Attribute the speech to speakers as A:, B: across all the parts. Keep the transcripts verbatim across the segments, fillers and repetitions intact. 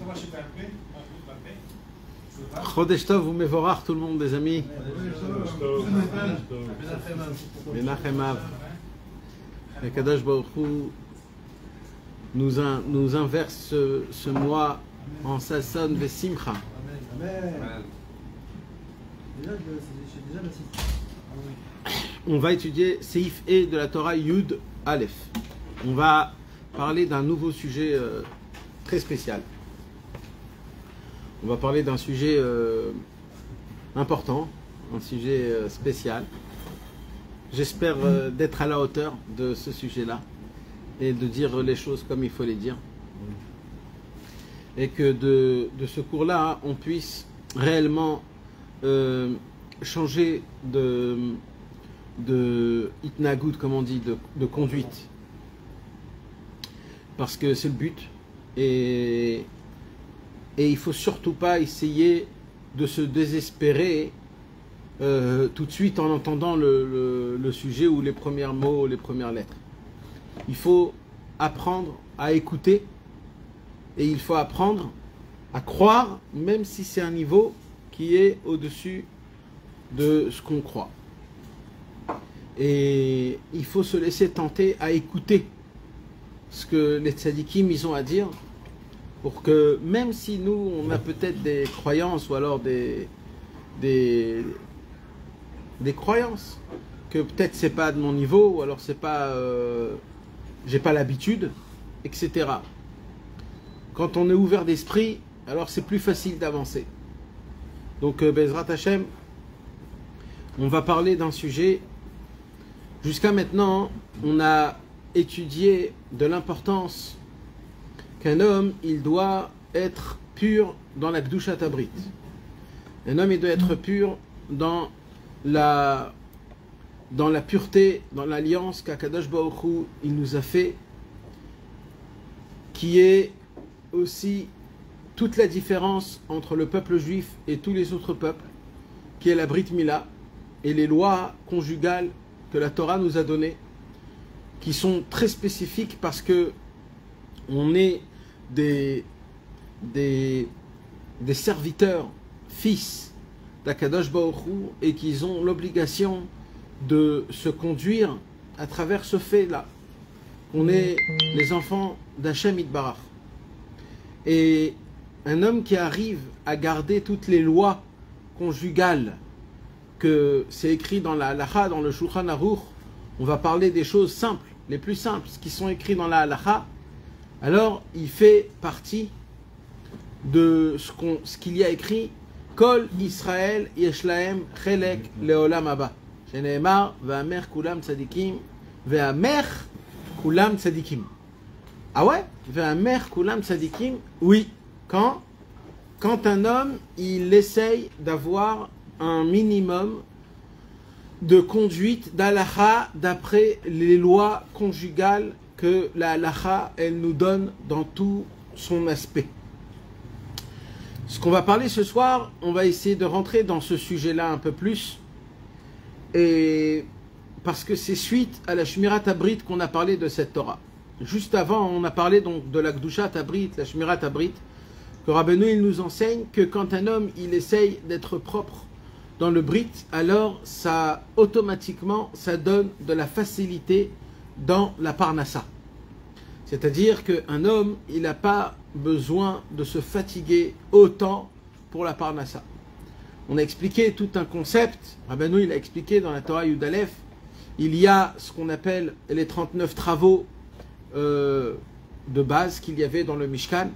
A: Chodesh Tov u'Mevorach, tout le monde, les amis. Menachem Av. Le Kadosh Baruch Hu nous, in, nous inverse ce, ce mois en Sasson Vesimcha. On va étudier Seif E de la Torah Yud Aleph. On va parler d'un nouveau sujet euh, très spécial. On va parler d'un sujet euh, important, un sujet euh, spécial. J'espère euh, d'être à la hauteur de ce sujet-là et de dire les choses comme il faut les dire. Et que de, de ce cours-là, on puisse réellement euh, changer de, de itnagout, comme on dit, de, de conduite. Parce que c'est le but. Et, et il ne faut surtout pas essayer de se désespérer euh, tout de suite en entendant le, le, le sujet ou les premiers mots, les premières lettres. Il faut apprendre à écouter et il faut apprendre à croire, même si c'est un niveau qui est au-dessus de ce qu'on croit. Et il faut se laisser tenter à écouter ce que les tzadikim ils ont à dire, pour que même si nous on a peut-être des croyances ou alors des des, des croyances que peut-être c'est pas de mon niveau ou alors c'est pas euh, j'ai pas l'habitude, et cetera. Quand on est ouvert d'esprit, alors c'est plus facile d'avancer. Donc euh, Bezrat Hashem, on va parler d'un sujet. Jusqu'à maintenant, on a étudié de l'importance qu'un homme, il doit être pur dans la Kedushat Habrit. Un homme, il doit être pur dans la, dans la pureté, dans l'alliance qu'Akadosh Baruch Hu, il nous a fait, qui est aussi toute la différence entre le peuple juif et tous les autres peuples, qui est la Brit Mila, et les lois conjugales que la Torah nous a données, qui sont très spécifiques parce que on est des, des, des serviteurs, fils d'Akadosh Baruch Hu, et qu'ils ont l'obligation de se conduire à travers ce fait-là. On est les enfants d'Hachem Yitbarach. Et un homme qui arrive à garder toutes les lois conjugales, que c'est écrit dans la halacha, dans le Shulchan Aruch, on va parler des choses simples, les plus simples, ce qui sont écrits dans la halacha, alors il fait partie de ce qu'on, ce qu'il y a écrit Kol Israël yesh lahem chelek leolam haba. Sheneemar ve'amer kulam tzadikim ve'amer kulam tzadikim. Ah ouais? Ve'amer kulam tzadikim? Oui. Quand? Quand un homme, il essaye d'avoir un minimum de conduite d'halacha d'après les lois conjugales que la halacha, elle nous donne dans tout son aspect. Ce qu'on va parler ce soir, on va essayer de rentrer dans ce sujet-là un peu plus, et parce que c'est suite à la Shmirat Habrit qu'on a parlé de cette Torah. Juste avant, on a parlé donc de la Kedushat Habrit, la Shmirat Habrit, que Rabbeinu il nous enseigne que quand un homme il essaye d'être propre dans le Brit, alors ça automatiquement ça donne de la facilité dans la Parnassa. C'est-à-dire qu'un homme il n'a pas besoin de se fatiguer autant pour la Parnassa. On a expliqué tout un concept, Rabbeinu il a expliqué dans la Torah Yud Aleph, il y a ce qu'on appelle les trente-neuf travaux euh, de base qu'il y avait dans le Mishkan,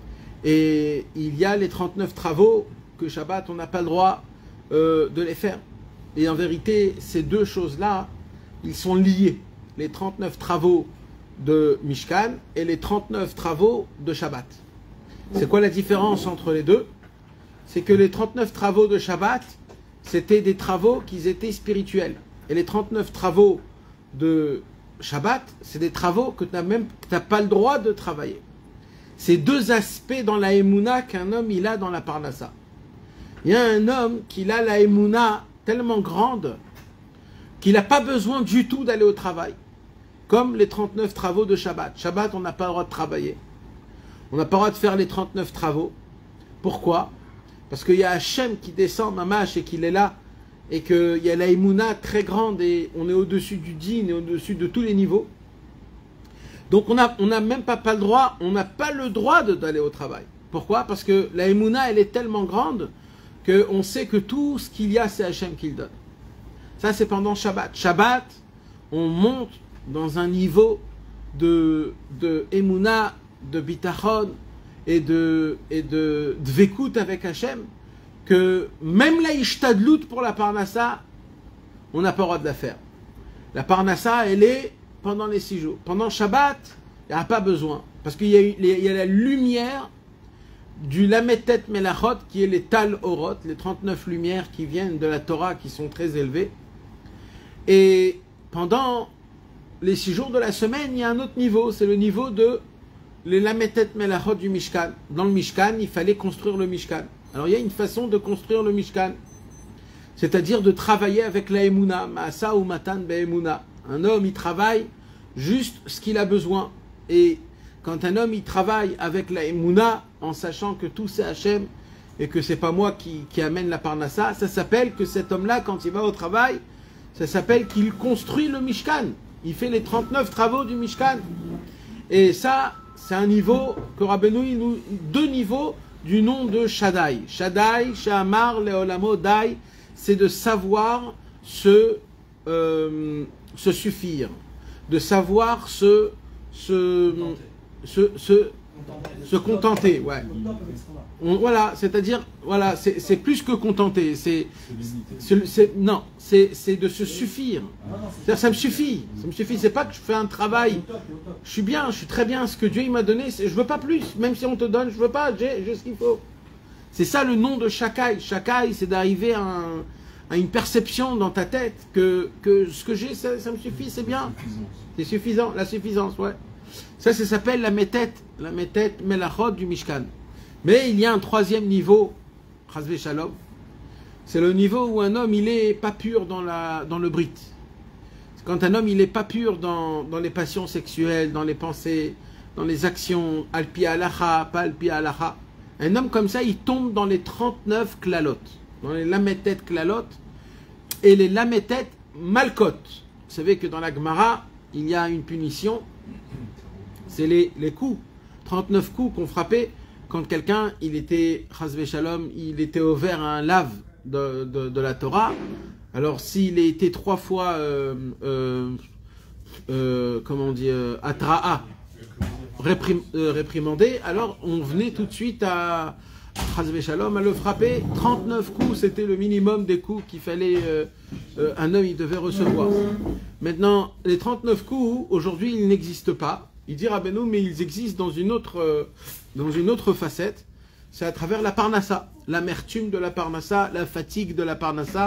A: et il y a les trente-neuf travaux que Shabbat on n'a pas le droit euh, de les faire. Et en vérité, ces deux choses-là, ils sont liés. Les trente-neuf travaux de Mishkan et les trente-neuf travaux de Shabbat. C'est quoi la différence entre les deux? C'est que les trente-neuf travaux de Shabbat, c'était des travaux qui étaient spirituels. Et les trente-neuf travaux de Shabbat, c'est des travaux que tu n'as même t'as pas le droit de travailler. C'est deux aspects dans la Emouna qu'un homme il a dans la Parnassa. Il y a un homme qui a la Emouna tellement grande qu'il n'a pas besoin du tout d'aller au travail. Comme les trente-neuf travaux de Shabbat. Shabbat, on n'a pas le droit de travailler. On n'a pas le droit de faire les trente-neuf travaux. Pourquoi? Parce qu'il y a Hachem qui descend, Mamash, et qu'il est là. Et qu'il y a la Emouna très grande et on est au-dessus du din et au-dessus de tous les niveaux. Donc on n'a on a même pas, pas le droit, on n'a pas le droit d'aller au travail. Pourquoi? Parce que la Emouna, elle est tellement grande qu'on sait que tout ce qu'il y a, c'est Hachem qui le donne. Ça, c'est pendant Shabbat. Shabbat, on monte dans un niveau de, de Emouna, de Bitachon et de, et de Dvekut avec Hachem, que même la Ishtadlout pour la Parnassa, on n'a pas le droit de la faire. La Parnassa, elle est pendant les six jours. Pendant Shabbat, il n'y a pas besoin. Parce qu'il y, y a la lumière du Lametet Melachot, qui est les Tal Orot, les trente-neuf lumières qui viennent de la Torah, qui sont très élevées. Et pendant les six jours de la semaine, il y a un autre niveau. C'est le niveau de les Lametet Melachot du Mishkan. Dans le Mishkan, il fallait construire le Mishkan. Alors il y a une façon de construire le Mishkan, c'est-à-dire de travailler avec la Emouna, Maasa ou Matan Be'emouna. Un homme, il travaille juste ce qu'il a besoin. Et quand un homme, il travaille avec la Emouna, en sachant que tout c'est Hachem, et que c'est pas moi qui, qui amène la Parnassa, ça s'appelle que cet homme-là, quand il va au travail, ça s'appelle qu'il construit le Mishkan. Il fait les trente-neuf travaux du Mishkan. Et ça, c'est un niveau que Rabbeinu, nous, deux niveaux, du nom de Shaddai. Shaddai, Shahamar, Leolamo, Dai, c'est de savoir se, euh, se suffire, de savoir se, se, se, se, se contenter. Ouais. On, voilà, c'est-à-dire, voilà, c'est plus que contenter. C'est, non, c'est de se suffire. C'est-à-dire, ça me suffit. Ça me suffit. C'est pas que je fais un travail. Je suis bien, je suis très bien. Ce que Dieu m'a donné, je veux pas plus. Même si on te donne, je veux pas. J'ai ce qu'il faut. C'est ça le nom de Shakai. Shakai, c'est d'arriver à, un, à une perception dans ta tête que, que ce que j'ai, ça, ça me suffit, c'est bien. C'est suffisant, la suffisance, ouais. Ça, ça s'appelle la métet, la métet melachot du Mishkan. Mais il y a un troisième niveau, Chazvé Shalom. C'est le niveau où un homme, il est pas pur dans, la, dans le brit. Quand un homme, il est pas pur dans, dans les passions sexuelles, dans les pensées, dans les actions, alpi alacha, pas alpi alacha. Un homme comme ça, il tombe dans les trente-neuf klalot, dans les lametet klalot et les lametet malkot. Vous savez que dans la Gemara, il y a une punition, c'est les, les coups, trente-neuf coups qu'on frappait quand quelqu'un, il était, chazvé shalom, il était ouvert à un lave de, de, de la Torah. Alors s'il a été trois fois, euh, euh, euh, comment on dit, euh, atra'a, réprim, euh, réprimandé, alors on venait tout de suite à, chazvé shalom, à le frapper. trente-neuf coups, c'était le minimum des coups qu'il fallait, euh, euh, un homme il devait recevoir. Maintenant, les trente-neuf coups, aujourd'hui, ils n'existent pas. Il dit Rabbeinu, mais ils existent dans une autre, euh, dans une autre facette. C'est à travers la Parnassa, l'amertume de la Parnassa, la fatigue de la Parnassa.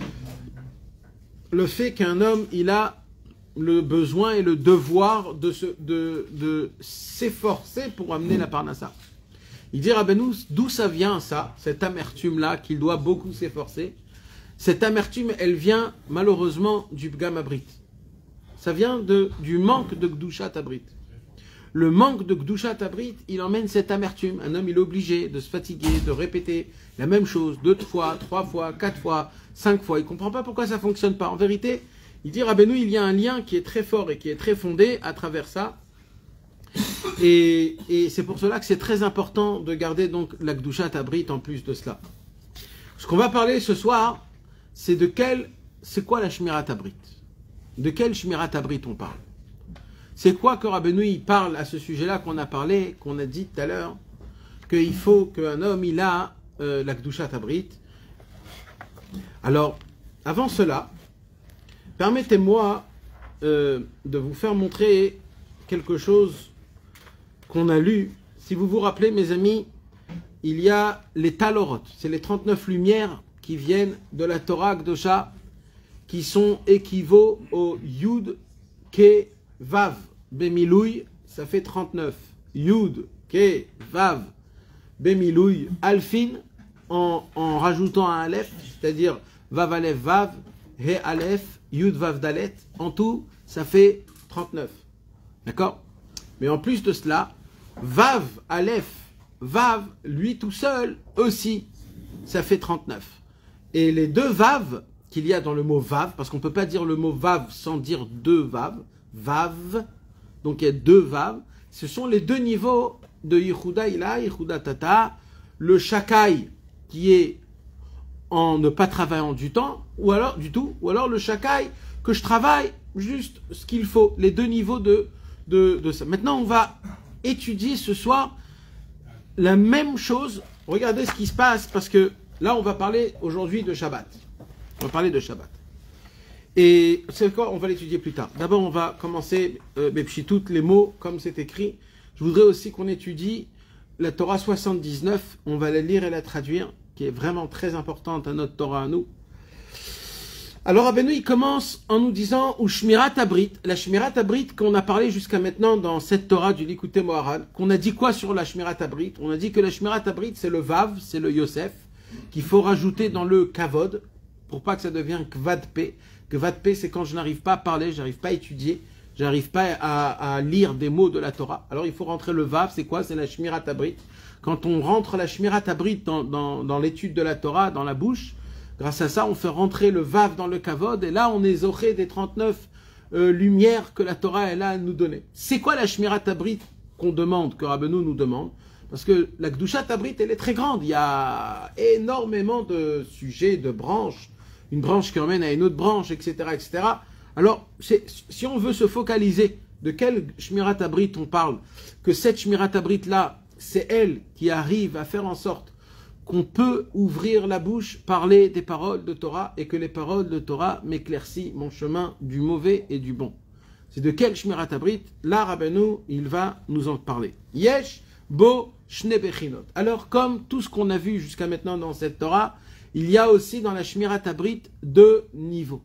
A: Le fait qu'un homme, il a le besoin et le devoir de se, de, de s'efforcer pour amener la Parnassa. Il dit Rabbeinu, d'où ça vient ça, cette amertume-là, qu'il doit beaucoup s'efforcer. Cette amertume, elle vient malheureusement du Bgam Abrit. Ça vient de, du manque de Gdushat Abrit. Le manque de Gdushat Abrit, il emmène cette amertume. Un homme, il est obligé de se fatiguer, de répéter la même chose deux fois, trois fois, quatre fois, cinq fois. Il ne comprend pas pourquoi ça ne fonctionne pas. En vérité, il dit Rabbeinu, il y a un lien qui est très fort et qui est très fondé à travers ça. Et, et c'est pour cela que c'est très important de garder donc la Gdushat Abrit en plus de cela. Ce qu'on va parler ce soir, c'est de quel, c'est quoi la Shmirat Abrit? De quel Shmirat Abrit on parle? C'est quoi que Rabbeinu il parle à ce sujet-là qu'on a parlé, qu'on a dit tout à l'heure, qu'il faut qu'un homme il a euh, la Gdushat Abrit. Alors, avant cela, permettez-moi euh, de vous faire montrer quelque chose qu'on a lu. Si vous vous rappelez, mes amis, il y a les Talorot, c'est les trente-neuf lumières qui viennent de la Torah Gdosha, qui sont équivaut au Yud, Ke, Vav, Bemilouy, ça fait trente-neuf. Yud, Ke, Vav, Bemilouy, Alfin, en, en rajoutant un Aleph, c'est-à-dire Vav, Aleph, Vav, He, Aleph, Yud, Vav, Dalet, en tout, ça fait trente-neuf. D'accord? Mais en plus de cela, Vav, Aleph, Vav, lui tout seul, aussi, ça fait trente-neuf. Et les deux Vav qu'il y a dans le mot Vav, parce qu'on ne peut pas dire le mot Vav sans dire deux Vav, Vav, donc il y a deux Vav, ce sont les deux niveaux de Yehuda Ila, Yehuda Tata, le Shakai qui est en ne pas travaillant du temps, ou alors du tout, ou alors le Shakai que je travaille juste ce qu'il faut, les deux niveaux de, de, de ça. Maintenant, on va étudier ce soir la même chose. Regardez ce qui se passe, parce que là, on va parler aujourd'hui de Shabbat. On va parler de Shabbat. Et c'est quoi? On va l'étudier plus tard. D'abord, on va commencer, euh, toutes les mots comme c'est écrit. Je voudrais aussi qu'on étudie la Torah soixante-dix-neuf. On va la lire et la traduire, qui est vraiment très importante à notre Torah à nous. Alors, Rabbeinu, il commence en nous disant ou Shmirat Abrit, la Shmirat Abrit qu'on a parlé jusqu'à maintenant dans cette Torah du Likutei Moharan, qu'on a dit quoi sur la Shmirat Abrit? On a dit que la Shmirat Abrit, c'est le Vav, c'est le Yosef, qu'il faut rajouter dans le Kavod, pour pas que ça devienne Kvad P. Kvad P, c'est quand je n'arrive pas à parler, je n'arrive pas à étudier, je n'arrive pas à, à lire des mots de la Torah. Alors, il faut rentrer le Vav, c'est quoi? C'est la Shmirat Abrit. Quand on rentre la Shmirat Abrit dans, dans, dans l'étude de la Torah, dans la bouche, grâce à ça, on fait rentrer le Vav dans le Kavod, et là, on est zoré des trente-neuf euh, lumières que la Torah elle a à nous donner. C'est quoi la Shmirat Abrit qu'on demande, que Rabbeinu nous demande? Parce que la Gdushat Abrit, elle est très grande. Il y a énormément de sujets, de branches, une branche qui emmène à une autre branche, et cetera, et cetera. Alors, si on veut se focaliser de quelle Shmirat Abrit on parle, que cette Shmirat Abrit-là, c'est elle qui arrive à faire en sorte qu'on peut ouvrir la bouche, parler des paroles de Torah, et que les paroles de Torah m'éclaircissent mon chemin du mauvais et du bon. C'est de quel Shmirat Abrit? Là, Rabbeinu, il va nous en parler. Yesh, Bo, Shne Bechinot. Alors, comme tout ce qu'on a vu jusqu'à maintenant dans cette Torah, il y a aussi dans la Shmirat Abrit deux niveaux.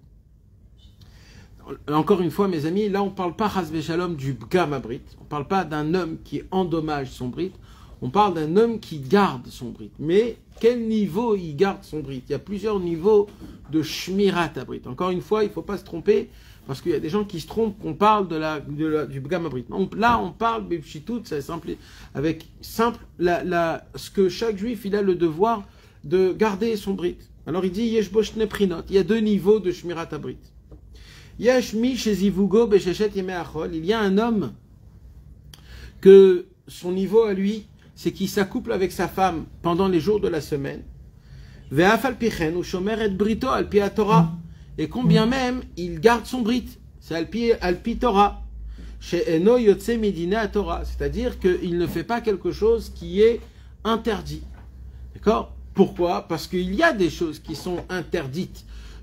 A: Encore une fois, mes amis, là, on ne parle pas, Chas V'Shalom, du Bgam Abrit. On ne parle pas d'un homme qui endommage son Brit. On parle d'un homme qui garde son Brit. Mais quel niveau il garde son Brit? Il y a plusieurs niveaux de Shmirat Abrit. Encore une fois, il ne faut pas se tromper, parce qu'il y a des gens qui se trompent qu'on parle de la, de la, du Bgam Abrit. Là, on parle, Bepshitout, c'est simple, avec simple, la, la, ce que chaque juif, il a le devoir de garder son Brit. Alors il dit, Yesh bo shne prinot. Il y a deux niveaux de Shmirat Abrit. Yesh mi shezivugo besheshet yemei achol. Il y a un homme que son niveau à lui, c'est qu'il s'accouple avec sa femme pendant les jours de la semaine. Et combien même il garde son brit. C'est alpi, alpi Torah. C'est-à-dire qu'il ne fait pas quelque chose qui est interdit. D'accord? Pourquoi? Parce qu'il y a des choses qui sont interdites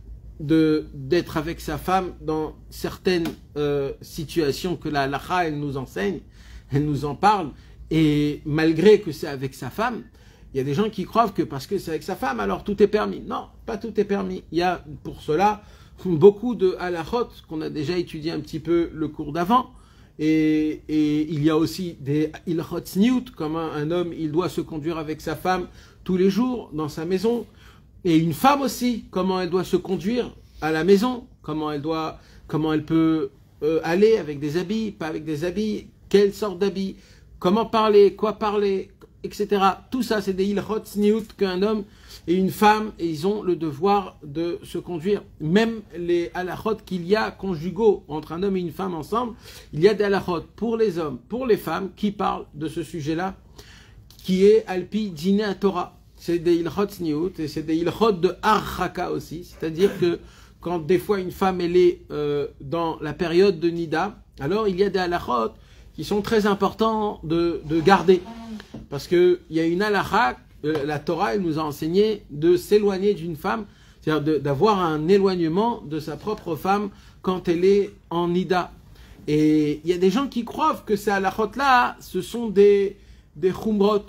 A: de d'être avec sa femme dans certaines euh, situations que la halakha elle nous enseigne, elle nous en parle. Et malgré que c'est avec sa femme, il y a des gens qui croient que parce que c'est avec sa femme, alors tout est permis. Non, pas tout est permis. Il y a pour cela beaucoup de halachot qu'on a déjà étudié un petit peu le cours d'avant. Et, et il y a aussi des ilchot sniout, comme un, un homme, il doit se conduire avec sa femme tous les jours dans sa maison. Et une femme aussi, comment elle doit se conduire à la maison, comment elle doit, comment elle peut euh, aller avec des habits, pas avec des habits, quelle sorte d'habits, comment parler, quoi parler, et cetera. Tout ça, c'est des ilchot sniout qu'un homme et une femme, et ils ont le devoir de se conduire. Même les halachot qu'il y a conjugaux entre un homme et une femme ensemble, il y a des halachot pour les hommes, pour les femmes, qui parlent de ce sujet-là, qui est alpi dîner à Torah. C'est des ilchot sniout, et c'est des ilchot de archaka aussi, c'est-à-dire que quand des fois une femme elle est euh, dans la période de nida, alors il y a des halachot qui sont très importants de, de garder. Parce qu'il y a une halakha, euh, la Torah elle nous a enseigné de s'éloigner d'une femme, c'est-à-dire d'avoir un éloignement de sa propre femme quand elle est en nida. Et il y a des gens qui croient que ces halakhot-là, ce sont des, des chumrot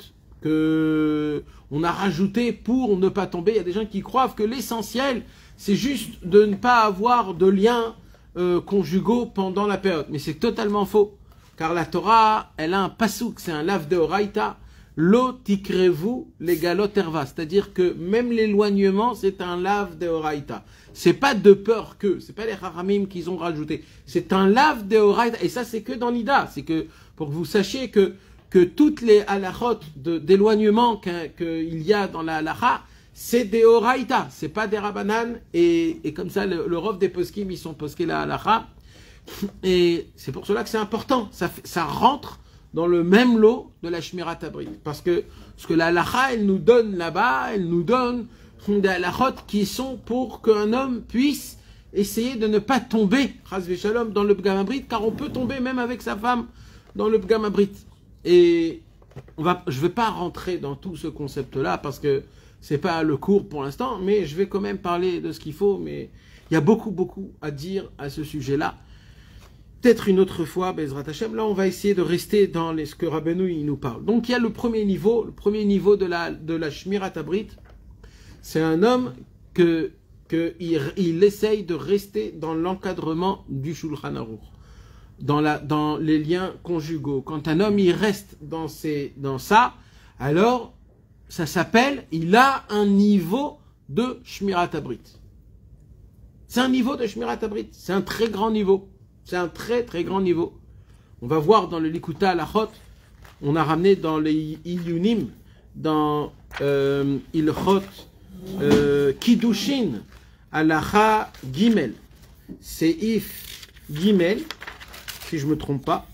A: que on a rajouté pour ne pas tomber. Il y a des gens qui croient que l'essentiel, c'est juste de ne pas avoir de liens euh, conjugaux pendant la période. Mais c'est totalement faux. Car la Torah, elle a un pasouk, c'est un lav de oraita, lo tikrevu les galot erva. C'est-à-dire que même l'éloignement, c'est un lav de oraita. C'est pas de peur que, c'est pas les haramim qu'ils ont rajouté. C'est un lav de oraita. Et ça, c'est que dans l'Ida. C'est que, pour que vous sachiez que, que toutes les halachot d'éloignement qu'il que y a dans la halacha, c'est des oraïta, c'est pas des rabanan, et, et comme ça, le, le rov des poskim, ils sont posqués la halacha, et c'est pour cela que c'est important, ça, ça rentre dans le même lot de la Shmirat Habrit, parce que ce que la halacha, elle nous donne là-bas, elle nous donne des halachot qui sont pour qu'un homme puisse essayer de ne pas tomber, chas v'shalom, dans le Pgam Habrit, car on peut tomber même avec sa femme dans le Pgam Habrit. Et on va, je ne vais pas rentrer dans tout ce concept-là, parce que c'est pas le cours pour l'instant, mais je vais quand même parler de ce qu'il faut, mais il y a beaucoup, beaucoup à dire à ce sujet-là. Peut-être une autre fois, Bezrat Hashem, là on va essayer de rester dans les, ce que Rabbeinu il nous parle. Donc il y a le premier niveau, le premier niveau de la, de la Shmirat Habrit, c'est un homme que, que il, il essaye de rester dans l'encadrement du Shulchan Aruch, dans, la, dans les liens conjugaux. Quand un homme il reste dans, ses, dans ça, alors ça s'appelle, il a un niveau de Shmirat Habrit. C'est un niveau de Shmirat Habrit, c'est un très grand niveau. C'est un très très grand niveau. On va voir dans le Likuta Halachot, on a ramené dans les Iyunim, dans euh, Ilchot euh, Kiddushin, Halacha Gimel, Seif Gimel, si je ne me trompe pas.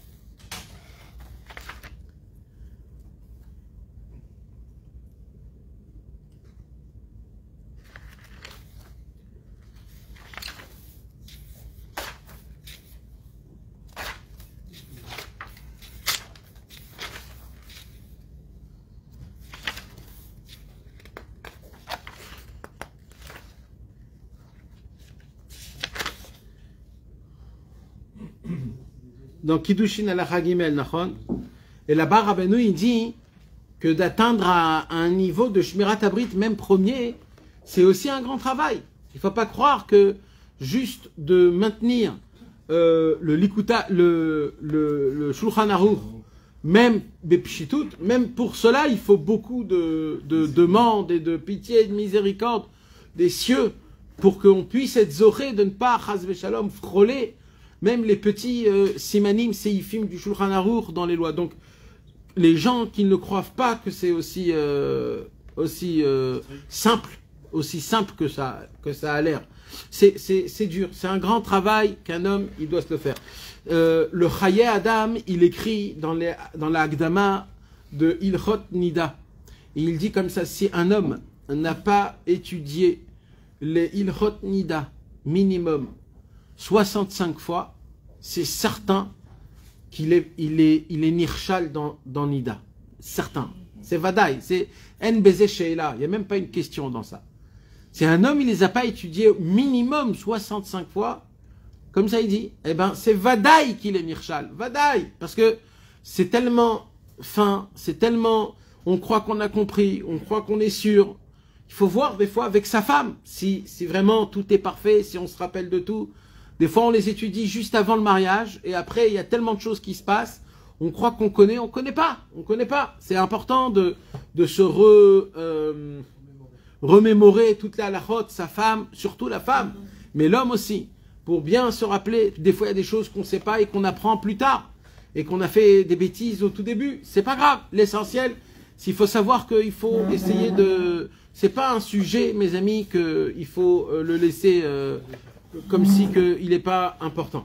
A: Donc, Kiddushin Halacha Gimel, Nachon. Et là-bas, Rabbeinu, il dit que d'atteindre à un niveau de Shmirat Habrit, même premier, c'est aussi un grand travail. Il ne faut pas croire que juste de maintenir euh, le Likuta, le, le, le Shulchan Aruch, même Bepshitut, même pour cela, il faut beaucoup de, de demandes et de pitié et de miséricorde des cieux pour qu'on puisse être zoré de ne pas, chas v'shalom, frôler même les petits euh, simanim, seifim du Shulchan Aruch dans les lois. Donc, les gens qui ne croient pas que c'est aussi, euh, aussi euh, simple, aussi simple que ça, que ça a l'air. C'est, c'est, c'est dur. C'est un grand travail qu'un homme, il doit se le faire. Euh, le Chaye Adam, il écrit dans, les, dans la Hakdama de Ilchot Nida. Et il dit comme ça, si un homme n'a pas étudié les Ilchot Nida minimum soixante-cinq fois, c'est certain qu'il est, il est, il est nirchal dans, dans Nida. Certain. C'est Vadaï. C'est En Bezé Sheila. Il n'y a même pas une question dans ça. Si un homme, il ne les a pas étudiés minimum soixante-cinq fois, comme ça il dit, eh ben, c'est Vadaï qu'il est nirchal. Vadaï. Parce que c'est tellement fin, c'est tellement, on croit qu'on a compris, on croit qu'on est sûr. Il faut voir des fois avec sa femme, si, si vraiment tout est parfait, si on se rappelle de tout. Des fois, on les étudie juste avant le mariage, et après, il y a tellement de choses qui se passent, on croit qu'on connaît, on ne connaît pas, on connaît pas. C'est important de, de se re, euh, remémorer toute la halachot, sa femme, surtout la femme, mais l'homme aussi, pour bien se rappeler. Des fois, il y a des choses qu'on ne sait pas et qu'on apprend plus tard, et qu'on a fait des bêtises au tout début. C'est pas grave. L'essentiel, c'est qu'il faut savoir qu'il faut essayer de... C'est pas un sujet, mes amis, qu'il faut euh, le laisser... Euh, comme si que il n'est pas important.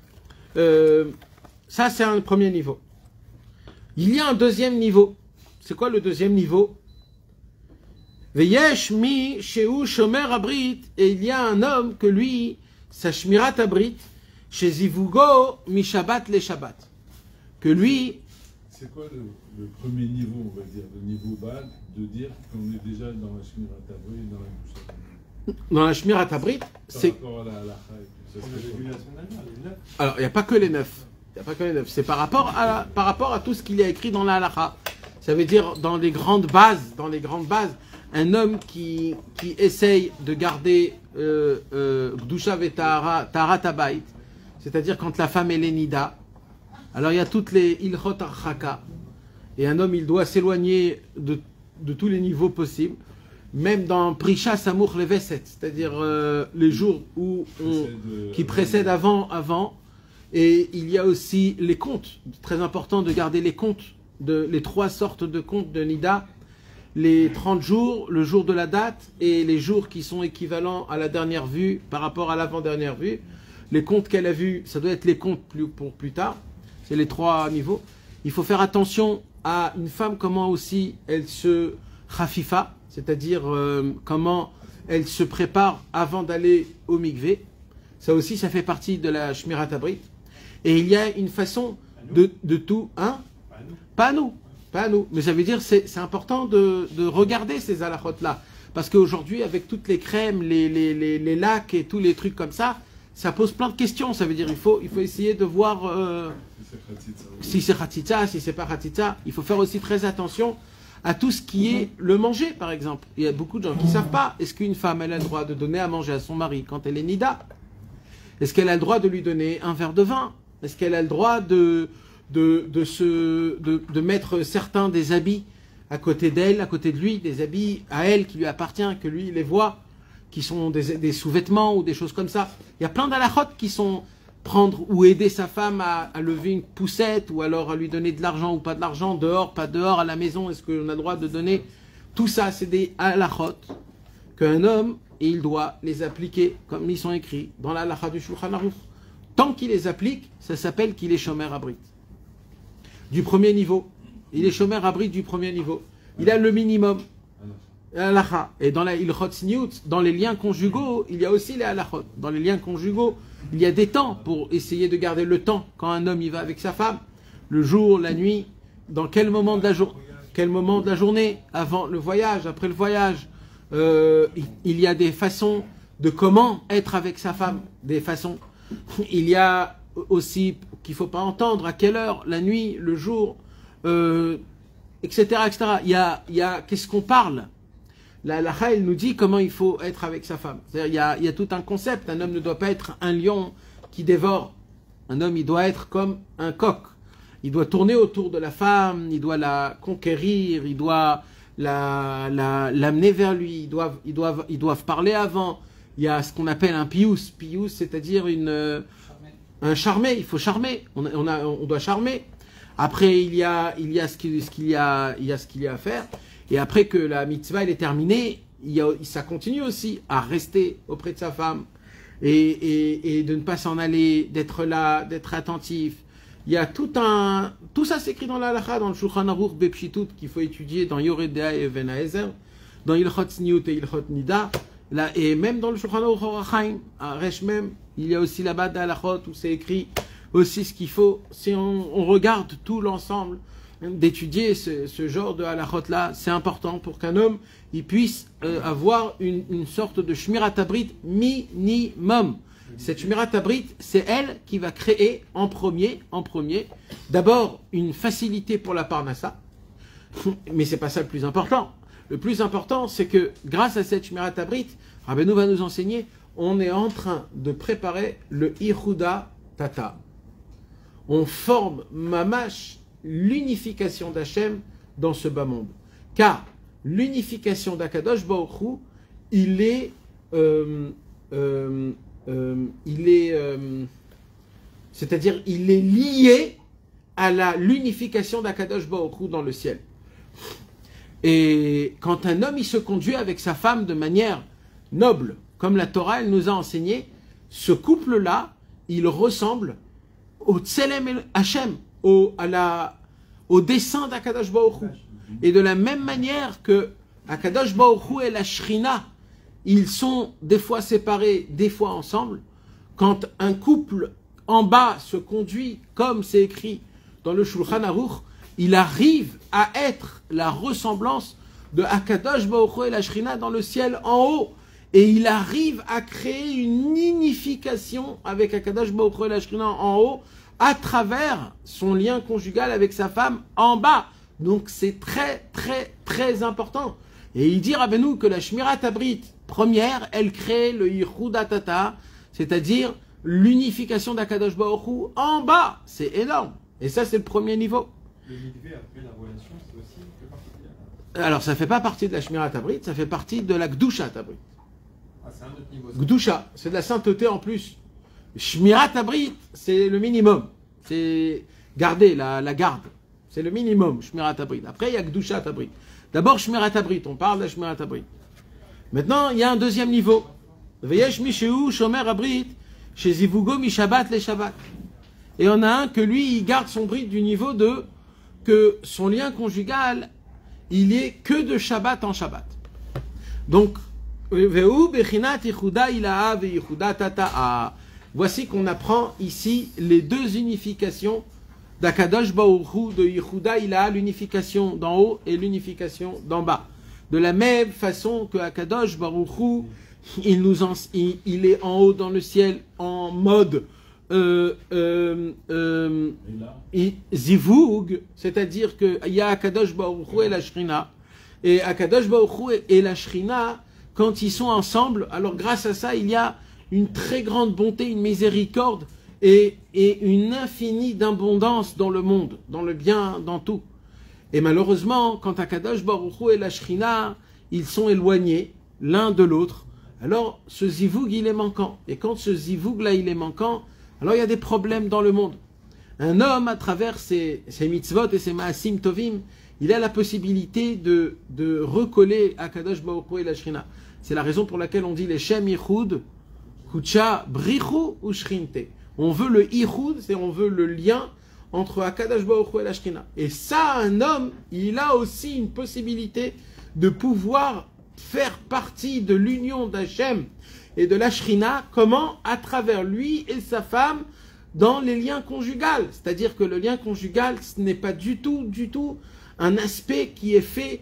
A: Euh, ça, c'est un premier niveau. Il y a un deuxième niveau. C'est quoi le deuxième niveau? Veyesh mi sheu shomer abrit, et il y a un homme que lui, sa shmirat abrit, chez Zivugo mi Shabbat le Shabbat. Que lui...
B: C'est quoi le, le premier niveau, on va dire, le niveau bas, de dire qu'on est déjà dans la shmirat abrit, dans la Shabbat?
A: Dans la Shmirat Habrit, c'est... Alors, il n'y a pas que les neuf. Il n'y a pas que les neuf. C'est par rapport à, la... par rapport à tout ce qu'il y a écrit dans la halacha. Ça veut dire, dans les grandes bases, dans les grandes bases, un homme qui, qui essaye de garder euh, euh, Gdusha Vetahara, Taharat Habayit, c'est-à-dire quand la femme est lénida. Alors, il y a toutes les Ilchot Archaka. Et un homme, il doit s'éloigner de, de tous les niveaux possibles. Même dans Prisha Samour Leveset, c'est-à-dire euh, les jours où on, Précède, euh, qui précèdent avant, avant. Et il y a aussi les comptes. Très important de garder les comptes de, les trois sortes de comptes de Nida, les trente jours, le jour de la date et les jours qui sont équivalents à la dernière vue par rapport à l'avant-dernière vue. Les comptes qu'elle a vus, ça doit être les comptes plus, pour plus tard. C'est les trois niveaux. Il faut faire attention à une femme, comment aussi elle se khafifa, c'est-à-dire euh, comment elle se prépare avant d'aller au mikvé. Ça aussi, ça fait partie de la Shmirat Habrit. Et il y a une façon de, de tout, hein? Pas à nous, pas à nous. Mais ça veut dire c'est c'est important de, de regarder ces halachot-là. Parce qu'aujourd'hui, avec toutes les crèmes, les, les, les, les lacs et tous les trucs comme ça, ça pose plein de questions. Ça veut dire il faut, il faut essayer de voir euh, si c'est khatitza, si c'est pas khatitza. Il faut faire aussi très attention à tout ce qui est le manger, par exemple. Il y a beaucoup de gens qui ne savent pas. Est-ce qu'une femme elle a le droit de donner à manger à son mari quand elle est nida? Est-ce qu'elle a le droit de lui donner un verre de vin? Est-ce qu'elle a le droit de, de, de, se, de, de mettre certains des habits à côté d'elle, à côté de lui, des habits à elle qui lui appartiennent, que lui les voit, qui sont des, des sous-vêtements ou des choses comme ça? Il y a plein d'halachot qui sont prendre ou aider sa femme à, à lever une poussette ou alors à lui donner de l'argent ou pas de l'argent, dehors, pas dehors, à la maison, est-ce qu'on a le droit de donner? Tout ça, c'est des halachot qu'un homme, il doit les appliquer comme ils sont écrits dans la halacha du Shulchan Aruch. Tant qu'il les applique, ça s'appelle qu'il est shomer abrit. Du premier niveau. Il est shomer abrit du premier niveau. Il a le minimum. Halacha. Et dans la ilchot sniyut, dans les liens conjugaux, il y a aussi les halachot. Dans les liens conjugaux, il y a des temps pour essayer de garder le temps quand un homme y va avec sa femme. Le jour, la nuit, dans quel moment de la, jour, quel moment de la journée, avant le voyage, après le voyage. Euh, il y a des façons de comment être avec sa femme, des façons. Il y a aussi qu'il ne faut pas entendre à quelle heure, la nuit, le jour, euh, et cetera, et cetera. Il y a, il y a qu'est-ce qu'on parle. La halakha, elle nous dit comment il faut être avec sa femme. C'est-à-dire, il y a, il y a tout un concept. Un homme ne doit pas être un lion qui dévore. Un homme, il doit être comme un coq. Il doit tourner autour de la femme, il doit la conquérir, il doit la, la, l'amener vers lui, ils doivent, ils, doivent, ils doivent parler avant. Il y a ce qu'on appelle un pious. Pious, c'est-à-dire une, euh, un charmer. Il faut charmer. On, on, a, on doit charmer. Après, il y a, il y a ce qu'il ce qu'il y a, il y a ce qu'il y a à faire. Et après que la mitzvah elle est terminée, il y a, ça continue aussi à rester auprès de sa femme et, et, et de ne pas s'en aller, d'être là, d'être attentif. Il y a tout un... Tout ça s'écrit dans la halakha, dans le Shulchan Aruch Bepshitut, qu'il faut étudier dans Yoredea et Even Haezer, dans Ilchot Sniyut et Ilchot Nida, là, et même dans le Shulchan Aruch Orach Chaim, à Resh Mem, il y a aussi là-bas des halakhot où c'est écrit aussi ce qu'il faut. Si on, on regarde tout l'ensemble, d'étudier ce, ce genre de halachot-là, c'est important pour qu'un homme il puisse euh, avoir une, une sorte de shmirat habrit minimum. Cette shmirat habrit, c'est elle qui va créer en premier, en premier, d'abord une facilité pour la parnassa, mais c'est pas ça le plus important. Le plus important, c'est que grâce à cette shmirat habrit, Rabbeinu va nous enseigner, on est en train de préparer le Ichuda Tata. On forme mamash l'unification d'Hachem dans ce bas monde. Car l'unification d'Akadosh Baruch Hu, il est, euh, euh, euh, il est, euh, c'est-à-dire il est lié à la l'unification d'Akadosh Baruch Hu dans le ciel. Et quand un homme il se conduit avec sa femme de manière noble, comme la Torah elle nous a enseigné, ce couple-là, il ressemble au Tselem Hachem, Au, à la, au dessein d'Akadosh Baruch Hu. Et de la même manière que Akadosh Baruch Hu et la Shrina, ils sont des fois séparés, des fois ensemble. Quand un couple en bas se conduit, comme c'est écrit dans le Shulchan Aruch, il arrive à être la ressemblance de Akadosh Baruch Hu et la Shrina dans le ciel en haut. Et il arrive à créer une unification avec Akadosh Baruch Hu et la Shrina en haut, à travers son lien conjugal avec sa femme en bas. Donc c'est très très très important. Et il dit Rabbeinu que la Shmirat Habrit première, elle crée le Yichud Tata, c'est-à-dire l'unification d'Akadosh Baruch Hu en bas. C'est énorme. Et ça c'est le premier niveau.
C: Le mikvé après la relation, c'est aussi fait partie de la...
A: Alors ça fait pas partie de la Shmirat Habrit, ça fait partie de la Gdusha Habrit.
C: Ah, c'est un autre niveau.
A: Gdusha, c'est de la sainteté en plus. Shmirat Habrit, c'est le minimum. C'est garder la, la garde. C'est le minimum, Shmirat Abrit. Après, il y a Gdushat Abrit. D'abord, Shmirat Abrit. On parle de Shmirat Abrit. Maintenant, il y a un deuxième niveau. Veyesh Mishéou, Shomer Abrit, chez Zivugo, Mishabat, les Shabbat. Et on a un que lui, il garde son brit du niveau de que son lien conjugal, il est que de Shabbat en Shabbat. Donc, voici qu'on apprend ici les deux unifications d'Akadosh Baruch Hu, de Yehuda, il a l'unification d'en haut et l'unification d'en bas. De la même façon que Akadosh Baruch Hu, il, nous en, il, il est en haut dans le ciel en mode euh, euh, euh, Zivug, c'est-à-dire qu'il y a Akadosh Baruch Hu et la Shrina. Et Akadosh Baruch Hu et la Shrina, quand ils sont ensemble, alors grâce à ça, il y a une très grande bonté, une miséricorde et, et une infinie d'abondance dans le monde, dans le bien, dans tout. Et malheureusement, quand Akadosh Baruch Hu et la Shrina, ils sont éloignés l'un de l'autre, alors ce zivug, il est manquant. Et quand ce zivug-là, il est manquant, alors il y a des problèmes dans le monde. Un homme, à travers ses, ses mitzvot et ses maasim tovim, il a la possibilité de, de recoller Akadosh Baruch Hu et la Shrina. C'est la raison pour laquelle on dit les Shem Yichud, Kucha, Brichu ou Shrinte. On veut le Yichud, c'est on veut le lien entre Akadosh Baruch Hu et la Shrina. Et ça, un homme, il a aussi une possibilité de pouvoir faire partie de l'union d'Hachem et de la Shrina. Comment? À travers lui et sa femme dans les liens conjugaux. C'est-à-dire que le lien conjugal, ce n'est pas du tout, du tout un aspect qui est fait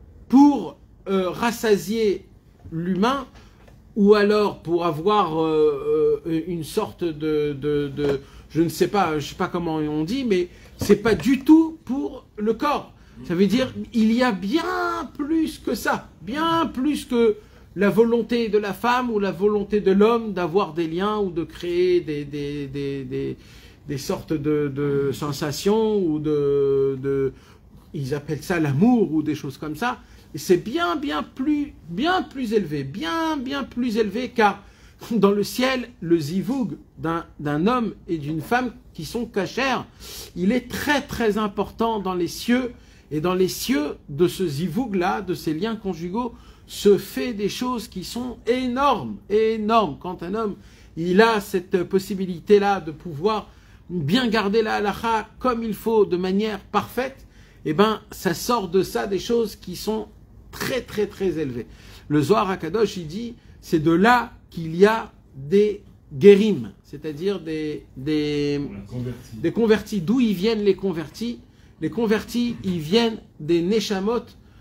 A: pour euh, rassasier l'humain ou alors pour avoir euh, euh, une sorte de, de, de je ne sais pas, je sais pas comment on dit, mais c'est pas du tout pour le corps. Ça veut dire il y a bien plus que ça, bien plus que la volonté de la femme ou la volonté de l'homme d'avoir des liens ou de créer des, des, des, des, des sortes de, de sensations ou de, de ils appellent ça l'amour ou des choses comme ça. Et c'est bien, bien plus, bien plus élevé, bien, bien plus élevé, car dans le ciel, le zivug d'un, d'un homme et d'une femme qui sont cachers, il est très, très important dans les cieux. Et dans les cieux de ce zivug-là, de ces liens conjugaux, se fait des choses qui sont énormes, énormes. Quand un homme, il a cette possibilité-là de pouvoir bien garder la halakha comme il faut, de manière parfaite, eh ben, ça sort de ça des choses qui sont très, très, très élevées. Le Zohar HaKadosh, il dit, c'est de là qu'il y a des guérim, c'est-à-dire des, des, convertis. des convertis. D'où ils viennent les convertis? Les convertis, ils viennent des neshamot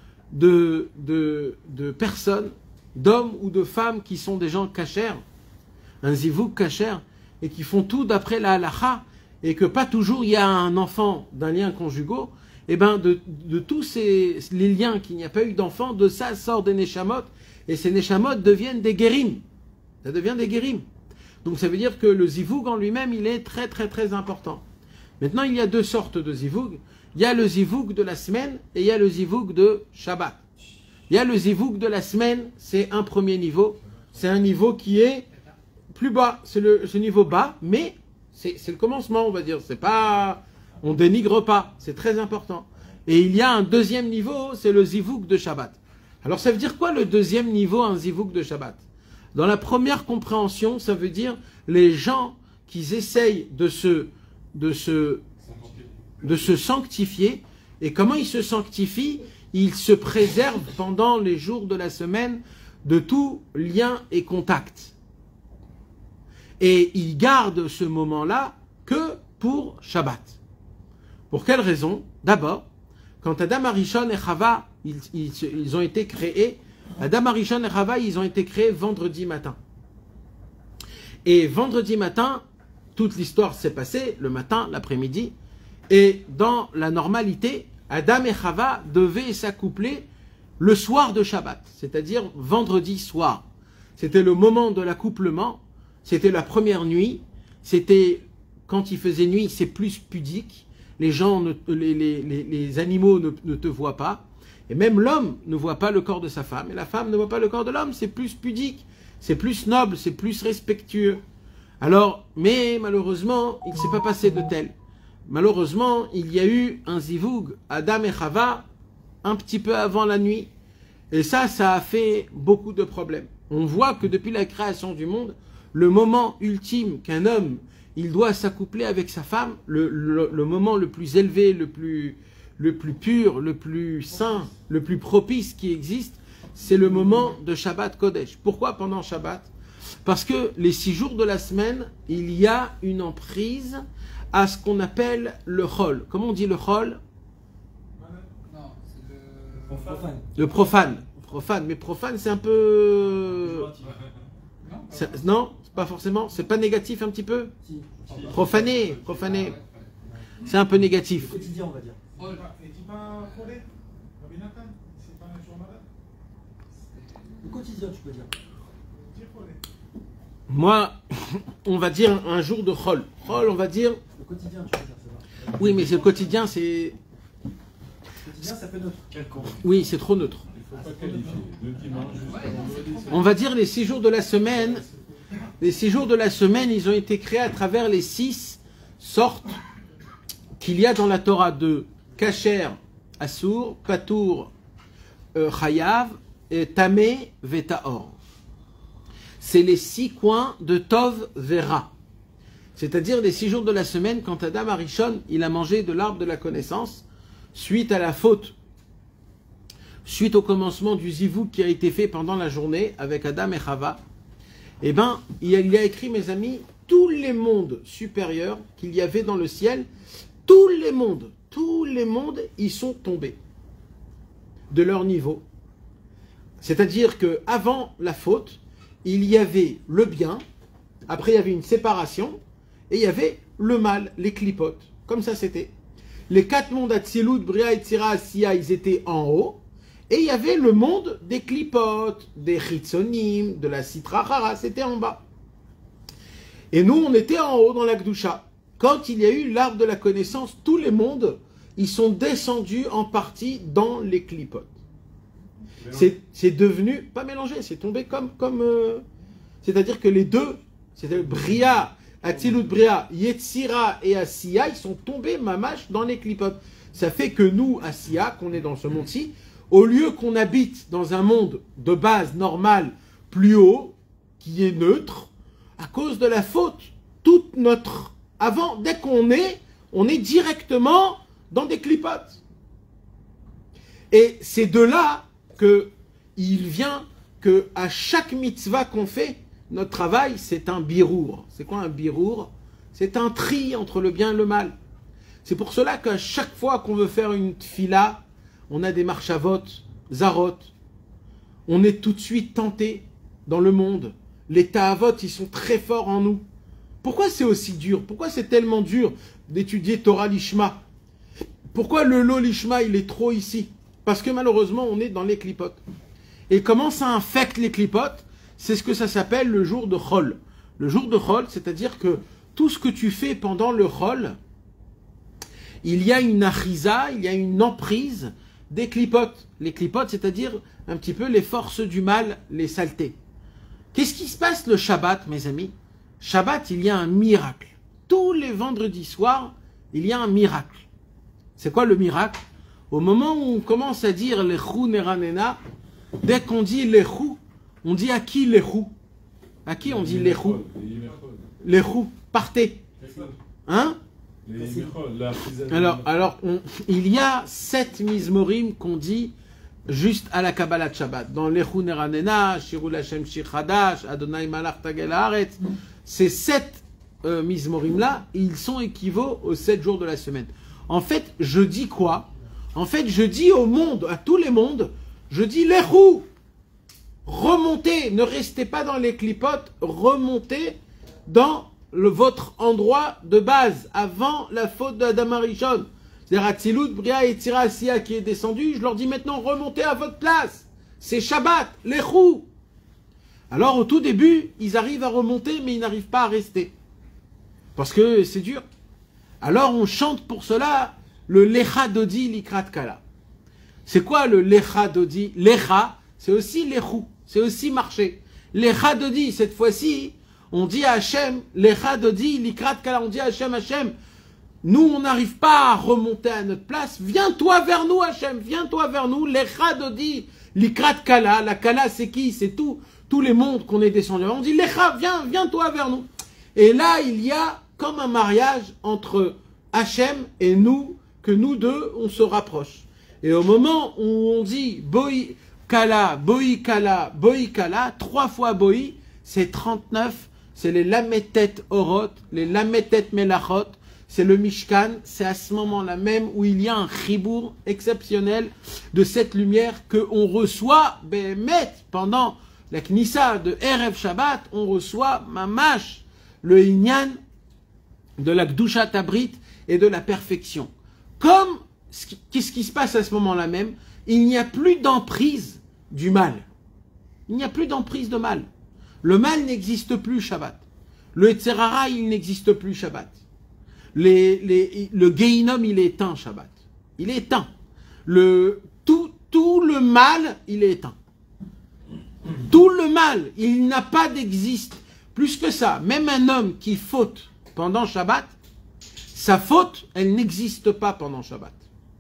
A: de, de, de personnes, d'hommes ou de femmes qui sont des gens kashers, un zivug kasher, et qui font tout d'après la halakha, et que pas toujours il y a un enfant d'un lien conjugal. Et ben de, de tous ces les liens qu'il n'y a pas eu d'enfant, de ça sort des neshamot, et ces neshamot deviennent des guérim. Ça devient des guérim. Donc ça veut dire que le zivug en lui-même, il est très très très important. Maintenant, il y a deux sortes de zivug. Il y a le zivug de la semaine et il y a le zivug de Shabbat. Il y a le zivug de la semaine, c'est un premier niveau. C'est un niveau qui est plus bas. C'est le ce niveau bas, mais c'est, c'est le commencement, on va dire. C'est pas, on dénigre pas. C'est très important. Et il y a un deuxième niveau, c'est le zivug de Shabbat. Alors ça veut dire quoi le deuxième niveau, un zivug de Shabbat? Dans la première compréhension, ça veut dire les gens qui essayent de se, de se, de se sanctifier. Et comment ils se sanctifient? Ils se préservent pendant les jours de la semaine de tout lien et contact. Et ils gardent ce moment-là que pour Shabbat. Pour quelle raison? D'abord, quand Adam Arishon et Chava, ils, ils, ils ont été créés, Adam Arishon et Chava, ils ont été créés vendredi matin. Et vendredi matin, toute l'histoire s'est passée le matin, l'après-midi. Et dans la normalité, Adam et Chava devaient s'accoupler le soir de Shabbat, c'est-à-dire vendredi soir. C'était le moment de l'accouplement, c'était la première nuit, c'était quand il faisait nuit, c'est plus pudique, les gens, ne, les, les, les, les animaux ne, ne te voient pas, et même l'homme ne voit pas le corps de sa femme, et la femme ne voit pas le corps de l'homme, c'est plus pudique, c'est plus noble, c'est plus respectueux. Alors, mais malheureusement, il ne s'est pas passé de tel. malheureusement, il y a eu un zivoug, Adam et Chava, un petit peu avant la nuit. Et ça, ça a fait beaucoup de problèmes. On voit que depuis la création du monde, le moment ultime qu'un homme, il doit s'accoupler avec sa femme, le, le, le moment le plus élevé, le plus, le plus pur, le plus saint, le plus propice qui existe, c'est le moment de Shabbat Kodesh. Pourquoi pendant Shabbat? Parce que les six jours de la semaine, il y a une emprise à ce qu'on appelle le chol. Comment on dit le chol?
D: Non, c'est le profane.
A: Le profane. Profane, mais profane c'est un peu... C'est- Non, c'est pas forcément. C'est pas négatif un petit peu?
D: Si.
A: Profané, profané. C'est un peu négatif.
D: Le quotidien, on va dire. Le quotidien, tu peux dire.
A: Moi, on va dire un jour de chol. Chol, on va dire...
D: Le quotidien, tu peux dire, c'est vrai.
A: Oui, mais c'est le quotidien, c'est...
D: Le quotidien, ça fait neutre.
A: Oui, c'est trop neutre.
B: Il ne faut pas qualifier. Deux qui mangent jusqu'à vendredi, c'est
A: On va dire les six jours de la semaine. Les six jours de la semaine, ils ont été créés à travers les six sortes qu'il y a dans la Torah de Kacher, Assour, Patour, euh, Chayav et Tamé, Vetaor. C'est les six coins de Tov Vera. C'est-à-dire les six jours de la semaine quand Adam Arishon, il a mangé de l'arbre de la connaissance suite à la faute, suite au commencement du zivou qui a été fait pendant la journée avec Adam et Chava. Eh bien, il a, il a écrit, mes amis, tous les mondes supérieurs qu'il y avait dans le ciel, tous les mondes, tous les mondes, ils sont tombés de leur niveau. C'est-à-dire qu'avant la faute, il y avait le bien, après il y avait une séparation, et il y avait le mal, les clipotes. Comme ça c'était. Les quatre mondes, Atzilut, Bria, Etzira, Asiya, ils étaient en haut, et il y avait le monde des clipotes, des chitzonim, de la Sitra Chara, c'était en bas. Et nous, on était en haut dans la Gdusha. Quand il y a eu l'arbre de la connaissance, tous les mondes, ils sont descendus en partie dans les clipotes. C'est devenu, pas mélangé, c'est tombé comme, comme euh, c'est-à-dire que les deux, c'est-à-dire Bria, Atzilut Bria, Yetzira et Asiya, ils sont tombés mamash dans les clipotes. Ça fait que nous, Asiya, qu'on est dans ce monde-ci, au lieu qu'on habite dans un monde de base normal, plus haut, qui est neutre, à cause de la faute, toute notre, avant, dès qu'on est, on est directement dans des clipotes. Et c'est de là que il vient que à chaque mitzvah qu'on fait, notre travail, c'est un birour. C'est quoi un birour? C'est un tri entre le bien et le mal. C'est pour cela qu'à chaque fois qu'on veut faire une tfila, on a des marchavot, zarot. On est tout de suite tenté dans le monde. Les ta'avot, ils sont très forts en nous. Pourquoi c'est aussi dur? Pourquoi c'est tellement dur d'étudier Torah Lishma? Pourquoi le lot Lishma, il est trop ici? Parce que malheureusement, on est dans les clipotes. Et comment ça infecte les clipotes? C'est ce que ça s'appelle le jour de Chol. Le jour de Chol, c'est-à-dire que tout ce que tu fais pendant le Chol, il y a une achisa, il y a une emprise des clipotes. Les clipotes, c'est-à-dire un petit peu les forces du mal, les saletés. Qu'est-ce qui se passe le Shabbat, mes amis? Shabbat, il y a un miracle. Tous les vendredis soirs, il y a un miracle. C'est quoi le miracle? Au moment où on commence à dire les chou neranena, dès qu'on dit les chou, on dit à qui les chou? À qui on dit les chou? Les chou, partez. Hein? Alors, alors on, il y a sept mizmorim qu'on dit juste à la Kabbalah de Shabbat. Dans les chou neranena, Shirul Hashem Shir Chadash, Adonai Malach Tagel Haaretz. Ces sept euh, mizmorim là, ils sont équivalents aux sept jours de la semaine. En fait, je dis quoi? En fait, je dis au monde, à tous les mondes, je dis les roues, remontez, ne restez pas dans les clipotes, remontez dans le, votre endroit de base, avant la faute d'Adam Arishon. C'est-à-dire Atzilut, Bria et Tzira Asiya qui est descendu, je leur dis maintenant remontez à votre place. C'est Shabbat, les roues. Alors au tout début, ils arrivent à remonter, mais ils n'arrivent pas à rester. Parce que c'est dur. Alors on chante pour cela le Lecha Dodi Likrat Kala. C'est quoi le Lecha Dodi? Lecha, c'est aussi Lechou, c'est aussi marcher. Lecha Dodi, cette fois-ci, on dit à Hachem, Lecha Dodi Likrat Kala, on dit à Hachem, Hachem, nous, on n'arrive pas à remonter à notre place. Viens-toi vers nous, Hachem, viens-toi vers nous. Lecha dodi, likrat kala. La kala, c'est qui? C'est tout, tous les mondes qu'on est descendus. On dit, Lecha, viens, viens-toi vers nous. Et là, il y a comme un mariage entre Hachem et nous, que nous deux, on se rapproche. Et au moment où on dit, boi kala, boi kala, boi kala, trois fois boi, c'est trente-neuf, c'est les lametet orot, les lametet melachot, c'est le Mishkan, c'est à ce moment-là même où il y a un chibour exceptionnel de cette lumière qu'on reçoit, Behemet, pendant la Knissa de Erev Shabbat, on reçoit Mamash, le Inyan de la Gdushat Abrit et de la perfection. Comme, qu'est-ce qui se passe à ce moment-là même? Il n'y a plus d'emprise du mal. Il n'y a plus d'emprise de mal. Le mal n'existe plus Shabbat. Le Yetzerara, il n'existe plus Shabbat. Les, les, le Gehinom, il est éteint Shabbat. Il est éteint. Le, tout, tout le mal, il est éteint. Tout le mal, il n'a pas d'existe. Plus que ça, même un homme qui faute pendant Shabbat, sa faute, elle n'existe pas pendant Shabbat.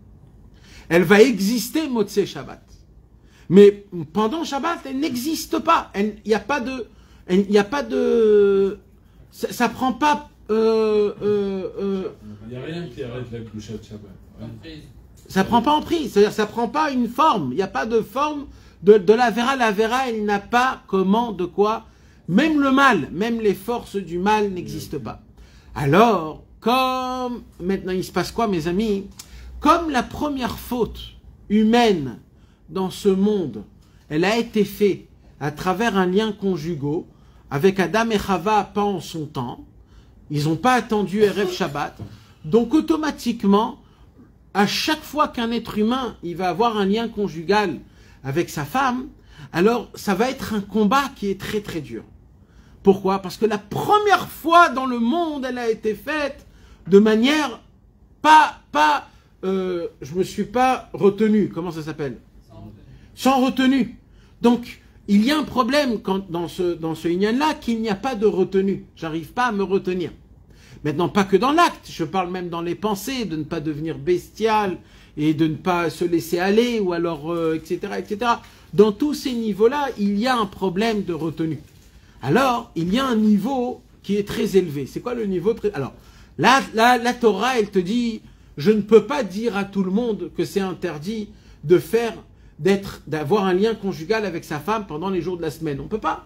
A: Elle va exister Motzei Shabbat. Mais pendant Shabbat, elle n'existe pas. Il n'y a pas de... Il n'y a pas de... Ça, ça prend pas... Euh, euh, euh,
B: il n'y a rien qui arrête la Gdushat Shabbat. Ouais.
A: Ça prend pas en prise. C'est-à-dire ça prend pas une forme. Il n'y a pas de forme de, de la vera. La vera, elle n'a pas comment, de quoi. Même le mal, même les forces du mal n'existent pas. Alors, comme... Maintenant, il se passe quoi, mes amis? Comme la première faute humaine dans ce monde, elle a été faite à travers un lien conjugal avec Adam et Chava pas en son temps. Ils n'ont pas attendu Erev Shabbat. Donc automatiquement, à chaque fois qu'un être humain il va avoir un lien conjugal avec sa femme, alors ça va être un combat qui est très très dur. Pourquoi? Parce que la première fois dans le monde, elle a été faite de manière pas... pas euh, je me suis pas retenu. Comment ça s'appelle? Sans retenue. Sans retenue. Donc, il y a un problème quand, dans ce, dans ce Inyan-là, qu'il n'y a pas de retenue. J'arrive pas à me retenir. Maintenant, pas que dans l'acte, je parle même dans les pensées, de ne pas devenir bestial et de ne pas se laisser aller, ou alors, euh, et cetera, et cetera. Dans tous ces niveaux-là, il y a un problème de retenue. Alors, il y a un niveau qui est très élevé. C'est quoi le niveau très... Alors, là, là, la Torah, elle te dit, je ne peux pas dire à tout le monde que c'est interdit de faire... d'être, d'avoir un lien conjugal avec sa femme pendant les jours de la semaine. On ne peut pas.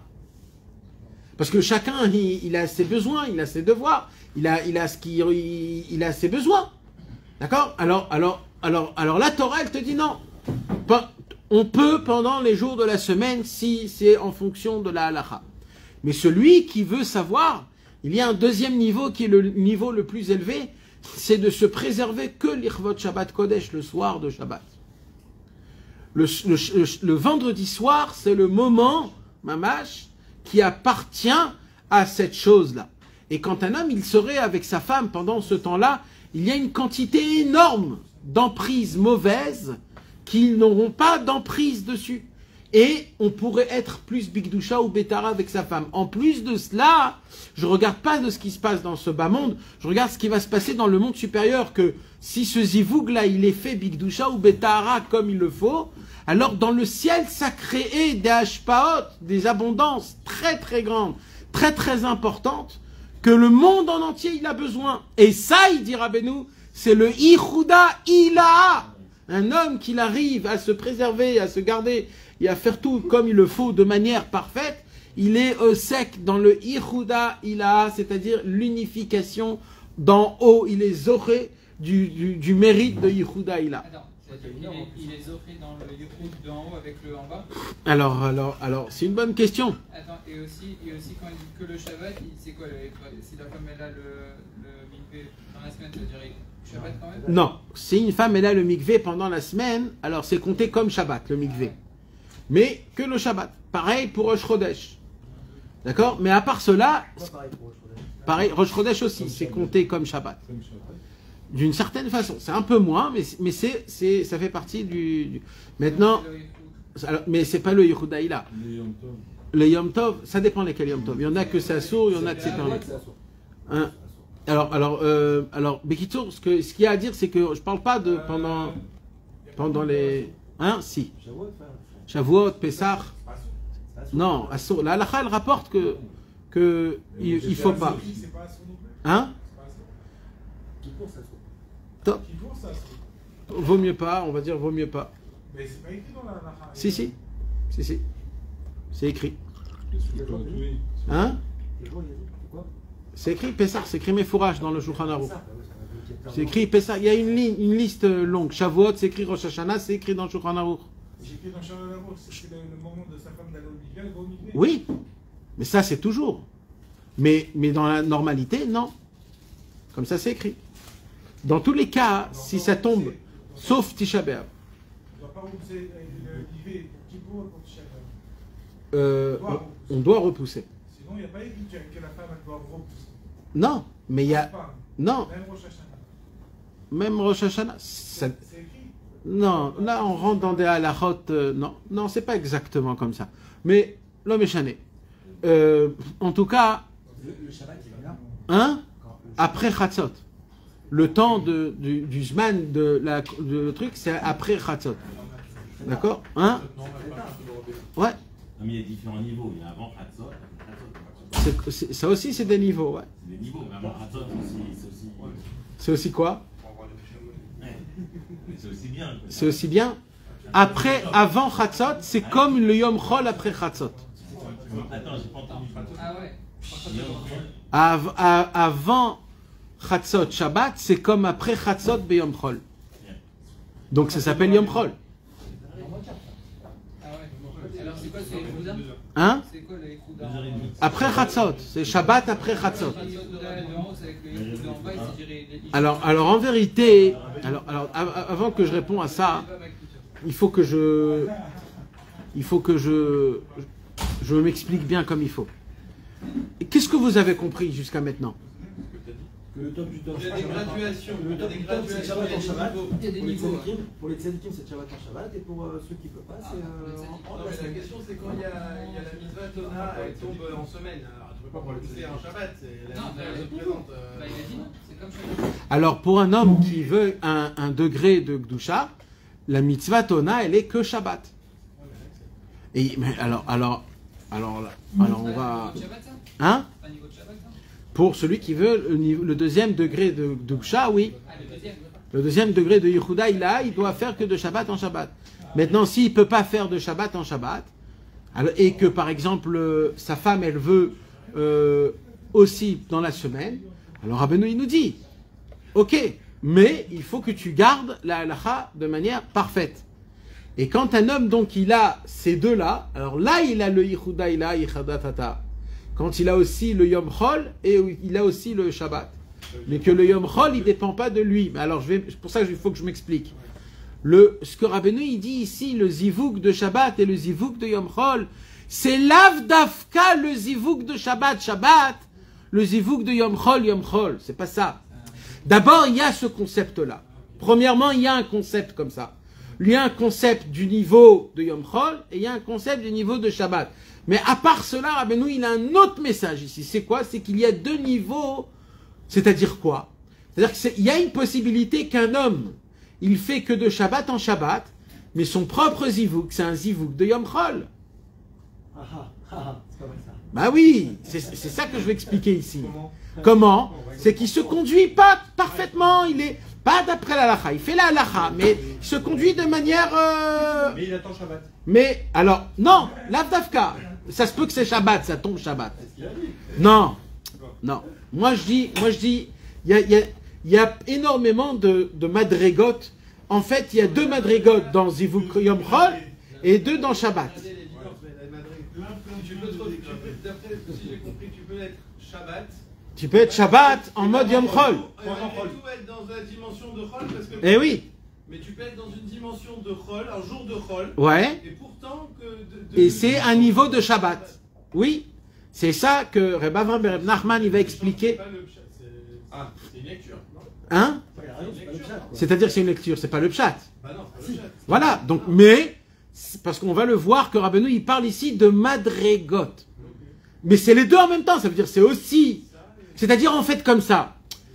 A: Parce que chacun, il, il a ses besoins, il a ses devoirs, il a, il a ce qui, il, il a ses besoins. D'accord? Alors, alors, alors, alors la Torah, elle te dit non. On peut pendant les jours de la semaine si c'est en fonction de la halakha. Mais celui qui veut savoir, il y a un deuxième niveau qui est le niveau le plus élevé, c'est de se préserver que l'Irvot Shabbat Kodesh, le soir de Shabbat. Le, le, le, le vendredi soir, c'est le moment, mamash, qui appartient à cette chose-là. Et quand un homme, il serait avec sa femme pendant ce temps-là, il y a une quantité énorme d'emprises mauvaises qu'ils n'auront pas d'emprise dessus. Et on pourrait être plus Bigdusha ou Betara avec sa femme. En plus de cela, je ne regarde pas de ce qui se passe dans ce bas monde, je regarde ce qui va se passer dans le monde supérieur, que si ce zivoug-là, il est fait Bigdusha ou Betara comme il le faut, alors dans le ciel, ça crée des hashpaot, des abondances très très grandes, très très importantes, que le monde en entier, il a besoin. Et ça, il dit Rabbeinu, c'est le Ichuda Ilaha. Un homme qui arrive à se préserver, à se garder et à faire tout comme il le faut de manière parfaite, il est au sec dans le Ichuda Ilaha, c'est-à-dire l'unification d'en haut. Il est zoré du, du, du mérite de Ichuda Ilaha.
C: Il est, il est zoré dans le Yichud d'en haut avec le en bas.
A: Alors, alors, alors, c'est une bonne question.
C: Attends, et aussi, et aussi quand il dit que le Shabbat, c'est quoi? Si la femme elle a le, le mikvé dans la semaine, ça veut dire Shabbat quand même?
A: Non, si une femme elle a le mikvé pendant la semaine, alors c'est compté comme Shabbat, le mikvé. Mais que le Shabbat. Pareil pour Rosh Chodesh. D'accord? Mais à part cela, pareil, Rosh Chodesh aussi, c'est compté comme Shabbat. D'une certaine façon. C'est un peu moins, mais, mais c'est, c'est, ça fait partie du... du... Maintenant, alors, mais c'est pas le Yehuda Ila. Le Yom Tov, ça dépend lesquels Yom Tov. Il y en a que c'est assourd, il y en a que c'est permis. Hein? Alors, alors, euh, alors, Bekitour, ce que, ce qu'il y a à dire, c'est que je parle pas de pendant, pendant les, hein, si.
D: Shavuot, frère.
A: Shavuot, Pessah.
D: C'est Assour.
A: Non, Assour. La halakha, elle rapporte que, que, il, il faut pas.
E: C'est pas Assour non plus.
A: Hein?
E: C'est pas Assour.
D: Kippour, c'est Assour.
A: Top.
E: Qui pour ça Assour.
A: Vaut mieux pas, on va dire vaut mieux pas.
E: Mais c'est pas écrit dans la halakha.
A: Si, si. Si, si. C'est écrit.
B: Oui.
A: Hein?
D: Le jour, il a dit pourquoi?
A: C'est écrit Pessah, c'est écrit Mefourage dans le Shulchan Aruch.
D: Ça, bah oui, ça va bloquer plein de
A: C'est
D: gens.
A: écrit Pessah. Il y a une, ligne, une liste longue. Shavuot, c'est écrit Rosh Hashanah, c'est écrit dans le Shulchan Aruch.
E: J'ai écrit dans Charles Labo, c'est le, le moment de sa femme d'aller au Mikveh, elle va au Mikveh.
A: Oui, mais ça c'est toujours. Mais, mais dans la normalité, non. Comme ça c'est écrit. Dans tous les cas, si ça tombe, sauf Tisha B'Av,
E: On doit pas repousser l'I V pour Kippour et pour Tisha B'Av.
A: euh, on, on doit repousser.
E: Sinon, il n'y a pas écrit que la femme elle doit repousser.
A: Non, mais il y a...
E: Pas.
A: Non,
E: Même Rosh Hashanah.
A: même Rosh Hashanah, ça-
E: C'est écrit.
A: non, là on rentre dans des halachot, euh, non, non, c'est pas exactement comme ça. Mais l'homme est chané. Euh, en tout cas,
D: Le, le Shabbat, il est là.
A: hein,
D: Quand le
A: après Chatzot. Le temps de, du, du Zman de la, de le truc, c'est après Chatzot. D'accord? Hein? Ouais.
F: Non, mais il y a différents niveaux. Il y a avant Hatzot, après Hatzot.
A: C'est- c'est- ça aussi, c'est des niveaux, ouais.
F: C'est des niveaux, mais avant Hatzot aussi, c'est aussi.
A: C'est aussi quoi?
F: Ouais. Mais c'est aussi bien. quoi.
A: C'est aussi bien. Après, avant Chatzot, c'est comme le Yom Chol après Chatzot.
F: Attends, j'ai pas entendu.
C: Ah ouais.
A: Av- a- avant Chatzot Shabbat, c'est comme après Chatzot Beyom Chol. Donc ça s'appelle Yom Chol.
C: Ah ouais. Alors c'est quoi, c'est les Yehuda?
A: Hein?
C: C'est quoi les Yehuda?
F: Deux heures et demie.
A: Après Chatzot. C'est Shabbat après Chatzot.
C: Les Yehuda de en haut, c'est avec le Yehuda en bas, et c'est géré- les-
A: Alors, alors en vérité, alors, alors, av- avant que je réponde à ça, il faut que je, il faut que je, je m'explique bien comme il faut. Et qu'est-ce que vous avez compris jusqu'à maintenant?
D: Que le top du top.
C: Il y a des graduations.
D: Le top du top, c'est le Shabbat en Shabbat.
C: Il y a des
D: Pour les
C: niveaux,
D: tzadikim, pour les tzadikim, c'est le Shabbat en Shabbat. Et pour euh, ceux qui ne peuvent pas, c'est.
C: pour les
D: euh,
C: tzadikim.
D: en- en-
G: Non, mais la question c'est quand il y a, il y a la mitzvah Tona, elle tombe en semaine. Alors tu peux pas repousser un Shabbat, c'est la
C: Non,
G: mitzvah
C: bah,
G: elle se
C: toujours.
G: présente. euh,
C: Bah, il a dit non, c'est comme ça.
A: Alors pour un homme qui veut un, un degré de Gdusha, la mitzvah Tona, elle est que Shabbat. Et mais alors, alors, alors, là, alors on va,
C: C'est un niveau de Shabbat, ça?
A: hein?
C: C'est un niveau de Shabbat, ça?
A: Pour celui qui veut le, niveau- le deuxième degré de Gdusha, oui.
C: Ah, le deuxième.
A: Le deuxième degré de Yehuda, il a, il doit faire que de Shabbat en Shabbat. Maintenant, s'il ne peut pas faire de Shabbat en Shabbat, alors- et que par exemple euh, sa femme, elle veut euh, aussi dans la semaine, alors Rabbeinu, il nous dit, ok, mais il faut que tu gardes la halakha de manière parfaite. Et quand un homme, donc, il a ces deux-là, alors là, il a le Yehuda, il a Yichada Tata. Quand il a aussi le Yom Chol, et il a aussi le Shabbat. Mais que le Yom Chol, il ne dépend pas de lui. Mais alors, je vais, c'est pour ça qu'il faut que je m'explique. Le, ce que Rabbeinu, il dit ici, le Zivouk de Shabbat et le Zivouk de Yom Chol, c'est l'Avdavka, le Zivouk de Shabbat, Shabbat, le Zivouk de Yom Chol, Yom Chol. C'est pas ça. D'abord, il y a ce concept-là. Premièrement, il y a un concept comme ça. Il y a un concept du niveau de Yom Chol et il y a un concept du niveau de Shabbat. Mais à part cela, Rabbeinu, il a un autre message ici. C'est quoi? C'est qu'il y a deux niveaux. C'est-à-dire quoi? C'est-à-dire qu'il y a une possibilité qu'un homme, il fait que de Shabbat en Shabbat, mais son propre zivouk, c'est un zivouk de Yom Chol.
D: Ah ah, ah ah, c'est pas vrai ça.
A: Bah oui, c'est c'est ça que je vais expliquer ici.
G: Comment
A: Comment? C'est qu'il se conduit pas parfaitement, il est pas d'après la halakha, il fait la halakha, mais il se conduit de manière... euh,
G: Mais il attend Shabbat.
A: Mais, alors, non, l'Avdavka, ça se peut que c'est Shabbat, ça tombe Shabbat. Non, non. Moi je dis, moi je dis, il y a, il y a- il y a énormément de, de madrigot. En fait, il y a deux madrigot dans Zivuk Yom Chol et deux dans Shabbat.
G: Tu peux, te- tu peux, d'après si j'ai compris, tu peux être Shabbat.
A: Tu peux être Shabbat en mode Yom Chol.
G: Et tout être dans la dimension de Chol parce que.
A: Eh oui,
G: Mais tu peux être dans une dimension de Chol, un jour de Chol.
A: ouais.
G: Et pourtant que. De, de-
A: Et c'est un niveau de Shabbat. Oui, c'est ça que Reb Avram ben Reb Nachman il va
G: C'est
A: expliquer.
G: pas le pshat, c'est- Ah, c'est une lecture. Non
A: Hein?
D: Ouais, il a raison, c'est pas le chat, quoi.
A: C'est-à-dire que c'est une lecture, c'est pas le pshat.
G: Bah non, c'est pas le pshat.
A: Voilà, donc, mais, c'est parce qu'on va le voir que Rabbeinu, il parle ici de madrigot. Mais c'est les deux en même temps, ça veut dire c'est aussi. C'est-à-dire en fait comme ça.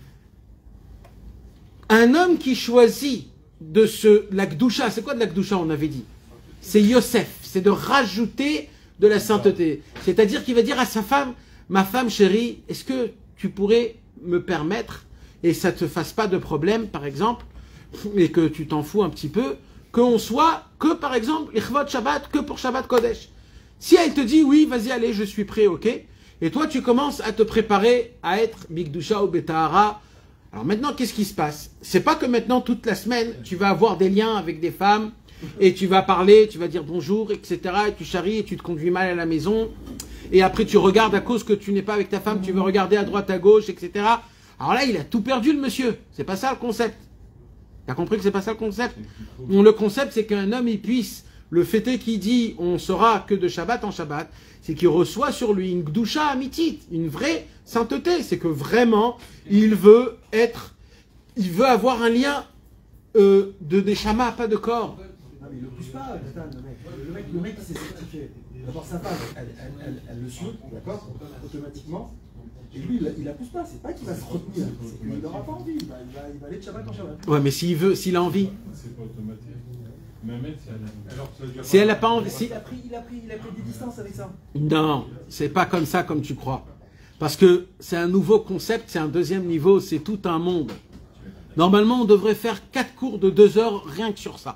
A: Un homme qui choisit de ce... La Gdusha, c'est quoi de la Gdusha, on avait dit? C'est Yosef, c'est de rajouter de la sainteté. C'est-à-dire qu'il va dire à sa femme, ma femme chérie, est-ce que tu pourrais me permettre, et ça ne te fasse pas de problème, par exemple, et que tu t'en fous un petit peu, qu'on soit que, par exemple, Ichvot Shabbat, que pour Shabbat Kodesh. Si elle te dit, oui, vas-y, allez, je suis prêt, ok, et toi, tu commences à te préparer à être Bigdusha ou Betahara. Alors maintenant, qu'est-ce qui se passe? C'est pas que maintenant, toute la semaine, tu vas avoir des liens avec des femmes, et tu vas parler, tu vas dire bonjour, et cetera, et tu charries, et tu te conduis mal à la maison, et après tu regardes à cause que tu n'es pas avec ta femme, tu veux regarder à droite, à gauche, et cetera. Alors là, il a tout perdu, le monsieur. C'est pas ça le concept. T'as compris que c'est pas ça le concept? Le concept, c'est qu'un homme, il puisse, le fêter qui dit, on sera que de Shabbat en Shabbat, c'est qu'il reçoit sur lui une Gdusha amitit, une vraie sainteté. C'est que vraiment, il veut être, il veut avoir un lien euh, de Neshama, pas de corps.
D: Non, mais il ne le pousse pas, Nathan, le mec. Le mec, le mec il s'est certifié. D'abord, sa femme, elle, elle, elle, elle le suit, d'accord, automatiquement. Et lui, il ne la pousse pas. C'est pas qu'il va se retenir. C'est qu'il n'aura pas envie. Il va, il va, il va aller de Shabbat en Shabbat.
A: Ouais, mais s'il veut, s'il a envie.
B: C'est pas automatique. Même si elle a...
A: Si elle n'a pas envie. Si...
D: Il, a pris, il, a pris, il a pris des distances avec ça.
A: Non, c'est pas comme ça comme tu crois. Parce que c'est un nouveau concept, c'est un deuxième niveau, c'est tout un monde. Normalement, on devrait faire quatre cours de deux heures rien que sur ça.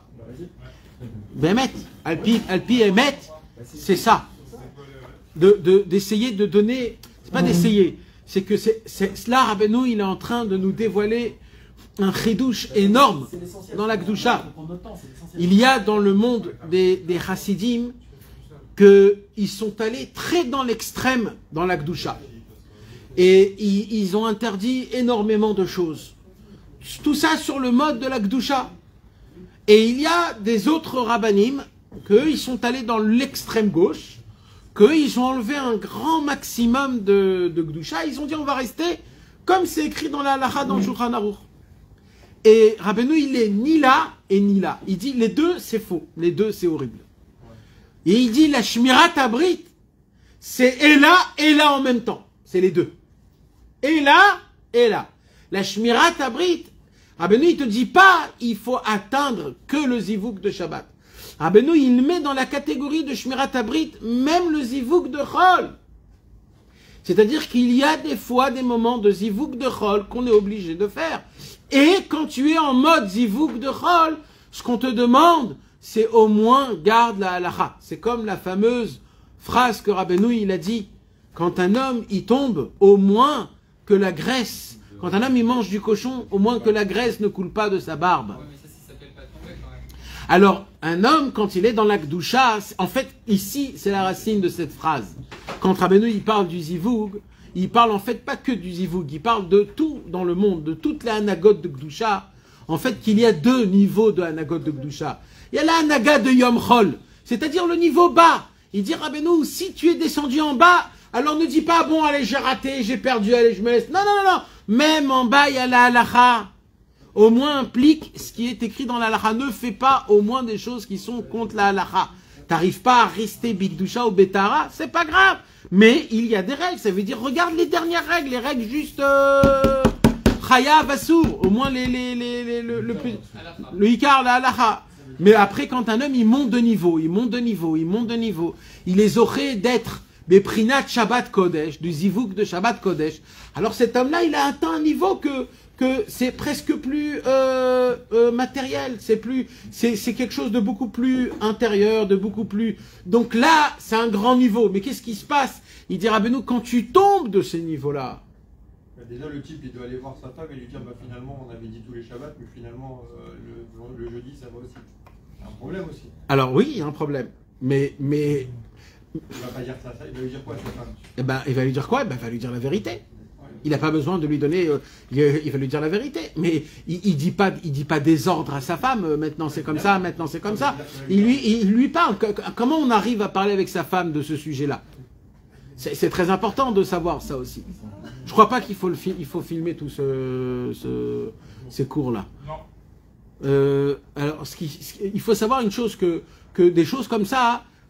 A: Bémet, Alpi, Alpi et Met, c'est ça. De, de, d'essayer de donner, c'est pas d'essayer, c'est que c'est, c'est, là, Rabbeinu, il est en train de nous dévoiler un chidouche énorme dans la Gdusha. Il y a dans le monde des, des Hasidim qu'ils sont allés très dans l'extrême dans la Gdusha. Et ils, ils ont interdit énormément de choses. Tout ça sur le mode de la Gdusha. Et il y a des autres rabbanim, qu'eux, ils sont allés dans l'extrême gauche, qu'eux, ils ont enlevé un grand maximum de, de Gdusha, ils ont dit on va rester comme c'est écrit dans la halacha dans le Shulchan Aruch. Et Rabbeinu, il est ni là et ni là. Il dit les deux, c'est faux. Les deux, c'est horrible. Et il dit la Shmirat Abrit, c'est et là et là en même temps. C'est les deux. Et là et là. La Shmirat Abrit, Rabbeinu, il te dit pas, il faut atteindre que le zivouk de Shabbat. Rabbeinu, il met dans la catégorie de Shmirat Abrit même le zivouk de Chol. C'est-à-dire qu'il y a des fois des moments de zivouk de Chol qu'on est obligé de faire. Et quand tu es en mode zivouk de Chol, ce qu'on te demande, c'est au moins garde la halacha. C'est comme la fameuse phrase que Rabbeinu, il a dit, quand un homme, il tombe, au moins que la graisse, quand un homme, il mange du cochon, au moins que la graisse ne coule pas de sa barbe.
C: Ouais, mais ça, ça s'appelle pas tomber quand même.
A: Alors, un homme, quand il est dans la Gdusha, en fait, ici, c'est la racine de cette phrase. Quand Rabbeinu, il parle du zivoug, il parle en fait pas que du zivoug, il parle de tout dans le monde, de toutes les anagotes de Gdusha. En fait, qu'il y a deux niveaux de anagotes de Gdusha. Il y a la anaga de Yom Chol, c'est-à-dire le niveau bas. Il dit, Rabbeinu, si tu es descendu en bas, alors ne dis pas, bon, allez, j'ai raté, j'ai perdu, allez, je me laisse. Non, non, non, non. Même en bas, il y a la halacha. Au moins implique ce qui est écrit dans la halacha. Ne fais pas au moins des choses qui sont contre la halacha. T'arrives pas à rester Bigdusha ou Betara, c'est pas grave. Mais il y a des règles. Ça veut dire, regarde les dernières règles, les règles juste euh, Chaya, Vasour, au moins les, les, les, les, le, le plus, le Ikar, la halacha. Mais après, quand un homme, il monte de niveau, il monte de niveau, il monte de niveau, il est zoré d'être Beprinat Shabbat Kodesh, du Zivouk de Shabbat Kodesh. Alors cet homme-là, il a atteint un niveau que, que c'est presque plus euh, euh, matériel, c'est plus, c'est, c'est quelque chose de beaucoup plus intérieur, de beaucoup plus... Donc là, c'est un grand niveau. Mais qu'est-ce qui se passe? Il dit, Rabbeinu, quand tu tombes de ces niveaux-là...
H: Déjà, le type, il doit aller voir sa femme et lui dire, bah, finalement, on avait dit tous les Shabbats, mais finalement, euh, le, le jeudi, ça va aussi. C'est un problème aussi.
A: Alors oui, il y a un problème. Mais... mais...
H: Il va pas dire ça, ça, il va lui dire quoi, sa femme?
A: Eh ben, il va lui dire quoi? Eh ben, il va lui dire la vérité. Il n'a pas besoin de lui donner, euh, il, il va lui dire la vérité. Mais il, il dit pas, il dit pas des ordres à sa femme. Euh, maintenant c'est comme ça, maintenant c'est comme ça. Il lui, il lui parle. Comment on arrive à parler avec sa femme de ce sujet-là? C'est, c'est très important de savoir ça aussi. Je crois pas qu'il faut le, il faut filmer tous ce, ce, ces cours-là. Euh, alors, ce qui, ce, il faut savoir une chose que, que des choses comme ça,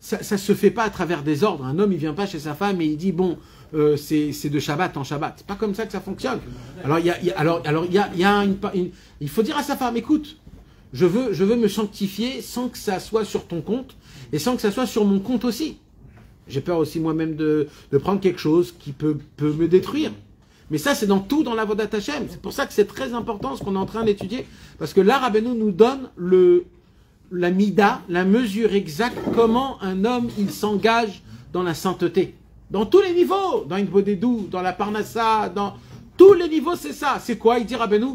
A: ça, ça se fait pas à travers des ordres. Un homme, il vient pas chez sa femme et il dit, bon, euh, c'est de Shabbat en Shabbat. C'est pas comme ça que ça fonctionne. Alors, il y a, y a, alors, alors, il y a, y a une, une, il faut dire à sa femme, écoute, je veux, je veux me sanctifier sans que ça soit sur ton compte et sans que ça soit sur mon compte aussi. J'ai peur aussi moi-même de, de prendre quelque chose qui peut, peut me détruire. Mais ça, c'est dans tout dans la Vodat Hashem. C'est pour ça que c'est très important ce qu'on est en train d'étudier. Parce que là, Rabbeinu nous donne le, la mida, la mesure exacte, comment un homme, il s'engage dans la sainteté. Dans tous les niveaux, dans une Bodédou, dans la Parnassa, dans tous les niveaux, c'est ça. C'est quoi? Il dit Rabbeinu,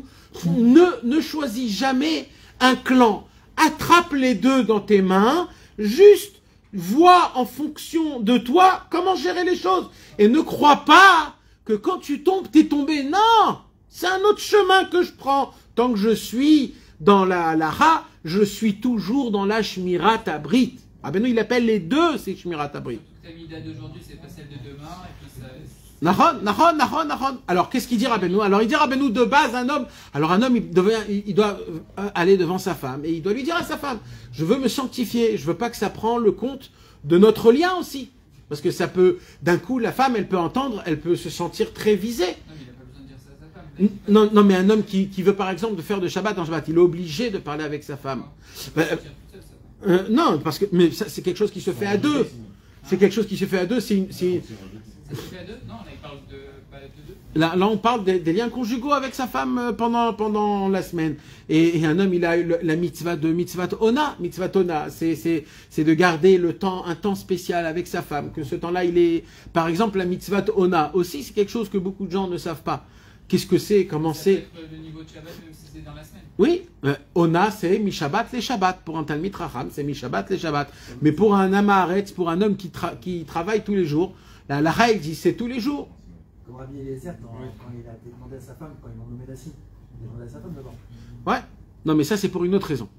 A: ne, ne choisis jamais un clan. Attrape les deux dans tes mains, juste vois en fonction de toi comment gérer les choses. Et ne crois pas que quand tu tombes, t'es tombé. Non, c'est un autre chemin que je prends. Tant que je suis dans la Lara, je suis toujours dans la Shmirat Abrit. Ah ben non, il appelle les deux, c'est Shmirat Abrit.
C: Ta mida d'aujourd'hui, c'est pas celle de demain, et puis ça...
A: Nahon, Nahon, Nahon, Nahon. Alors, qu'est-ce qu'il dit Rabbeinu? Alors, il dit Rabbeinu, de base, un homme, alors un homme, il, devait, il doit aller devant sa femme, et il doit lui dire à sa femme, je veux me sanctifier, je veux pas que ça prenne le compte de notre lien aussi. Parce que ça peut, d'un coup, la femme, elle peut entendre, elle peut se sentir très visée.
C: Non, mais il n'a pas besoin de dire ça à sa femme.
A: Non, non, mais un homme qui, qui veut, par exemple, de faire de Shabbat en Shabbat, il est obligé de parler avec sa femme. Ben, euh, non, parce que, mais ça, c'est quelque chose qui se fait à deux. C'est quelque chose qui se fait à deux, c'est une...
C: Ça se fait à deux? Non, là, il parle de, bah, de deux.
A: Là, là, on parle des, des liens conjugaux avec sa femme pendant, pendant la semaine. Et, et un homme, il a eu la mitzvah de mitzvah ona. Mitzvah ona, c'est de garder le temps, un temps spécial avec sa femme. Que ce temps-là, il est... Par exemple, la mitzvah ona aussi, c'est quelque chose que beaucoup de gens ne savent pas. Qu'est-ce que c'est? Comment c'est?
C: Ça peut être le niveau de Shabbat, même si c'est dans la semaine.
A: Oui, euh, ona, c'est mi-Shabbat les Shabbat. Pour un Talmid Racham, c'est mi-Shabbat les Shabbat. Mais pour un Amaharetz, pour un homme qui, tra qui travaille tous les jours, la, la règle dit c'est tous les jours.
D: Comme Rabbi Eliezer, quand, quand il a demandé à sa femme, quand ils l'ont nommé Dassi, il a demandé à sa femme d'abord.
A: Ouais, non mais ça c'est pour une autre raison.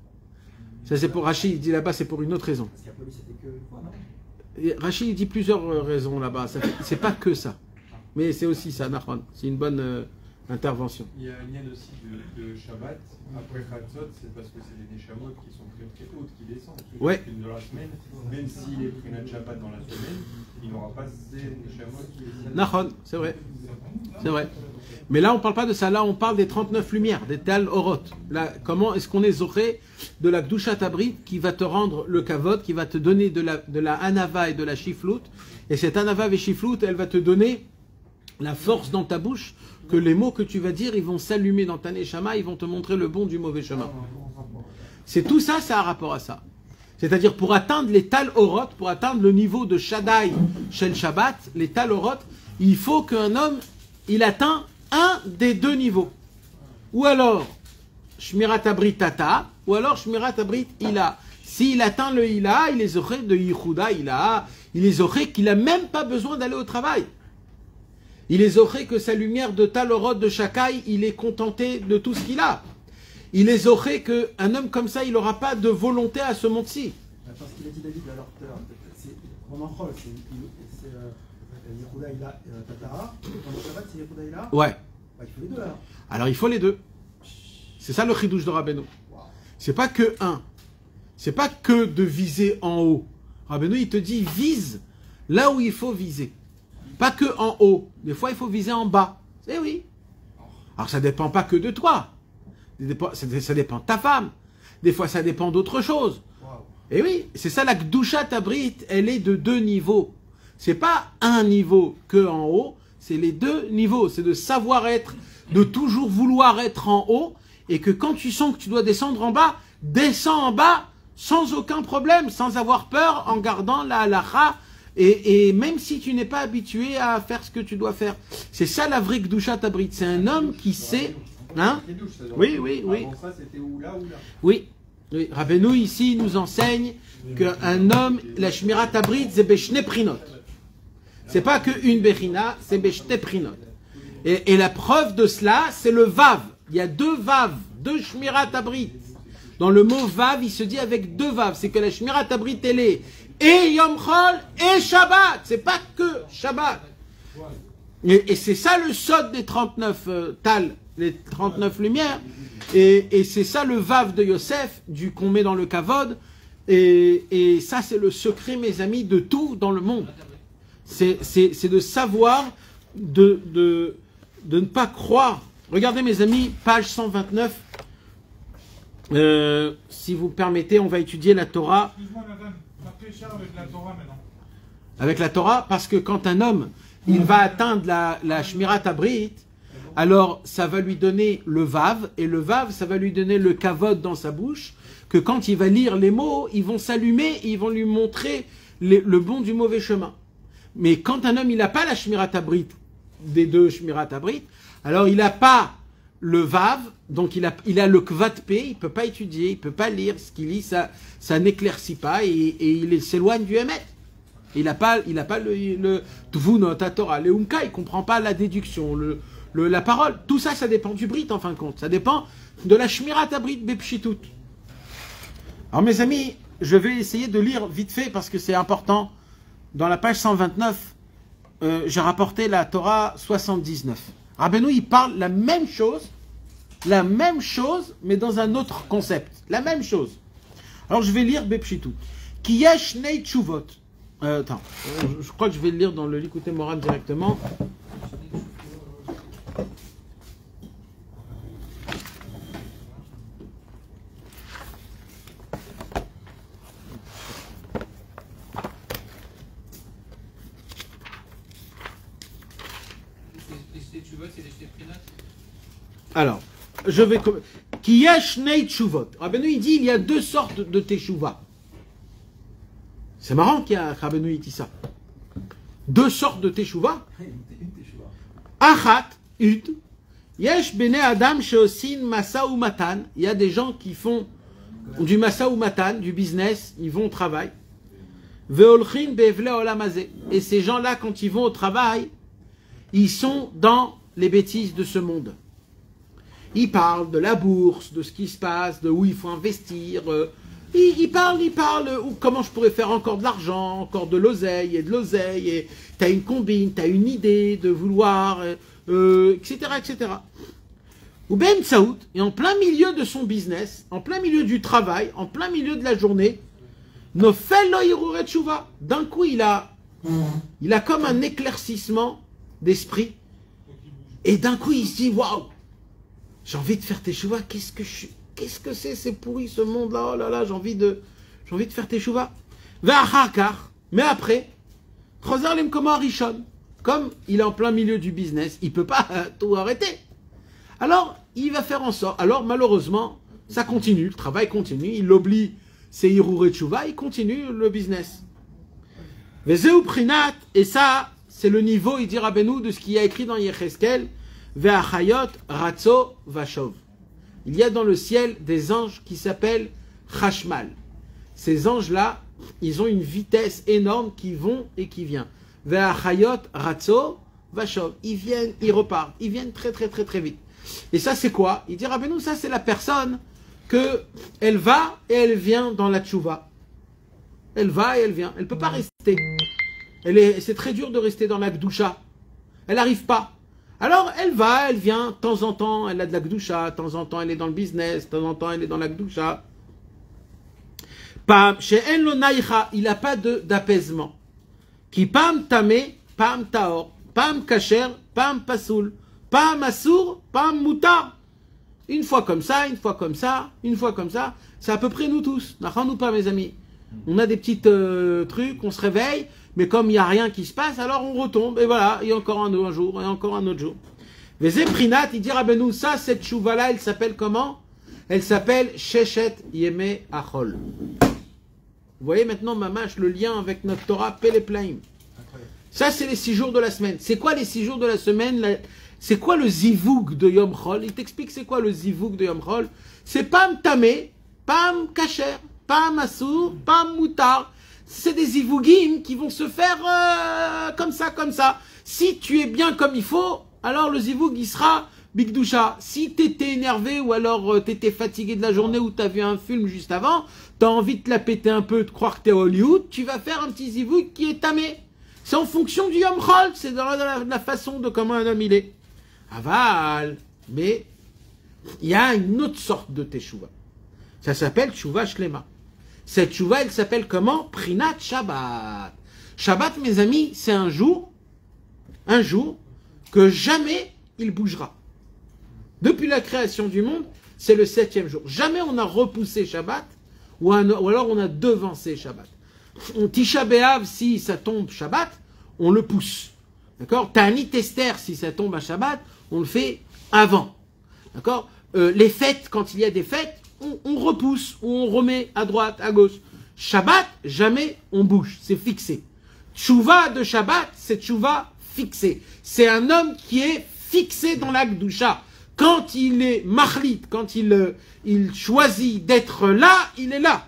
A: Ça c'est pour Rachid, il dit là-bas c'est pour une autre raison.
D: Parce qu'après lui c'était que une fois, non?
A: Et Rachid il dit plusieurs raisons là-bas, c'est pas que ça. Mais c'est aussi ça, Nahon. C'est une bonne euh, intervention.
H: Il y a un lien aussi de, de Shabbat. Après Chatzot, c'est parce que c'est des Neshamot qui sont très très hautes qui descendent.
A: Ouais.
H: Dans la semaine, même s'il est pris un Shabbat dans la semaine, il n'aura pas ces Neshamot qui descendent.
A: Nahon, c'est vrai. C'est vrai. Mais là, on ne parle pas de ça. Là, on parle des trente-neuf lumières, des Tal Orot. Là, comment est-ce qu'on est zoré de la Gdushat Abrit qui va te rendre le kavod, qui va te donner de la, de la Hanava et de la Shiflout. Et cette Hanava et Shiflout, elle va te donner la force dans ta bouche, que les mots que tu vas dire, ils vont s'allumer dans ta neshama, ils vont te montrer le bon du mauvais chemin. C'est tout ça, ça a rapport à ça. C'est-à-dire, pour atteindre les Tal Orot, pour atteindre le niveau de Shaddai Shel Shabbat, les Tal Orot, il faut qu'un homme, il atteint un des deux niveaux. Ou alors, Shmirat Abrit Tata, ou alors Shmirat Abrit Ila. S'il atteint le Ila, il les aurait de Yichuda Ila, il les aurait qu'il n'a même pas besoin d'aller au travail. Il les aurait que sa lumière de Talorot, de Shakai, il est contenté de tout ce qu'il a. Il les aurait qu'un homme comme ça, il n'aura pas de volonté à ce monde-ci.
D: Parce qu'il a dit David alors tout à l'heure, on en prend, c'est Yehuda Ila Tatara, pendant Shabbat c'est Yehuda Ila.
A: Ouais.
D: Bah, il faut les deux alors.
A: Alors il faut les deux. C'est ça le chidouche de Rabbeinu. Wow. C'est pas que un. C'est pas que de viser en haut. Rabbeinu il te dit vise là où il faut viser. Pas que en haut. Des fois, il faut viser en bas. Eh oui. Alors, ça ne dépend pas que de toi. Ça dépend de ta femme. Des fois, ça dépend d'autre chose. Wow. Et oui, c'est ça la Gdushat Abrit. Elle est de deux niveaux. C'est pas un niveau que en haut. C'est les deux niveaux. C'est de savoir être, de toujours vouloir être en haut. Et que quand tu sens que tu dois descendre en bas, descends en bas sans aucun problème, sans avoir peur, en gardant la halakha. Et, et même si tu n'es pas habitué à faire ce que tu dois faire. C'est ça la vraie Gdushat Abrit. C'est un homme qui sait... Hein? Oui, oui, oui.
H: Avant ça, c'était ou là ou là.
A: Oui. Oui. Rabbeinu ici nous enseigne qu'un homme, la Shmirat Abrit, c'est Beshne Prinot. C'est pas qu'une Bechina, c'est Beshne Prinot. Et, et la preuve de cela, c'est le Vav. Il y a deux Vav, deux Shmirat Abrit. Dans le mot Vav, il se dit avec deux Vav. C'est que la Shmirat Abrit, elle est et Yom Chol et Shabbat. C'est pas que Shabbat. Et, et c'est ça le sod des trente-neuf euh, Tal, les trente-neuf lumières. Et, et c'est ça le Vav de Yosef, du qu'on met dans le Kavod. Et, et ça, c'est le secret, mes amis, de tout dans le monde. C'est de savoir, de, de, de ne pas croire. Regardez, mes amis, page cent vingt-neuf. Euh, si vous permettez, on va étudier la Torah.
E: Excuse-moi, madame, la pécha avec la Torah maintenant.
A: Avec la Torah, parce que quand un homme, il va atteindre la, la Shmirat Abrit, alors ça va lui donner le Vav, et le Vav, ça va lui donner le Kavod dans sa bouche, que quand il va lire les mots, ils vont s'allumer, ils vont lui montrer les, le bon du mauvais chemin. Mais quand un homme, il n'a pas la Shmirat Abrit, des deux Shmirat Abrit, alors il n'a pas le Vav, donc il a, il a le Kvat P, il ne peut pas étudier, il ne peut pas lire, ce qu'il lit, ça, ça n'éclaircit pas, et, et il s'éloigne du Emet. Il n'a pas, il a pas le, le Tvunot, Torah, le Umka, il ne comprend pas la déduction, le, le, la parole. Tout ça, ça dépend du Brit, en fin de compte. Ça dépend de la Shmirat Abrit Bepshitut. Alors, mes amis, je vais essayer de lire vite fait, parce que c'est important. Dans la page cent vingt-neuf, euh, j'ai rapporté la Torah soixante-dix-neuf. Rabbeinu, il parle la même chose, la même chose, mais dans un autre concept. La même chose. Alors, je vais lire Bepshitut. Ki yesh nei tshuvot. Euh, attends, je, je crois que je vais le lire dans le Likutei Moharan directement. Alors, je vais... Ki yesh nei tshuvot. Rabbeinu, il dit, il y a deux sortes de teshuva. C'est marrant qu'il y a Rabbeinu dit ça. Deux sortes de teshuva. Achat, ut. Yesh bene adam sheosin masa ou matan. Il y a des gens qui font du masa ou matan, du business, ils vont au travail. Veolchin bevle olamazé. Et ces gens-là, quand ils vont au travail, ils sont dans les bêtises de ce monde. Ils parlent de la bourse, de ce qui se passe, de où il faut investir. Euh, ils, ils parlent, ils parlent, euh, comment je pourrais faire encore de l'argent, encore de l'oseille et de l'oseille. Et tu as une combine, tu as une idée de vouloir, euh, et cetera, et cetera. Ou Ben Saoud est en plein milieu de son business, en plein milieu du travail, en plein milieu de la journée. D'un coup, il a, il a comme un éclaircissement d'esprit. Et d'un coup, il se dit, waouh, j'ai envie de faire teshuva. Qu'est-ce que je, qu'est-ce que c'est, c'est pourri ce monde-là. Oh là là, j'ai envie de, j'ai envie de faire teshuva. Mais après, comme il est en plein milieu du business, il peut pas tout arrêter. Alors, il va faire en sorte. Alors, malheureusement, ça continue, le travail continue. Il oublie ses hirure teshuva, il continue le business. Et ça, c'est le niveau, il dit Rabbeinu, de ce qu'il y a écrit dans Yecheskel. Ve'achayot ratzo vashov. Il y a dans le ciel des anges qui s'appellent Chashmal. Ces anges-là, ils ont une vitesse énorme qui vont et qui vient. Ve'achayot ratzo vashov. Ils viennent, ils repartent. Ils viennent très très très très vite. Et ça c'est quoi? Il dit Rabbeinu, ça c'est la personne que elle va et elle vient dans la tchouva. Elle va et elle vient. Elle ne peut pas rester. Elle est, c'est très dur de rester dans la Gdusha. Elle n'arrive pas. Alors, elle va, elle vient, de temps en temps, elle a de la Gdusha, de temps en temps, elle est dans le business, de temps en temps, elle est dans la Gdusha. Pam, chez En lo naïcha, il n'a pas d'apaisement. Qui pam tamé, pam taor, pam kacher, pam pasoul, pam assour, pam moutar. Une fois comme ça, une fois comme ça, une fois comme ça. C'est à peu près nous tous. N'achons-nous pas, mes amis. On a des petits euh, trucs, on se réveille. Mais comme il n'y a rien qui se passe, alors on retombe, et voilà, il y a encore un, un jour, et encore un autre jour. Vezé Prinat, il dit Rabbeinu, ça, cette chouva-là, elle s'appelle comment? Elle s'appelle Sheshet Yeme Achol. Vous voyez maintenant, mamache, le lien avec notre Torah Péléplaim. Ça, c'est les six jours de la semaine. C'est quoi les six jours de la semaine? C'est quoi le zivoug de Yom Chol? Il t'explique c'est quoi le zivoug de Yom Chol. C'est Pam Tamé, Pam Kacher, Pam Assour, Pam Moutar. C'est des zivougim qui vont se faire euh, comme ça, comme ça. Si tu es bien comme il faut, alors le zivoug, il sera bigdoucha. Si tu étais énervé ou alors euh, tu étais fatigué de la journée ou tu as vu un film juste avant, tu as envie de te la péter un peu, de croire que tu es Hollywood, tu vas faire un petit zivoug qui est tamé. C'est en fonction du Yom Chol, c'est dans la, la, la façon de comment un homme il est. Aval, mais il y a une autre sorte de teshuva. Ça s'appelle teshuva shlema. Cette tchouva, elle s'appelle comment? Prinat Shabbat. Shabbat, mes amis, c'est un jour, un jour, que jamais il bougera. Depuis la création du monde, c'est le septième jour. Jamais on a repoussé Shabbat, ou, un, ou alors on a devancé Shabbat. On Tisha B'Av, si ça tombe Shabbat, on le pousse. D'accord? Ta'anit Esther, si ça tombe à Shabbat, on le fait avant. D'accord? euh, Les fêtes, quand il y a des fêtes, on, on repousse, ou on remet à droite, à gauche. Shabbat, jamais on bouge, c'est fixé. Tchouva de Shabbat, c'est tchouva fixé. C'est un homme qui est fixé dans la Gdusha. Quand il est mahlit, quand il, euh, il choisit d'être là, il est là.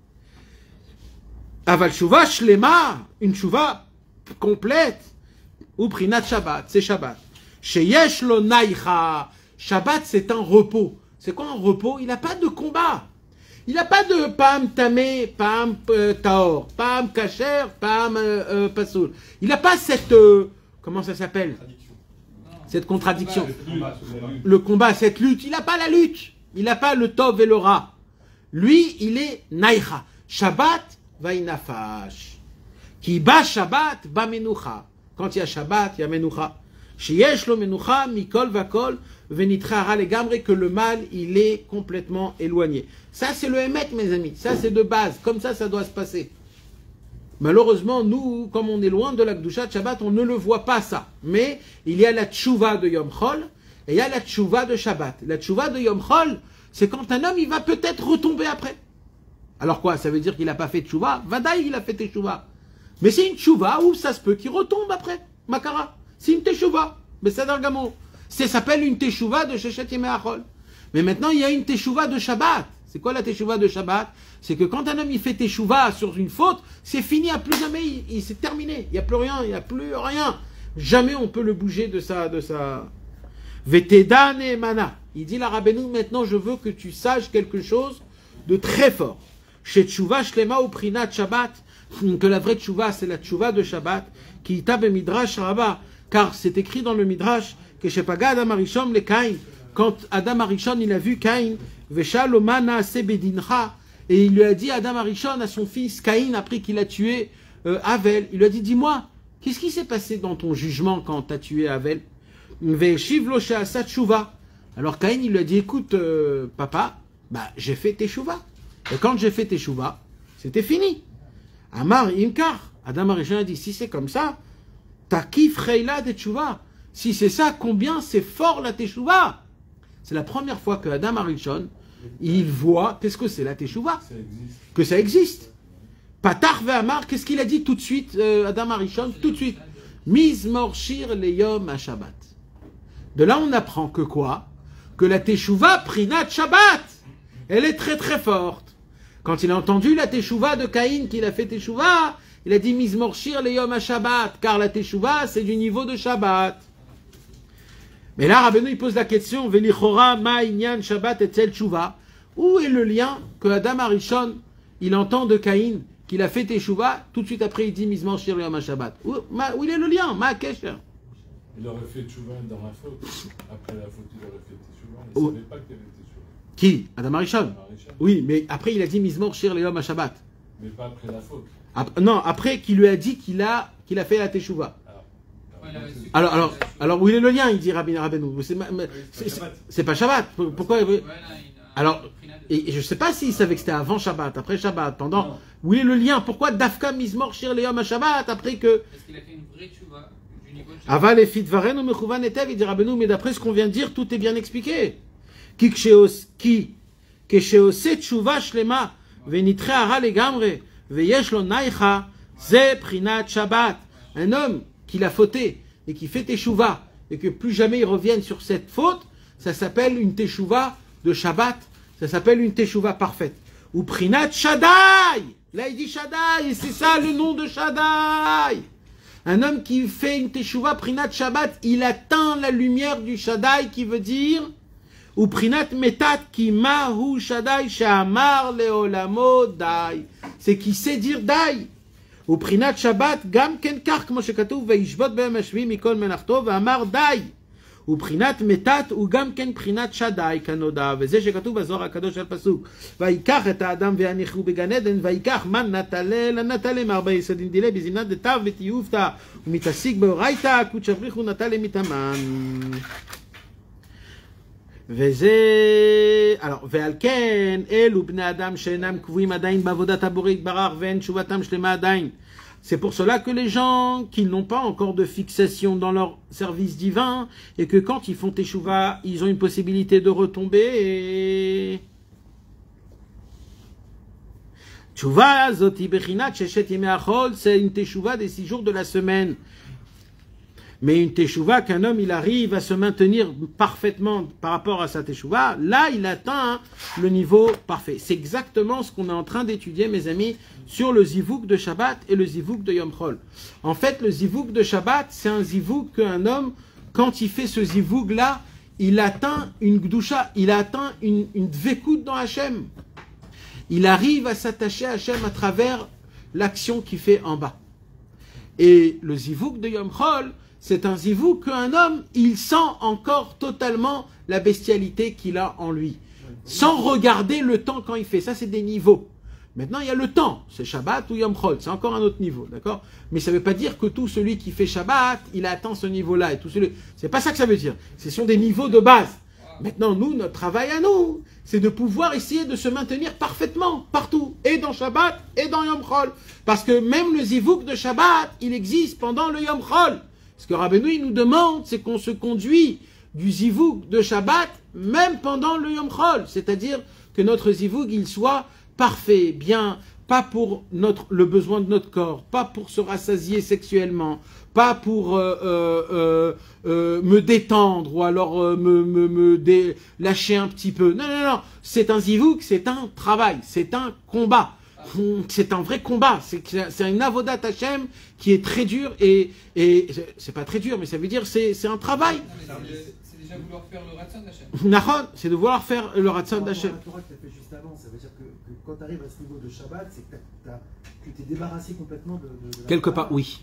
A: Aval tchouva shlema, une tchouva complète. Ou prinat Shabbat, c'est Shabbat. Sheyesh lo naïcha. Shabbat, c'est un repos. C'est quoi un repos? Il n'a pas de combat. Il n'a pas de pam tamé, pam euh, taor, pam kacher, pam euh, euh, pasoul. Il n'a pas cette... Euh, comment ça s'appelle? Cette contradiction. Le combat, cette lutte. Il n'a pas la lutte. Il n'a pas le tov et le ra. Lui, il est naïcha. Shabbat, vaïnafash. Ki ba Shabbat, ba menucha. Quand il y a Shabbat, il y a menucha. Sheyesh lo menucha, mikol vakol, venitra les gamre, que le mal, il est complètement éloigné. Ça, c'est le émet, mes amis. Ça, c'est de base. Comme ça, ça doit se passer. Malheureusement, nous, comme on est loin de la Kedusha de Shabbat, on ne le voit pas, ça. Mais il y a la tchouva de Yom Chol et il y a la tchouva de Shabbat. La tchouva de Yom Chol, c'est quand un homme, il va peut-être retomber après. Alors quoi? Ça veut dire qu'il n'a pas fait tchouva? Vadaï, il a fait tchouva. Mais c'est une tchouva où ça se peut qu'il retombe après. Makara. C'est une tchouva. Mais c'est d'Argamo. Ça s'appelle une tchouva de Shechet Yemei Achol. Mais maintenant, il y a une tchouva de Shabbat. C'est quoi la teshuvah de Shabbat? C'est que quand un homme il fait teshuvah sur une faute, c'est fini, à plus jamais, il, il c'est terminé. Il n'y a plus rien, il n'y a plus rien. Jamais on peut le bouger de sa... de sa... Veteda ne'emana. Il dit la Rabbeinu, maintenant je veux que tu saches quelque chose de très fort. Chez teshuvah shlema ou prinat Shabbat, que la vraie teshuvah c'est la teshuvah de Shabbat, qui itabe midrash rabba, car c'est écrit dans le midrash que chez Paga Adam Arishon le Caïn, quand Adam Arishon il a vu Caïn, et il lui a dit, Adam Arishon, à son fils Caïn, après qu'il a tué euh, Avel, il lui a dit, dis-moi, qu'est-ce qui s'est passé dans ton jugement quand tu as tué Avel? Alors Caïn, il lui a dit, écoute, euh, papa, bah, j'ai fait teshuva. Et quand j'ai fait teshuva, c'était fini. Amar Imkar, Adam Arishon a dit, si c'est comme ça, takif reila de teshuva. Si c'est ça, combien c'est fort la teshuva? C'est la première fois que Adam Arishon, il voit, qu'est-ce que c'est la teshuva?
B: Ça existe.
A: Que ça existe. Patar ve'amar, qu'est-ce qu'il a dit tout de suite, euh, Adam Arishon? Tout de suite. Mizmor shir leyom à Shabbat. De là, on apprend que quoi? Que la teshuva prinat Shabbat. Elle est très très forte. Quand il a entendu la teshuva de Caïn, qu'il a fait teshuva, il a dit Mizmor shir leyom à Shabbat. Car la teshuva, c'est du niveau de Shabbat. Mais là, Rabbeinu, il pose la question, Velichora ma inyan Shabbat etzel tshuva. Où est le lien que Adam Arishon, il entend de Caïn, qu'il a fait teshuva, tout de suite après il dit Mizmor shir yom Shabbat. Où, ma, où il est le lien? Ma kesher.
B: Il aurait fait teshuva dans la faute. Après la faute, il aurait fait teshuva. Il ne
A: Oh.
B: savait pas qu'il y avait teshuva.
A: Qui? Adam Arishon?
B: Adam Arishon.
A: Oui, mais après il a dit Mizmor shir yom Shabbat.
B: Mais pas après la faute.
A: Ap- non, après qu'il lui a dit qu'il a, qu'il a fait la teshuva. Alors, alors, alors, où il est le lien? Il dit Rabbi Rabbeinu. C'est, ma- ma- c'est- c'est- c'est pas Shabbat. Pourquoi? Alors, et, et je sais pas s'il savait que c'était avant Shabbat, après Shabbat, pendant.
C: Non.
A: Où est le lien? Pourquoi Dafka Mizmor Shir Leom à Shabbat après que.
C: Parce qu'il a fait une vraie tchouva du niveau de Shabbat.
A: Aval et fit varen ou mechouvan etev, il dit Rabbeinu, mais d'après ce qu'on vient de dire, tout est bien expliqué. Ki ksheos, ki, ksheose tshuva shlema, venitre ara legamre, veyesh lo naïcha, ze prinat Shabbat. Un homme qui l'a fauté et qui fait teshuva et que plus jamais il revienne sur cette faute, ça s'appelle une teshuva de Shabbat, ça s'appelle une teshuva parfaite. Ou prinat Shaddai. Là il dit Shaddai et c'est ça le nom de Shaddai. Un homme qui fait une teshuva prinat Shabbat, il atteint la lumière du Shaddai qui veut dire ou prinat metat ki mahu Shaddai she'amar leolamo dai. C'est qui sait dire dai. ובחינת שבת גם כן כך כמו שכתוב וישבות בהם השביעי מכל מלאכתו ואמר די ובחינת מתת הוא גם כן בחינת שדי כנודע, וזה שכתוב בזוהר הקדוש על פסוק ויקח את האדם ויניחו בגן עדן ויקח מן נטלה לנטלה מארבע יסודין דילה בזינת דתיו ותיובתא ומתעסיק באורייתא קודש בריחו נטלה מתאמן. וזה, ועל כן אלו בני אדם שאינם קבועים עדיין בעבודת הבורא יתברך ואין תשובתם שלמה עדיין. C'est pour cela que les gens qui n'ont pas encore de fixation dans leur service divin et que quand ils font teshuva, ils ont une possibilité de retomber et... Teshuva zoti bechinat sheshet yemei achol, c'est une teshuva des six jours de la semaine. Mais une teshuva qu'un homme il arrive à se maintenir parfaitement par rapport à sa teshuva, là il atteint le niveau parfait. C'est exactement ce qu'on est en train d'étudier, mes amis, sur le zivouk de Shabbat et le zivouk de Yom Chol. En fait, le zivouk de Shabbat, c'est un zivouk qu'un homme, quand il fait ce zivouk là, il atteint une gdusha, il atteint une, une dvekout dans Hachem. Il arrive à s'attacher à Hachem à travers l'action qu'il fait en bas. Et le zivouk de Yom Chol, c'est un zivouk qu'un homme, il sent encore totalement la bestialité qu'il a en lui. Sans regarder le temps quand il fait. Ça, c'est des niveaux. Maintenant, il y a le temps. C'est Shabbat ou Yom Chol. C'est encore un autre niveau. D'accord? Mais ça ne veut pas dire que tout celui qui fait Shabbat, il atteint ce niveau-là. Et tout celui... C'est pas ça que ça veut dire. Ce sont des niveaux de base. Maintenant, nous, notre travail à nous, c'est de pouvoir essayer de se maintenir parfaitement, partout. Et dans Shabbat, et dans Yom Chol. Parce que même le zivouk de Shabbat, il existe pendant le Yom Chol. Ce que Rabbeinu il nous demande, c'est qu'on se conduit du zivouk de Shabbat même pendant le Yom Chol. C'est-à-dire que notre zivouk, il soit parfait, bien, pas pour notre, le besoin de notre corps, pas pour se rassasier sexuellement, pas pour euh, euh, euh, me détendre ou alors euh, me, me, me dé, lâcher un petit peu. Non, non, non. C'est un zivouk, c'est un travail, c'est un combat. C'est un vrai combat, c'est une avodat Hashem qui est très dur et, et c'est pas très dur, mais ça veut dire c'est c'est un travail.
C: C'est déjà vouloir faire le Ratzon d'Hachem.
A: C'est de vouloir faire le Ratzon d'Hachem.
D: La Torah que tu as fait juste avant, ça veut dire que, que quand tu arrives à ce niveau de Shabbat, c'est que tu t'es débarrassé complètement de, de, de la
A: Quelque part, oui.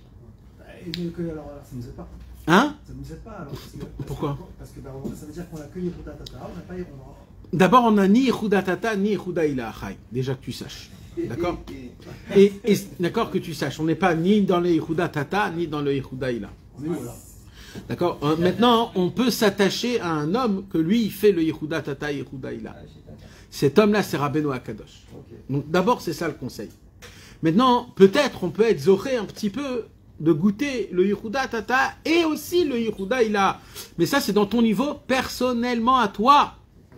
D: Et que, alors, alors, ça ne nous aide pas.
A: Hein?
D: Ça ne nous aide pas alors. Parce que, parce
A: Pourquoi?
D: que, Parce que bah, ça veut dire qu'on a que Yehuda Tata, on n'a pas Yehuda.
A: D'abord, on n'a ni Yehuda Tata ni Yehuda Ila Achai. Déjà que tu saches. D'accord? Et, et d'accord que tu saches, on n'est pas ni dans le Yehuda Tata ni dans le Yehuda Ila. D'accord? Maintenant, on peut s'attacher à un homme que lui, il fait le Yehuda Tata, Yehuda Ila. Cet homme-là, c'est Rabbeinu Akadosh. Donc d'abord, c'est ça le conseil. Maintenant, peut-être on peut être zoré un petit peu de goûter le Yehuda Tata et aussi le Yehuda Ila. Mais ça, c'est dans ton niveau personnellement à toi.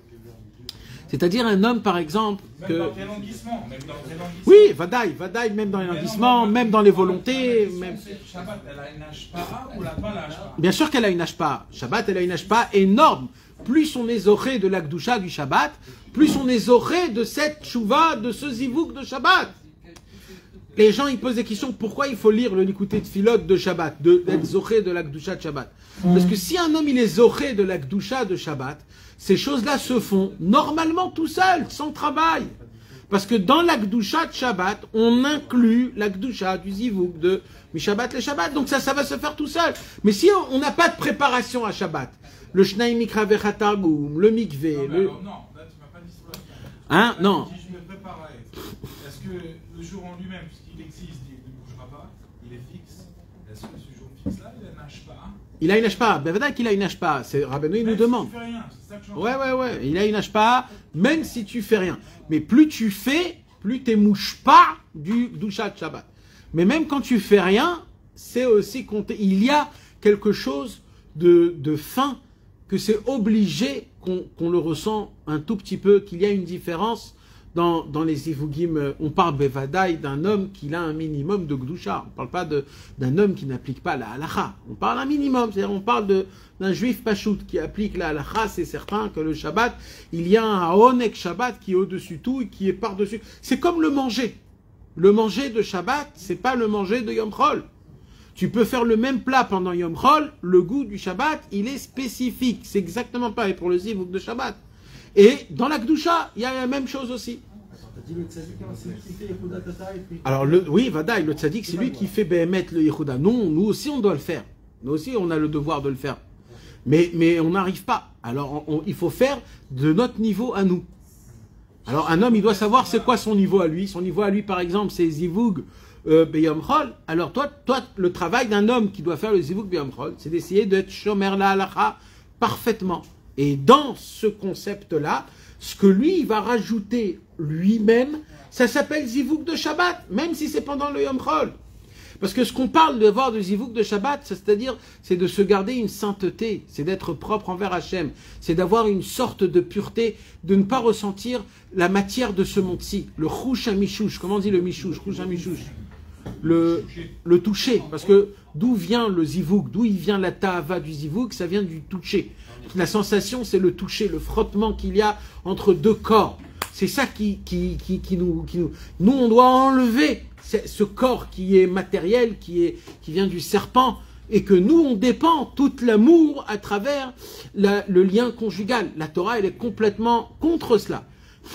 A: C'est-à-dire un homme, par exemple...
I: Même
A: que...
I: dans tes languissements, même dans tes languissements.
A: Oui, vadaï, vadaï, même dans les languissements, même dans les volontés. Même...
I: Shabbat, elle a une hashpa'a ou elle n'a pas la hashpa'a?
A: Bien sûr qu'elle a une hashpa'a. Shabbat, elle a une hashpa'a énorme. Plus on est zoré de l'akdusha du Shabbat, plus on est zoré de cette tchouva, de ce zivouk de Shabbat. Les gens, ils posent des questions, pourquoi il faut lire le Likutei Tfilot de Shabbat, d'être zoré de l'akdusha de Shabbat? Parce que si un homme, il est zoré de l'akdusha de Shabbat, ces choses-là se font normalement tout seul, sans travail. Parce que dans l'Akdusha de Shabbat, on inclut l'Akdusha du Zivouk de Shabbat les Shabbat. Donc ça, ça va se faire tout seul. Mais si on n'a pas de préparation à Shabbat, le Shnai Mikra Vechatargum, le Mikvé,
I: non,
A: le...
I: Alors, non, là tu m'as pas dit cela.
A: Hein?
I: Là,
A: Non.
I: Tu dis, je me préparerai. Est-ce que le jour en lui-même, puisqu'il existe, il ne bougera pas, il est fixe, est-ce que ce jour fixe-là, il n'a pas?
A: Il a une hashpa, ben voilà qu'il a une hashpa, c'est Rabbeinu il nous demande.
I: Si tu fais rien, c'est ça que je
A: Ouais, ouais, ouais, il a une hashpa, même si tu fais rien. Mais plus tu fais, plus tu mouches pas du Dusha de Shabbat. Mais même quand tu fais rien, c'est aussi compté. Il y a quelque chose de, de fin, que c'est obligé qu'on qu'on le ressent un tout petit peu, qu'il y a une différence dans, dans les Zivugim. On parle bevadaï d'un homme qui a un minimum de Gdusha. On ne parle pas d'un homme qui n'applique pas la halacha. On parle un minimum, c'est-à-dire on parle d'un juif pachout qui applique la halacha. C'est certain que le Shabbat, il y a un haonek Shabbat qui est au-dessus tout et qui est par-dessus. C'est comme le manger. Le manger de Shabbat, c'est pas le manger de Yom Chol. Tu peux faire le même plat pendant Yom Chol, le goût du Shabbat, il est spécifique. C'est exactement pareil pour le Zivuk de Shabbat. Et dans la Gdusha, il y a la même chose aussi. Alors, le, oui, Vadaï, le tzaddik, c'est lui qui fait Behemet le Yehuda. Non, nous aussi, on doit le faire. Nous aussi, on a le devoir de le faire. Mais, mais on n'arrive pas. Alors, on, on, il faut faire de notre niveau à nous. Alors, un homme, il doit savoir c'est quoi son niveau à lui. Son niveau à lui, par exemple, c'est Zivug euh, Beyom Chol. Alors, toi, toi, le travail d'un homme qui doit faire le Zivug Beyom Chol, c'est d'essayer d'être Shomer la Halacha parfaitement. Et dans ce concept-là, ce que lui, il va rajouter lui-même, ça s'appelle Zivug de Shabbat, même si c'est pendant le Yom Chol. Parce que ce qu'on parle de voir de Zivug de Shabbat, c'est-à-dire, c'est de se garder une sainteté, c'est d'être propre envers Hachem, c'est d'avoir une sorte de pureté, de ne pas ressentir la matière de ce monde-ci. Le chouch à michouch, comment on dit le michouch, chouch à michouch, le, le toucher, parce que d'où vient le Zivug, d'où il vient la ta'ava du Zivug, ça vient du toucher. La sensation, c'est le toucher, le frottement qu'il y a entre deux corps. C'est ça qui, qui, qui, qui, nous, qui nous... Nous, on doit enlever ce corps qui est matériel, qui, est, qui vient du serpent, et que nous, on dépend tout l'amour à travers la, le lien conjugal. La Torah, elle est complètement contre cela.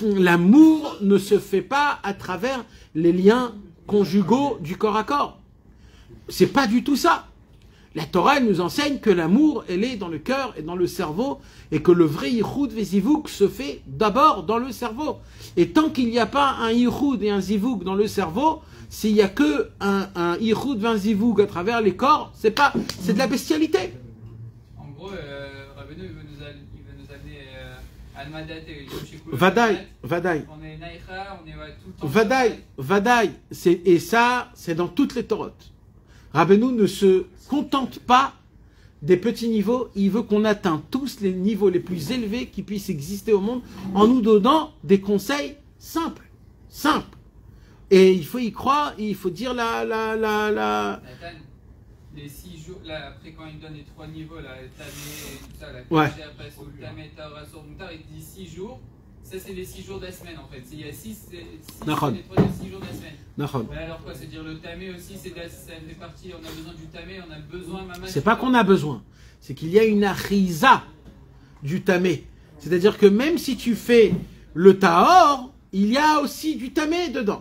A: L'amour ne se fait pas à travers les liens conjugaux du corps à corps. C'est pas du tout ça. La Torah, elle nous enseigne que l'amour, elle est dans le cœur et dans le cerveau, et que le vrai yichud vezivug se fait d'abord dans le cerveau. Et tant qu'il n'y a pas un yichud et un zivug dans le cerveau, s'il n'y a que un, un yichud et un zivug à travers les corps, c'est pas, c'est de la bestialité.
C: En gros, euh, Rabbeinu, il veut nous, al- il veut nous amener euh, à Madat et Yoshikul.
A: Vadaï, Vadaï.
C: On est Naïcha, on est ouais, tout le temps.
A: Vadaï, Vadaï, c'est, et ça, c'est dans toutes les Torotes. Rabbeinu ne se contente pas des petits niveaux, il veut qu'on atteigne tous les niveaux les plus élevés qui puissent exister au monde en nous donnant des conseils simples, simples. Et il faut y croire, il faut dire la... la, la, la...
C: Nathan, les six jours, là, après quand il donne les trois niveaux, là, le tamé et tout ça, là,
A: Ouais.
C: après sur le tamé, Torah, sur Moutar, il dit six jours. Ça, c'est les six jours de la semaine, en fait. Il y a six, c'est- six,
A: Nachon.
C: les trois, six jours de la semaine.
A: Nachon.
C: Mais alors quoi, c'est-à-dire le tamé aussi, c'est de la- ça fait partie, on a besoin du tamé, on a besoin, maman.
A: C'est pas qu'on a besoin, c'est qu'il y a une achiza du tamé. C'est-à-dire que même si tu fais le tahor, il y a aussi du tamé dedans.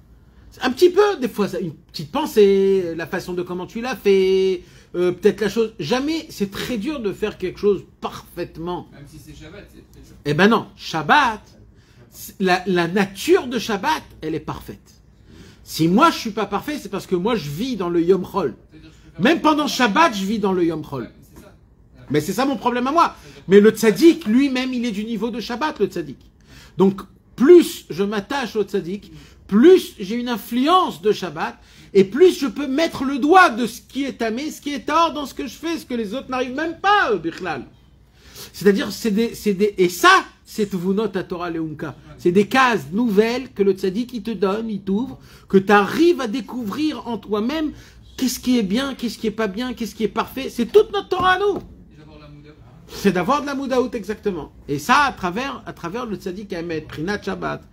A: Un petit peu, des fois, ça- une petite pensée, la façon de comment tu l'as fait, euh, peut-être la chose. Jamais, c'est très dur de faire quelque chose parfaitement.
C: Même si c'est Shabbat, c'est très dur.
A: Eh ben non, Shabbat, la, la nature de Shabbat, elle est parfaite. Si moi je suis pas parfait, c'est parce que moi je vis dans le Yom Chol.
C: C'est-à-dire, je peux faire-
A: Même pendant Shabbat, je vis dans le Yom Chol.
C: Ouais, c'est ça.
A: Mais c'est ça mon problème à moi. Mais le tzaddik, lui-même, il est du niveau de Shabbat, le tzaddik. Donc, plus je m'attache au tzaddik, plus j'ai une influence de Shabbat, et plus je peux mettre le doigt de ce qui est tamé, ce qui est hors dans ce que je fais, ce que les autres n'arrivent même pas, Bichlal. C'est-à-dire, c'est des, c'est des, et ça, c'est Tvunot à Torah Leunka. C'est des cases nouvelles que le tzaddik, il te donne, il t'ouvre, que tu arrives à découvrir en toi-même qu'est-ce qui est bien, qu'est-ce qui est pas bien, qu'est-ce qui est parfait. C'est toute notre Torah à nous.
C: Et d'abord la Mouda.
A: C'est d'avoir de la moudaout, exactement. Et ça, à travers, à travers le tzaddik Ahmed, Prinat Shabbat.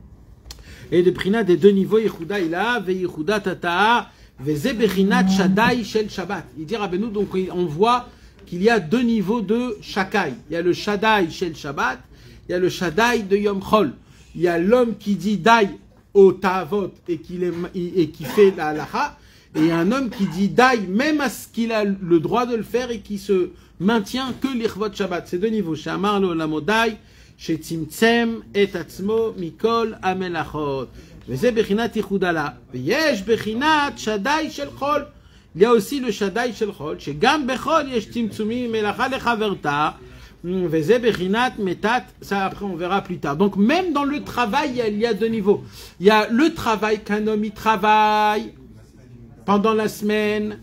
A: Et le Prinat des deux niveaux, Yehuda Ila, Ve Yehuda Tata'a, Ve Ze Bechinat Shaddai Shel Shabbat. Il dit Rabbeinu, donc on voit qu'il y a deux niveaux de Shakai. Il y a le Shaddai Shel Shabbat, il y a le Shaddai de Yom Chol. Il y a l'homme qui dit Dai au Ta'avot et qui, les, et qui fait la halacha. Et il y a un homme qui dit Dai même à ce qu'il a le droit de le faire et qui se maintient que l'Irvot Shabbat. C'est deux niveaux. Shamar lo lamodai, shetzimtzem et atzmo mikol amelachot. Veze bechinat yichudala. Veyesh bechinat Shaddai shel Chol. Il y a aussi le Shaddai shel Chol. Shegam bechol yesh tzimtzumi melacha lechaverta. Veze bechinat metat. Ça après on verra plus tard. Donc même dans le travail il y a deux niveaux. Il y a le travail qu'un homme il travaille pendant la semaine.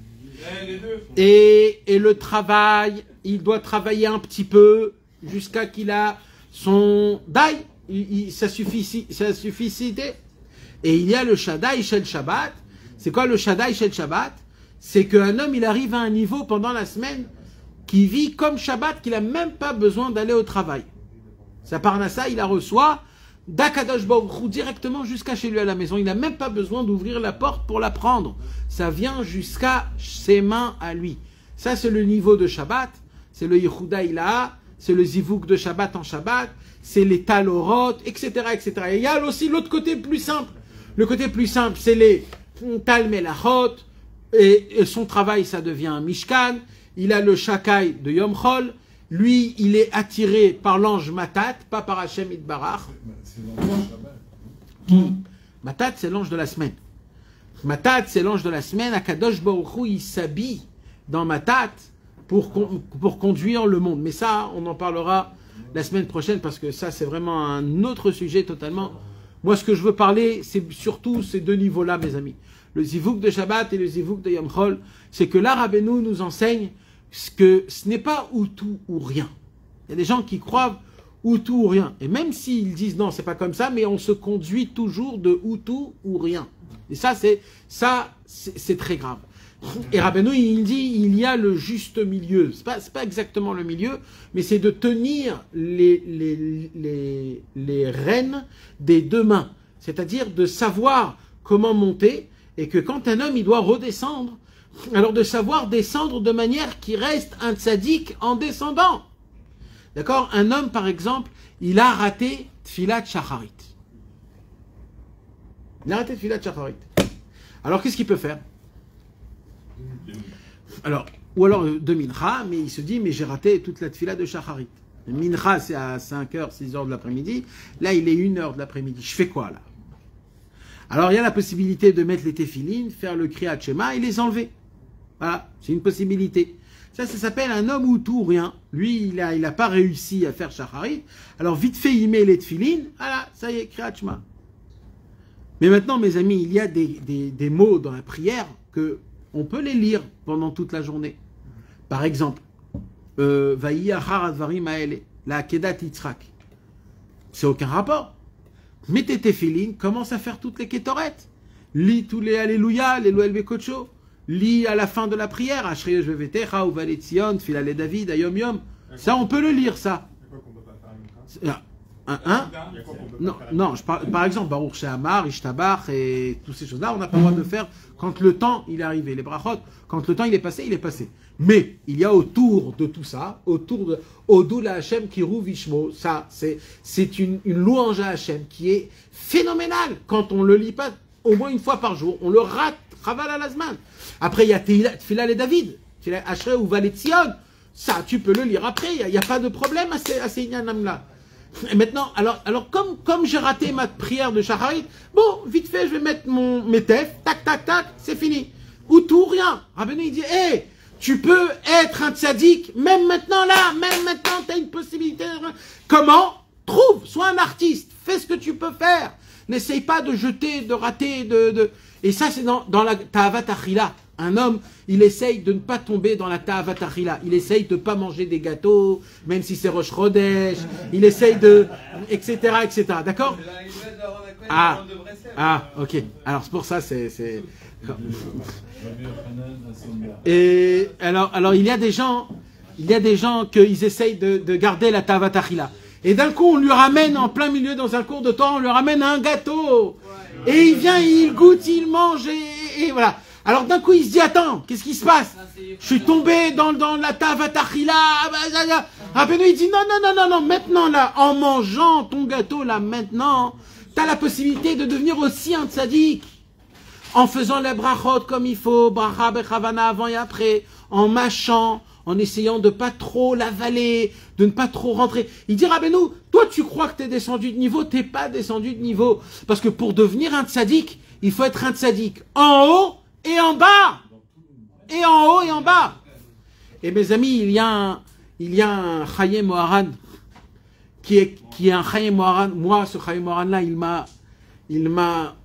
A: Et, et le travail, il doit travailler un petit peu jusqu'à qu'il a son daï, il, il, sa, suffici, sa suffisité. Et il y a le Shaddai Shel Shabbat. C'est quoi le Shaddai Shel Shabbat? C'est qu'un homme, il arrive à un niveau pendant la semaine qui vit comme Shabbat, qu'il n'a même pas besoin d'aller au travail. Sa parnassa, il la reçoit d'Akadosh Baruch Hu directement jusqu'à chez lui à la maison. Il n'a même pas besoin d'ouvrir la porte pour la prendre. Ça vient jusqu'à ses mains à lui. Ça, c'est le niveau de Shabbat. C'est le Yehuda Ilaha. C'est le Zivug de Shabbat en Shabbat. C'est les Talorot, et cetera, et cetera. Et il y a aussi l'autre côté plus simple. Le côté plus simple, c'est les Tal Melachot. Et, et son travail, ça devient un Mishkan. il a le Shakai de Yom Chol. Lui, il est attiré par l'ange Matat, pas par Hachem Itbarach.
B: C'est l'ange Shabbat.
A: Qui Matat, c'est l'ange de la semaine. Matat, c'est l'ange de la semaine. Akadosh Baruch Hu, il s'habille dans Matat pour, con, pour conduire le monde. Mais ça, on en parlera la semaine prochaine parce que ça, c'est vraiment un autre sujet totalement. Moi, ce que je veux parler, c'est surtout ces deux niveaux-là, mes amis. Le zivouk de Shabbat et le zivouk de Yom Chol. C'est que là, Rabbeinu nous enseigne que ce n'est pas ou tout ou rien. Il y a des gens qui croient ou tout ou rien. Et même s'ils disent non, c'est pas comme ça, mais on se conduit toujours de ou tout ou rien. Et ça, c'est ça, c'est très grave. Et Rabbeinu, il dit, il y a le juste milieu. C'est pas, c'est pas exactement le milieu, mais c'est de tenir les, les, les, les rênes des deux mains. C'est-à-dire de savoir comment monter, et que quand un homme, il doit redescendre, alors de savoir descendre de manière qui reste un tzaddik en descendant. D'accord? Un homme, par exemple, il a raté Tfilat Shacharit. Il a raté Tfilat Shacharit. Alors, qu'est-ce qu'il peut faire? Alors, ou alors de Mincha, mais il se dit, mais j'ai raté toute la Tfilat de Shacharit. Mincha, c'est à cinq heures, six heures de l'après-midi. Là, il est une heure de l'après-midi. Je fais quoi, là? Alors, il y a la possibilité de mettre les téphilines, faire le Kriyat Shema et les enlever. Voilà, c'est une possibilité. Ça, ça s'appelle un homme ou tout ou rien. Lui, il n'a il a pas réussi à faire Shacharit. Alors, vite fait, il met les téphilines. Voilà, ça y est, Kriyat Shema. Mais maintenant, mes amis, il y a des, des, des mots dans la prière que on peut les lire pendant toute la journée. Par exemple, Vayi Achar Advarim Haele, la Kedat Yitzhak. C'est aucun rapport. Mets tes téphilines, commence à faire toutes les kétorettes. Lis tous les Alléluia, les Loel Bekocho. Lis à la fin de la prière, Ashrei Vevetecha, Uvalet Tzion, Tfilale David, Ayom Yom. Ça, on peut le lire, ça. Un, un Non, non je par, par exemple, Baruch She'amar, Ishtabach et toutes ces choses-là, on n'a pas le droit de faire quand le temps il est arrivé. Les brachot, quand le temps il est passé, il est passé. Mais il y a autour de tout ça, autour de Odul Hashem Kiru Vishmo, ça, c'est une, une louange à Hashem qui est phénoménale. Quand on le lit pas au moins une fois par jour, on le rate, Chaval à l'Azman. Après, il y a Tfila et David, Ashrei ou Valet Tzion. Ça, tu peux le lire après, il n'y a, a pas de problème à ces, à ces inyanam-là. Et maintenant, alors, alors comme, comme j'ai raté ma prière de Shacharit, bon, vite fait, je vais mettre mon, mes tefs, tac, tac, tac, c'est fini. Ou tout, rien. Rabbeinu, il dit, hé, hey, tu peux être un tzaddik, même maintenant là, même maintenant, tu as une possibilité. Comment? Trouve, sois un artiste, fais ce que tu peux faire. N'essaye pas de jeter, de rater, de... de... Et ça, c'est dans, dans la Ta'avat Achila. Un homme, il essaye de ne pas tomber dans la Ta'avat Achila. Il essaye de ne pas manger des gâteaux, même si c'est Rosh Chodesh. Il essaye de... et cetera, et cetera. D'accord? Ah, ah, ok. Alors, c'est pour ça, c'est... c'est... Et alors, alors, il y a des gens... Il y a des gens qu'ils essayent de, de garder la Ta'avat Achila. Et d'un coup, on lui ramène en plein milieu, dans un cours de temps, on lui ramène un gâteau. Et il vient, il goûte, il mange, et, et voilà. Alors d'un coup, il se dit, attends, qu'est-ce qui se passe? Je suis tombé dans, dans la Ta'avat Achila. Rabbeinu, il dit, non, non, non, non, non, maintenant là, en mangeant ton gâteau là, maintenant, tu as la possibilité de devenir aussi un tzaddik. En faisant les brachot comme il faut, bracha bechavana avant et après, en mâchant, en essayant de pas trop l'avaler, de ne pas trop rentrer. Il dit, Rabbeinu, toi tu crois que tu es descendu de niveau, t'es pas descendu de niveau. Parce que pour devenir un tzaddik, il faut être un tzaddik en haut et en bas. Et en haut et en bas. Et mes amis, il y a un, il y a un Chaye Moharan qui est, qui est un Chaye Moharan. Moi, ce Chaye Moharan là, il m'a, il m'a,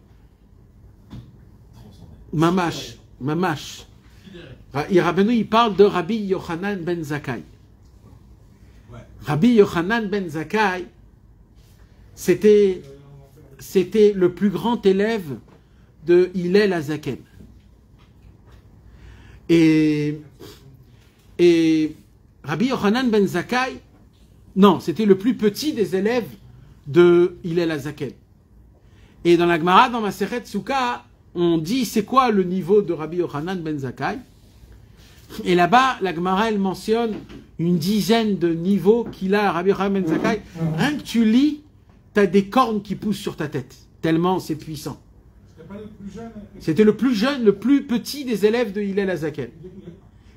A: mamash, mamash. Rabbeinu, il parle de Rabbi Yochanan ben Zakkai. Rabbi Yochanan ben Zakkai, c'était, c'était le plus grand élève de Hillel HaZaken. Et, et Rabbi Yochanan ben Zakkai, non, c'était le plus petit des élèves de Hillel HaZaken. Et dans la Gemara, dans Masechet Souka, on dit c'est quoi le niveau de Rabbi Yochanan ben Zakkai. Et là-bas, la Gemara, elle mentionne une dizaine de niveaux qu'il a, Rabbi Yochanan ben Zakkai. Rien que tu lis, tu as des cornes qui poussent sur ta tête, tellement c'est puissant. C'était le plus jeune, le plus jeune, le plus petit des élèves de Hillel HaZaken.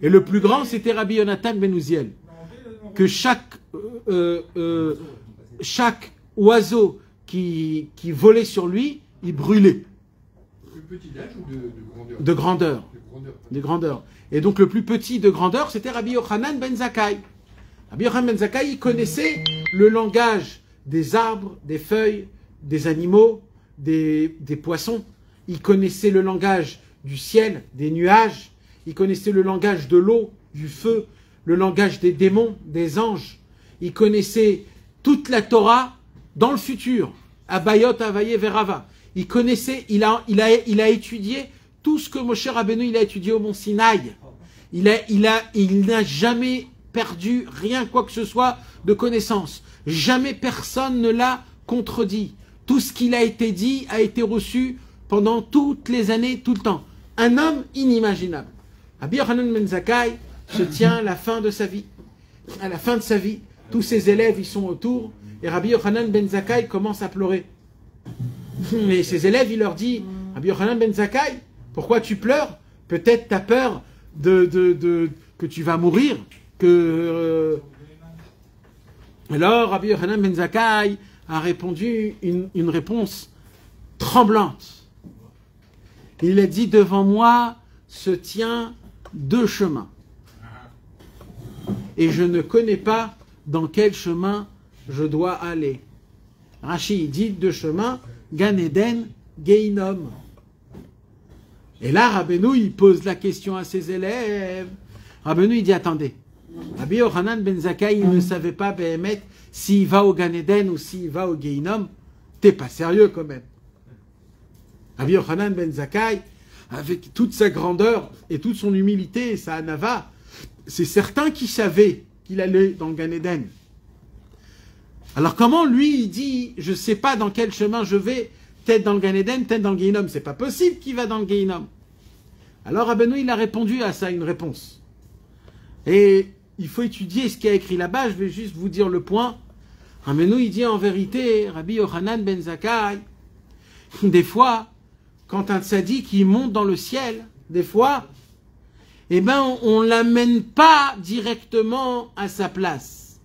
A: Et le plus grand, c'était Rabbi Yonatan ben Uziel. Que chaque, euh, euh, chaque oiseau qui, qui volait sur lui, il brûlait.
H: Plus petit d'âge ou de, de grandeur
A: De grandeur.
H: De grandeur.
A: De grandeur. Et donc le plus petit de grandeur, c'était Rabbi Yochanan ben Zakkai. Rabbi Yochanan ben Zakkai, il connaissait le langage des arbres, des feuilles, des animaux, des, des poissons. Il connaissait le langage du ciel, des nuages. Il connaissait le langage de l'eau, du feu, le langage des démons, des anges. Il connaissait toute la Torah dans le futur. Abayot, Avaye, Verava. Il connaissait, il a, il a, il a étudié tout ce que Moshe Rabbeinu il a étudié au mont Sinaï. Il a, il a, il n'a jamais perdu rien, quoi que ce soit, de connaissance. Jamais personne ne l'a contredit. Tout ce qu'il a été dit a été reçu pendant toutes les années, tout le temps. Un homme inimaginable. Rabbi Yochanan ben Zakkai se tient à la fin de sa vie. À la fin de sa vie, tous ses élèves ils sont autour et Rabbi Yochanan ben Zakkai commence à pleurer. Mais ses élèves, il leur dit, Rabbi Yochanan ben Zakkai, pourquoi tu pleures? Peut-être tu as peur de, de, de, que tu vas mourir. Que, euh... Alors Rabbi Yochanan ben Zakkai a répondu une, une réponse tremblante. Il a dit, devant moi se tient deux chemins. Et je ne connais pas dans quel chemin je dois aller. Rashi dit deux chemins, Gan Eden, Geinom. Et là, Rabbeinu, il pose la question à ses élèves. Rabbeinu, il dit, attendez. Rabbi Yochanan ben Zakkai, il ne savait pas, Béhémet, s'il va au Gan Eden ou s'il va au Geinom. T'es pas sérieux quand même. Rabbi Yochanan ben Zakkai, avec toute sa grandeur et toute son humilité et sa anava, c'est certain qu'il savait qu'il allait dans le Gan Eden. Alors comment lui, il dit, je ne sais pas dans quel chemin je vais, peut-être dans le Gan Eden, peut-être dans le Geinom. C'est pas possible qu'il va dans le Geinom. Alors Rabbeinu, il a répondu à ça une réponse. Et il faut étudier ce qu'il a écrit là-bas, je vais juste vous dire le point. Rabbeinu, il dit en vérité, Rabbi Yochanan ben Zakkai, des fois, quand un tzaddik il monte dans le ciel, des fois, eh ben, on ne l'amène pas directement à sa place.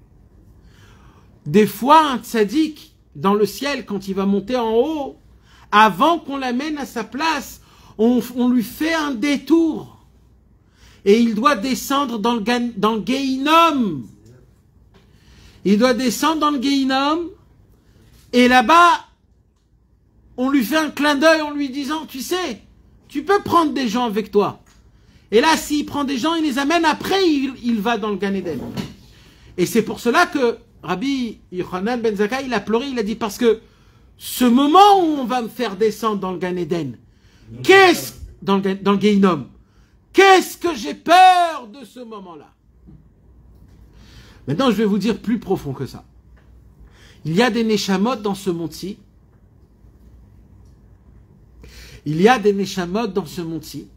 A: Des fois, un tzaddik, dans le ciel, quand il va monter en haut, avant qu'on l'amène à sa place, on, on lui fait un détour. Et il doit descendre dans le, dans le Geinom. Il doit descendre dans le Geinom. Et là-bas, on lui fait un clin d'œil en lui disant, tu sais, tu peux prendre des gens avec toi. Et là, s'il prend des gens, il les amène, après, il, il va dans le Gan Eden. Et c'est pour cela que Rabbi Yochanan ben Zakkai, il a pleuré, il a dit, parce que ce moment où on va me faire descendre dans le Gan Eden, qu'est-ce, dans le, dans le Geinom, qu'est-ce que j'ai peur de ce moment-là? Maintenant, je vais vous dire plus profond que ça. Il y a des Neshamot dans ce monde-ci. Il y a des Neshamot dans ce monde-ci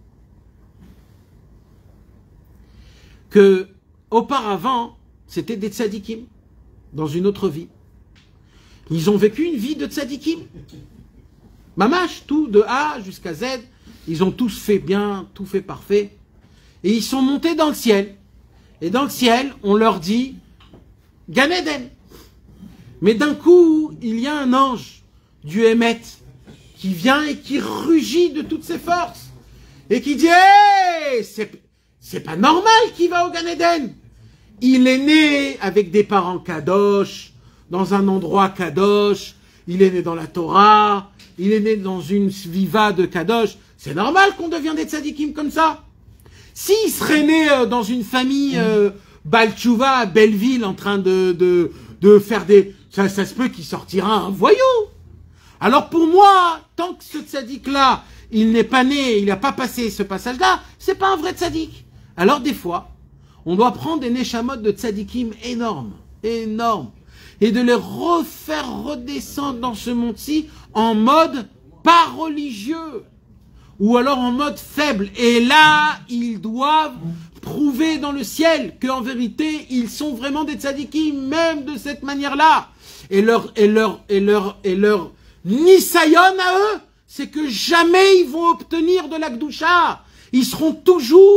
A: que, auparavant, c'était des tzadikim dans une autre vie. Ils ont vécu une vie de tzadikim. Mamash, tout de A jusqu'à Z, ils ont tous fait bien, tout fait parfait. Et ils sont montés dans le ciel. Et dans le ciel, on leur dit Gan Eden. Mais d'un coup, il y a un ange du Hémet qui vient et qui rugit de toutes ses forces. Et qui dit hey, c'est, c'est pas normal qu'il va au Gan Eden. Il est né avec des parents kadosh, dans un endroit kadosh. Il est né dans la Torah. Il est né dans une viva de kadosh. C'est normal qu'on devienne des tzadikim comme ça. S'il serait né euh, dans une famille euh, Balchouva à Belleville en train de, de, de faire des... Ça, ça se peut qu'il sortira un voyou. Alors pour moi, tant que ce tzadik-là, il n'est pas né, il n'a pas passé ce passage-là, c'est pas un vrai tzadik. Alors des fois, on doit prendre des neshamot de tzadikim énormes, énormes, et de les refaire redescendre dans ce monde-ci en mode pas religieux. Ou alors en mode faible. Et là, ils doivent prouver dans le ciel qu'en vérité, ils sont vraiment des tzadikim, même de cette manière-là. Et leur, et leur, et leur, et leur nisayon à eux, c'est que jamais ils vont obtenir de la Gdusha. Ils seront toujours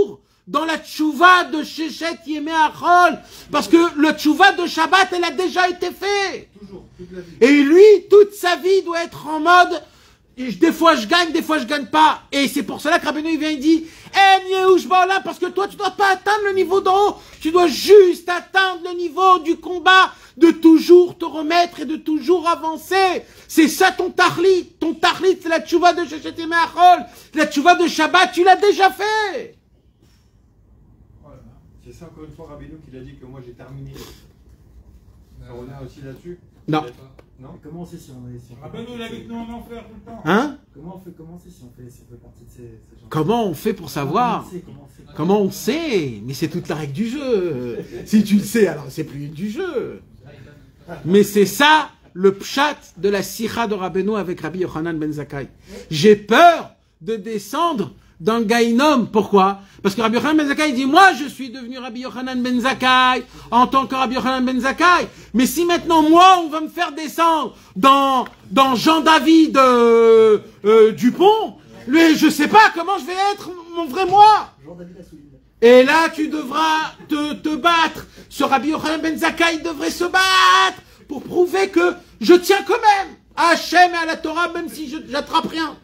A: dans la tchouva de Shechet Yemei Achol. Parce que le tchouva de Shabbat, elle a déjà été faite.
D: Toujours, toute la vie.
A: Et lui, toute sa vie doit être en mode, des fois je gagne, des fois je gagne pas. Et c'est pour cela que Rabbeinu il vient et dit, eh, Yehush Baolam, parce que toi tu dois pas atteindre le niveau d'en haut, tu dois juste atteindre le niveau du combat, de toujours te remettre et de toujours avancer. C'est ça ton tahlit. Ton tahlit, c'est la tchouva de Shechet Yemei Achol. La tchouva de Shabbat, tu l'as déjà fait.
H: C'est ça encore une fois Rabbeinu qui l'a dit que moi j'ai terminé. Ça revient aussi là-dessus?
A: Non.
H: Non.
D: Comment on sait si on est... Si on
I: Rabbeinu, il habite nous en enfer tout le temps.
A: Hein?
D: Comment on fait, comment on sait si on fait, si on fait partie de ces, ces gens?
A: Comment on fait pour savoir?
D: Comment on sait, comment on sait?
A: Comment on sait? Mais c'est toute la règle du jeu. Si tu le sais, alors c'est plus du jeu. Mais c'est ça le pshat de la sikha de Rabbeinu avec Rabbi Yochanan ben Zakkai. J'ai peur de descendre dans le Gaïnom. Pourquoi? Parce que Rabbi Yochanan ben Zakkai dit, moi je suis devenu Rabbi Yochanan ben Zakkai en tant que Rabbi Yochanan ben Zakkai. Mais si maintenant moi on va me faire descendre dans, dans Jean-David euh, euh, Dupont, lui, je sais pas comment je vais être mon vrai moi.
D: Jean-David Assouline.
A: Et là, tu devras te, te battre. Ce Rabbi Yochanan ben Zakkai devrait se battre pour prouver que je tiens quand même à Hachem et à la Torah, même si je n'attrape rien.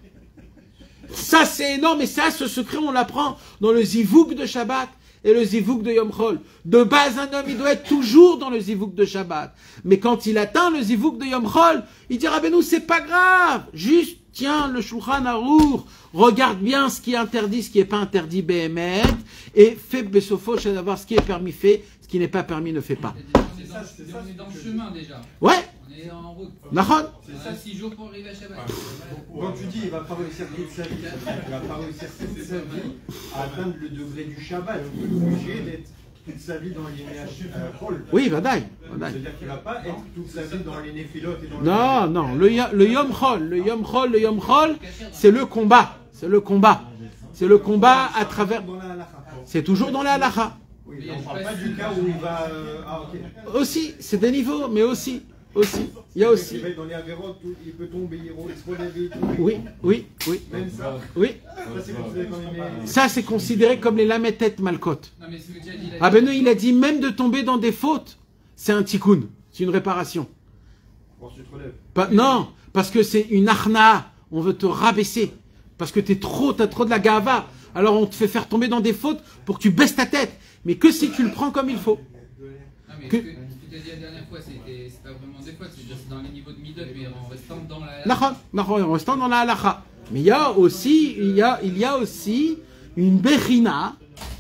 A: Ça, c'est énorme. Et ça, ce secret, on l'apprend dans le zivouk de Shabbat et le zivouk de Yom Chol. De base, un homme, il doit être toujours dans le zivouk de Shabbat. Mais quand il atteint le zivouk de Yom Chol, il dit, Rabbeinu, c'est pas grave. Juste, tiens, le Shulchan Arour, regarde bien ce qui est interdit, ce qui n'est pas interdit, B M et et fais Besofo, d'avoir ce qui est permis, fait, ce qui n'est pas permis, ne fait pas.
C: On est dans, on est dans le chemin déjà.
A: Ouais.
C: On est en route.
A: Nahon.
C: On a six jours pour arriver à Shabbat.
H: Quand tu dis il va pas réussir toute sa vie, il va pas réussir toute sa vie à atteindre le degré du Shabbat. Il est obligé d'être toute sa vie dans les Néachol.
A: Oui, Vadaï.
H: C'est-à-dire qu'il va pas être toute sa vie dans les Néphilotes et dans
A: Non,
H: le...
A: non, le, le Yom Chol, le Yom Chol, le Yom Chol, c'est le combat. C'est le combat. C'est le combat à travers... C'est toujours dans la halakha.
H: Oui, on ne parle pas du cas où il va... Euh... Ah, ok.
A: Aussi, c'est des niveaux, mais aussi, aussi, il y a aussi...
H: Il va être dans les Averot, il peut tomber, il se relèver, il tombe.
A: Oui, oui, oui.
H: Même ça.
A: Oui.
H: Ça, c'est considéré comme les...
A: Ça, c'est considéré comme les lametet malkot.
C: Non, mais ce que tu as dit, il a dit-
A: Ah ben non, il a dit même de tomber dans des fautes, c'est un tikkun, c'est une réparation.
H: Bon, tu te relèves.
A: Pas, non, parce que c'est une arna, on veut te rabaisser, parce que t'es trop, t'as trop de la gava. Alors on te fait faire tomber dans des fautes pour que tu baisses ta tête, mais que si tu le prends comme il faut.
C: Non, mais
A: Que-
C: ce que tu as dit la dernière fois, c'était c'est pas vraiment des fois, c'est juste dans les niveaux de midot, mais en restant dans la.
A: Nahon, nahon, en restant dans la halakha. Mais il y a aussi, il y a, il y a aussi une bechina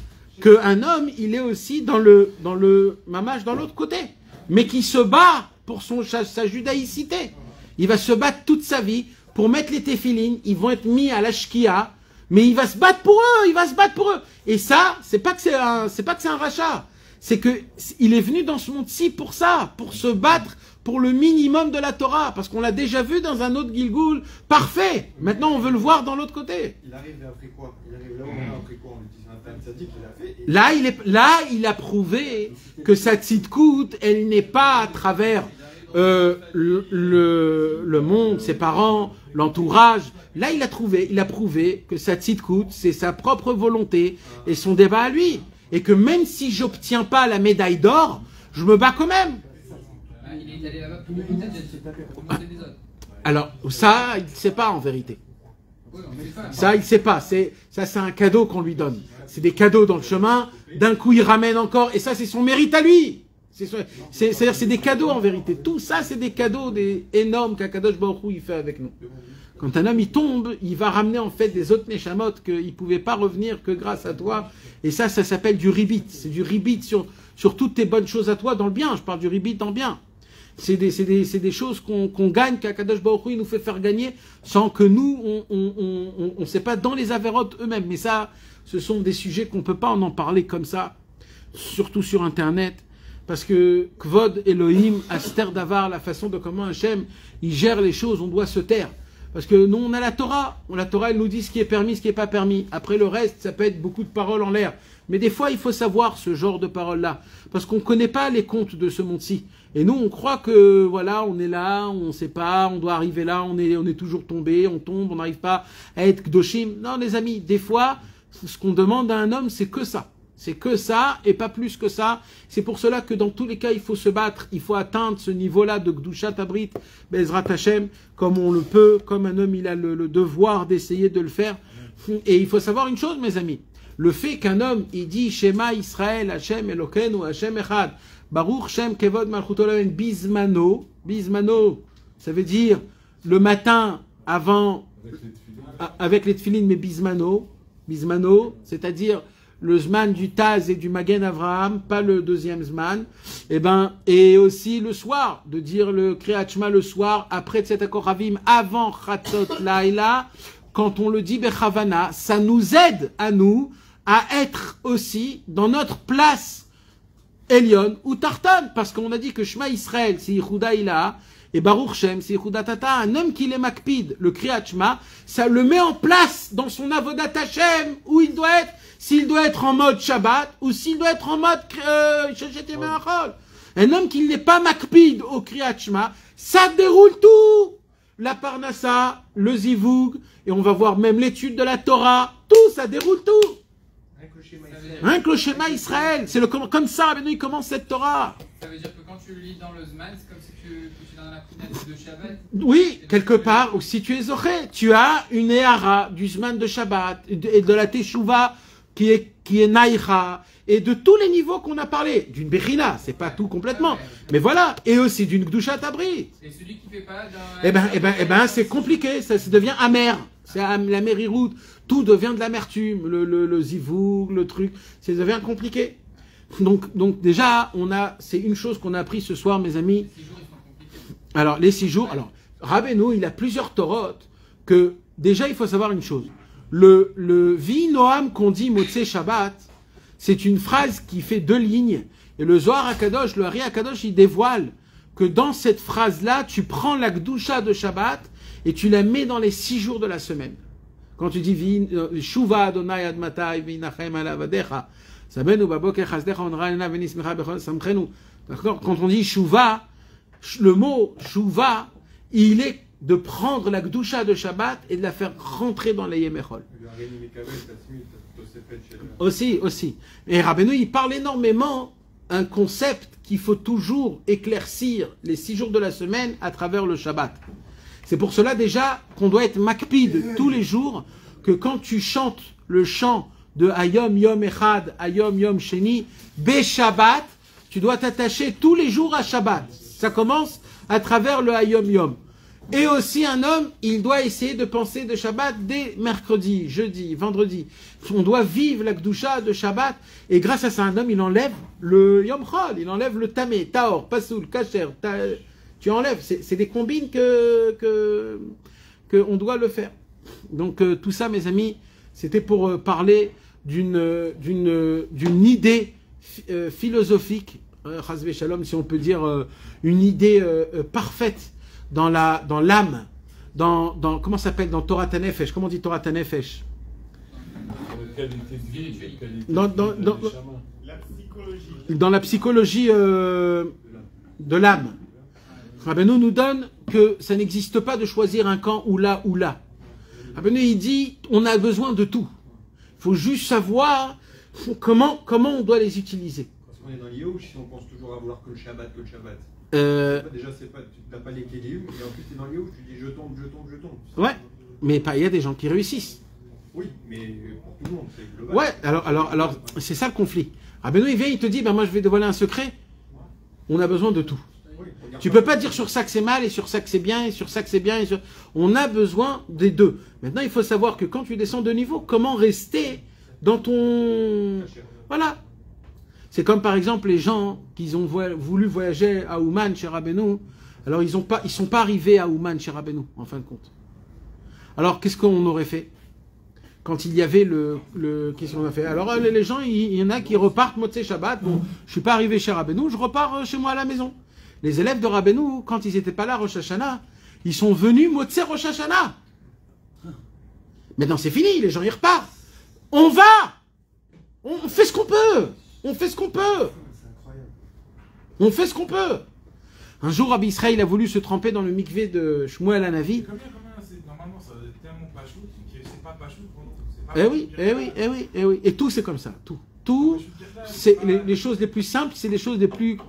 A: qu'un homme, il est aussi dans le, dans le mamash, dans l'autre côté, mais qui se bat pour son, sa, sa judaïcité. Il va se battre toute sa vie pour mettre les téphilines, ils vont être mis à la shkia, mais il va se battre pour eux, il va se battre pour eux. Et ça, c'est pas que c'est un, c'est pas que c'est un rachat, c'est que il est venu dans ce monde-ci pour ça, pour se battre pour le minimum de la Torah, parce qu'on l'a déjà vu dans un autre Gilgoul parfait. Maintenant, on veut le voir dans l'autre côté.
H: Il arrive après quoi? Il arrive là où on a après quoi? On lui dit c'est un time sadique qu'il a fait. Et...
A: Là, il est, là, il a prouvé que sa tzidkout, elle n'est pas à travers euh, le, le, le monde, ses parents, l'entourage. Là, il a trouvé, il a prouvé que sa tzidkout, c'est sa propre volonté et son débat à lui. Et que même si j'obtiens pas la médaille d'or, je me bats quand même.
C: Ah, il est allé là-bas pour monter des autres.
A: Alors, ça, il ne sait pas en vérité.
C: Oui, on sait pas.
A: Ça, il ne sait pas. C'est, ça, c'est un cadeau qu'on lui donne. C'est des cadeaux dans le chemin. D'un coup, il ramène encore. Et ça, c'est son mérite à lui. C'est, son- c'est, c'est-à-dire, c'est des cadeaux en vérité. Tout ça, c'est des cadeaux des énormes qu'Akadosh Baruch Hu, il fait avec nous. Quand un homme, il tombe, il va ramener en fait des autres neshamot qu'il ne pouvait pas revenir que grâce à toi. Et ça, ça s'appelle du ribit. C'est du ribit sur, sur toutes tes bonnes choses à toi dans le bien. Je parle du ribit dans le bien. C'est des, c'est des, c'est des choses qu'on, qu'on gagne, qu'Akadosh Baruch Hu, il nous fait faire gagner sans que nous, on on, on, on, on sait pas dans les avérotes eux-mêmes. Mais ça, ce sont des sujets qu'on peut pas en en parler comme ça, surtout sur Internet. Parce que Kvod Elohim, Aster Davar, la façon de comment Hachem, il gère les choses, on doit se taire. Parce que nous, on a la Torah. La Torah, elle nous dit ce qui est permis, ce qui n'est pas permis. Après, le reste, ça peut être beaucoup de paroles en l'air. Mais des fois, il faut savoir ce genre de paroles-là. Parce qu'on ne connaît pas les contes de ce monde-ci. Et nous, on croit que, voilà, on est là, on ne sait pas, on doit arriver là, on est, on est toujours tombé, on tombe, on n'arrive pas à être Kdoshim. Non, les amis, des fois, Ce qu'on demande à un homme, c'est que ça. C'est que ça et pas plus que ça. C'est pour cela que dans tous les cas, il faut se battre. Il faut atteindre ce niveau-là de Gdushat Abrit, Bezrat Hashem, comme on le peut, comme un homme, il a le, le devoir d'essayer de le faire. Et il faut savoir une chose, mes amis. Le fait qu'un homme, il dit Shema Israël, Hashem Elokeinu, Hashem Echad, Baruch Shem Kevod Malchut Olam Bismano, Bismano, ça veut dire le matin avant, avec les tefilines, mais Bismano, Bismano, c'est-à-dire le Zman du Taz et du Magen Avraham, pas le deuxième Zman, et, ben, et aussi le soir, de dire le Kriyat Shema le soir, après Tzedek Koravim, avant Chatzot Laila, quand on le dit Bechavana, ça nous aide à nous à être aussi dans notre place Elion ou Tartan, parce qu'on a dit que Shema Israël, c'est Yehuda Ila, et Baruch Shem, c'est Yehuda Tata, un homme qui est Makpid, le Kriyat Shema, ça le met en place dans son Avodat Hashem, où il doit être, s'il doit être en mode Shabbat, ou s'il doit être en mode euh, un homme qui n'est pas Makpid au Kriyat Shema, ça déroule tout, la Parnassa, le Zivug, et on va voir même l'étude de la Torah, tout, ça déroule tout. Rien que le schéma Israël, c'est le comme ça, Rabbeinu il commence cette Torah.
C: Ça veut dire que quand tu le lis dans le Zman, c'est comme si tu, tu es dans la fenêtre de Shabbat.
A: Oui, quelque part, ou si tu es Zoché, tu as une Ehara du Zman de Shabbat, et de, et de la Teshuvah qui est, qui est Naïcha, et de tous les niveaux qu'on a parlé. D'une Bechina, c'est pas tout complètement, mais voilà, et aussi d'une Gdushat Abrit.
C: Et celui qui fait pas dans...
A: Eh ben, eh ben, eh ben, c'est compliqué, ça, ça devient amer. C'est la mériroute, tout devient de l'amertume, le, le, le zivou, le truc, ça devient compliqué. Donc, donc déjà, on a, c'est une chose qu'on a appris ce soir, mes amis. Alors, les six jours, alors, Rabbeinu, il a plusieurs torotes que, déjà, il faut savoir une chose. Le, le Vi Noam qu'on dit Motzei Shabbat, c'est une phrase qui fait deux lignes, et le Zohar HaKadosh, le Ari HaKadosh, il dévoile que dans cette phrase-là, tu prends la Gdusha de Shabbat, et tu la mets dans les six jours de la semaine. Quand tu dis Shuva Adonai Admatai Vinachem Alavadecha, Sabenu Baboker Chazdecha Onralena Venismecha Bechol Samchenu. D'accord? Quand on dit Shuva, le mot Shuva, il est de prendre la Gdusha de Shabbat et de la faire rentrer dans les Yemechol. Aussi, aussi. Et Rabbeinu, il parle énormément un concept qu'il faut toujours éclaircir les six jours de la semaine à travers le Shabbat. C'est pour cela déjà qu'on doit être makpid tous les jours, que quand tu chantes le chant de Hayom Yom Echad, Hayom Yom Sheni, Be Shabbat, tu dois t'attacher tous les jours à Shabbat. Ça commence à travers le Hayom Yom. Et aussi un homme, il doit essayer de penser de Shabbat dès mercredi, jeudi, vendredi. On doit vivre la Gdusha de Shabbat, et grâce à ça, un homme, il enlève le Yom Chol, il enlève le Tamé, Taor, Pasoul, Kacher, ta... Tu enlèves, c'est des combines que, que, que on doit le faire. Donc euh, tout ça, mes amis, c'était pour euh, parler d'une d'une d'une idée euh, philosophique, euh, Chazvé Shalom, si on peut dire, euh, une idée euh, euh, parfaite dans la dans l'âme, dans dans comment ça s'appelle dans Torah Tanefesh, comment on dit Torah Tanefesh? Dans dans dans,
E: la psychologie.
A: Dans la psychologie euh, de l'âme. Rabbeinu nous donne que ça n'existe pas de choisir un camp ou là ou là. Rabbeinu il dit on a besoin de tout. Il faut juste savoir comment, comment on doit les utiliser.
H: Parce qu'on est dans l'Yéhouch, si on pense toujours à vouloir que le Shabbat, que le Shabbat.
A: Euh...
H: Pas, déjà, c'est pas, tu n'as pas les Kélium, et en plus tu es dans l'Yéhouch, tu dis je tombe, je tombe, je tombe.
A: Ouais, mais il y a des gens qui réussissent.
H: Oui, mais pour tout le monde, c'est global.
A: Ouais, alors, alors, alors c'est ça le conflit. Rabbeinu il vient, il te dit ben moi je vais dévoiler un secret. On a besoin de tout. Tu peux pas dire sur ça que c'est mal et sur ça que c'est bien et sur ça que c'est bien. Et sur... On a besoin des deux. Maintenant, il faut savoir que quand tu descends de niveau, comment rester dans ton... Voilà. C'est comme par exemple les gens qui ont voulu voyager à Ouman chez Rabbeinu. Alors ils ne ils sont pas arrivés à Ouman chez Rabbeinu, en fin de compte. Alors qu'est-ce qu'on aurait fait quand il y avait le... le qu'est-ce qu'on a fait? Alors les gens, il, il y en a qui repartent Motzei Shabbat. Bon, je suis pas arrivé chez Rabbeinu, je repars chez moi à la maison. Les élèves de Rabbeinu, quand ils n'étaient pas là, Rosh Hashanah, ils sont venus Motzei Rosh Hashanah. Maintenant, c'est fini, les gens y repartent. On va On fait ce qu'on peut On fait ce qu'on peut On fait ce qu'on peut Un jour, Rabbi Israël a voulu se tremper dans le mikvé de Shmuel Hanavi.
I: Combien, combien, normalement, ça doit être tellement pas chaud que c'est pas pas chaud pour nous.
A: Eh oui, eh oui, eh oui, eh oui. Et tout, c'est comme ça. Tout. Tout, c'est les, les choses les plus simples, c'est les choses les plus...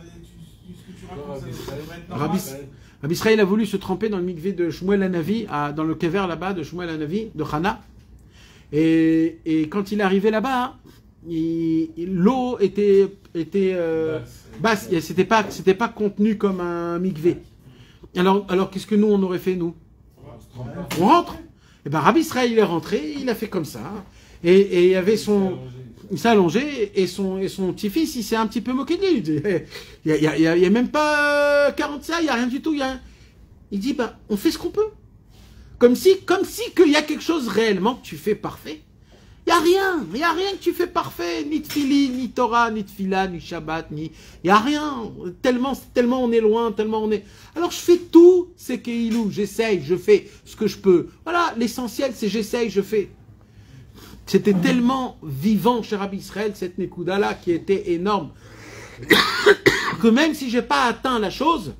A: Rabbi, Rabbi Israël a voulu se tremper dans le mikvé de Shmuel Hanavi, à, dans le kever là-bas de Shmuel Hanavi, de Hana. Et, et quand il est arrivé là-bas, l'eau était, était euh, basse, c'était pas, c'était pas contenu comme un mikvé. Alors, alors qu'est-ce que nous on aurait fait, nous? On rentre. Et ben Rabbi Israël il est rentré, il a fait comme ça. Et, et il y avait son... Il s'est allongé et son, et son petit-fils, il s'est un petit peu moqué de lui. Il dit, il n'y a, y a, y a même pas quarante ça, il n'y a rien du tout. Y a... Il dit, bah, on fait ce qu'on peut. Comme si, comme si qu'il y a quelque chose réellement que tu fais parfait. Il n'y a rien, il n'y a rien que tu fais parfait. Ni tfili, ni Torah, ni tfila, ni Shabbat, ni... Il n'y a rien. Tellement, tellement on est loin, tellement on est... Alors je fais tout, c'est keilou, j'essaye, je fais ce que je peux. Voilà, l'essentiel c'est j'essaye, je fais. C'était tellement vivant chez Rabbi Israël, cette Nekuda-là, qui était énorme, que même si je n'ai pas atteint la chose,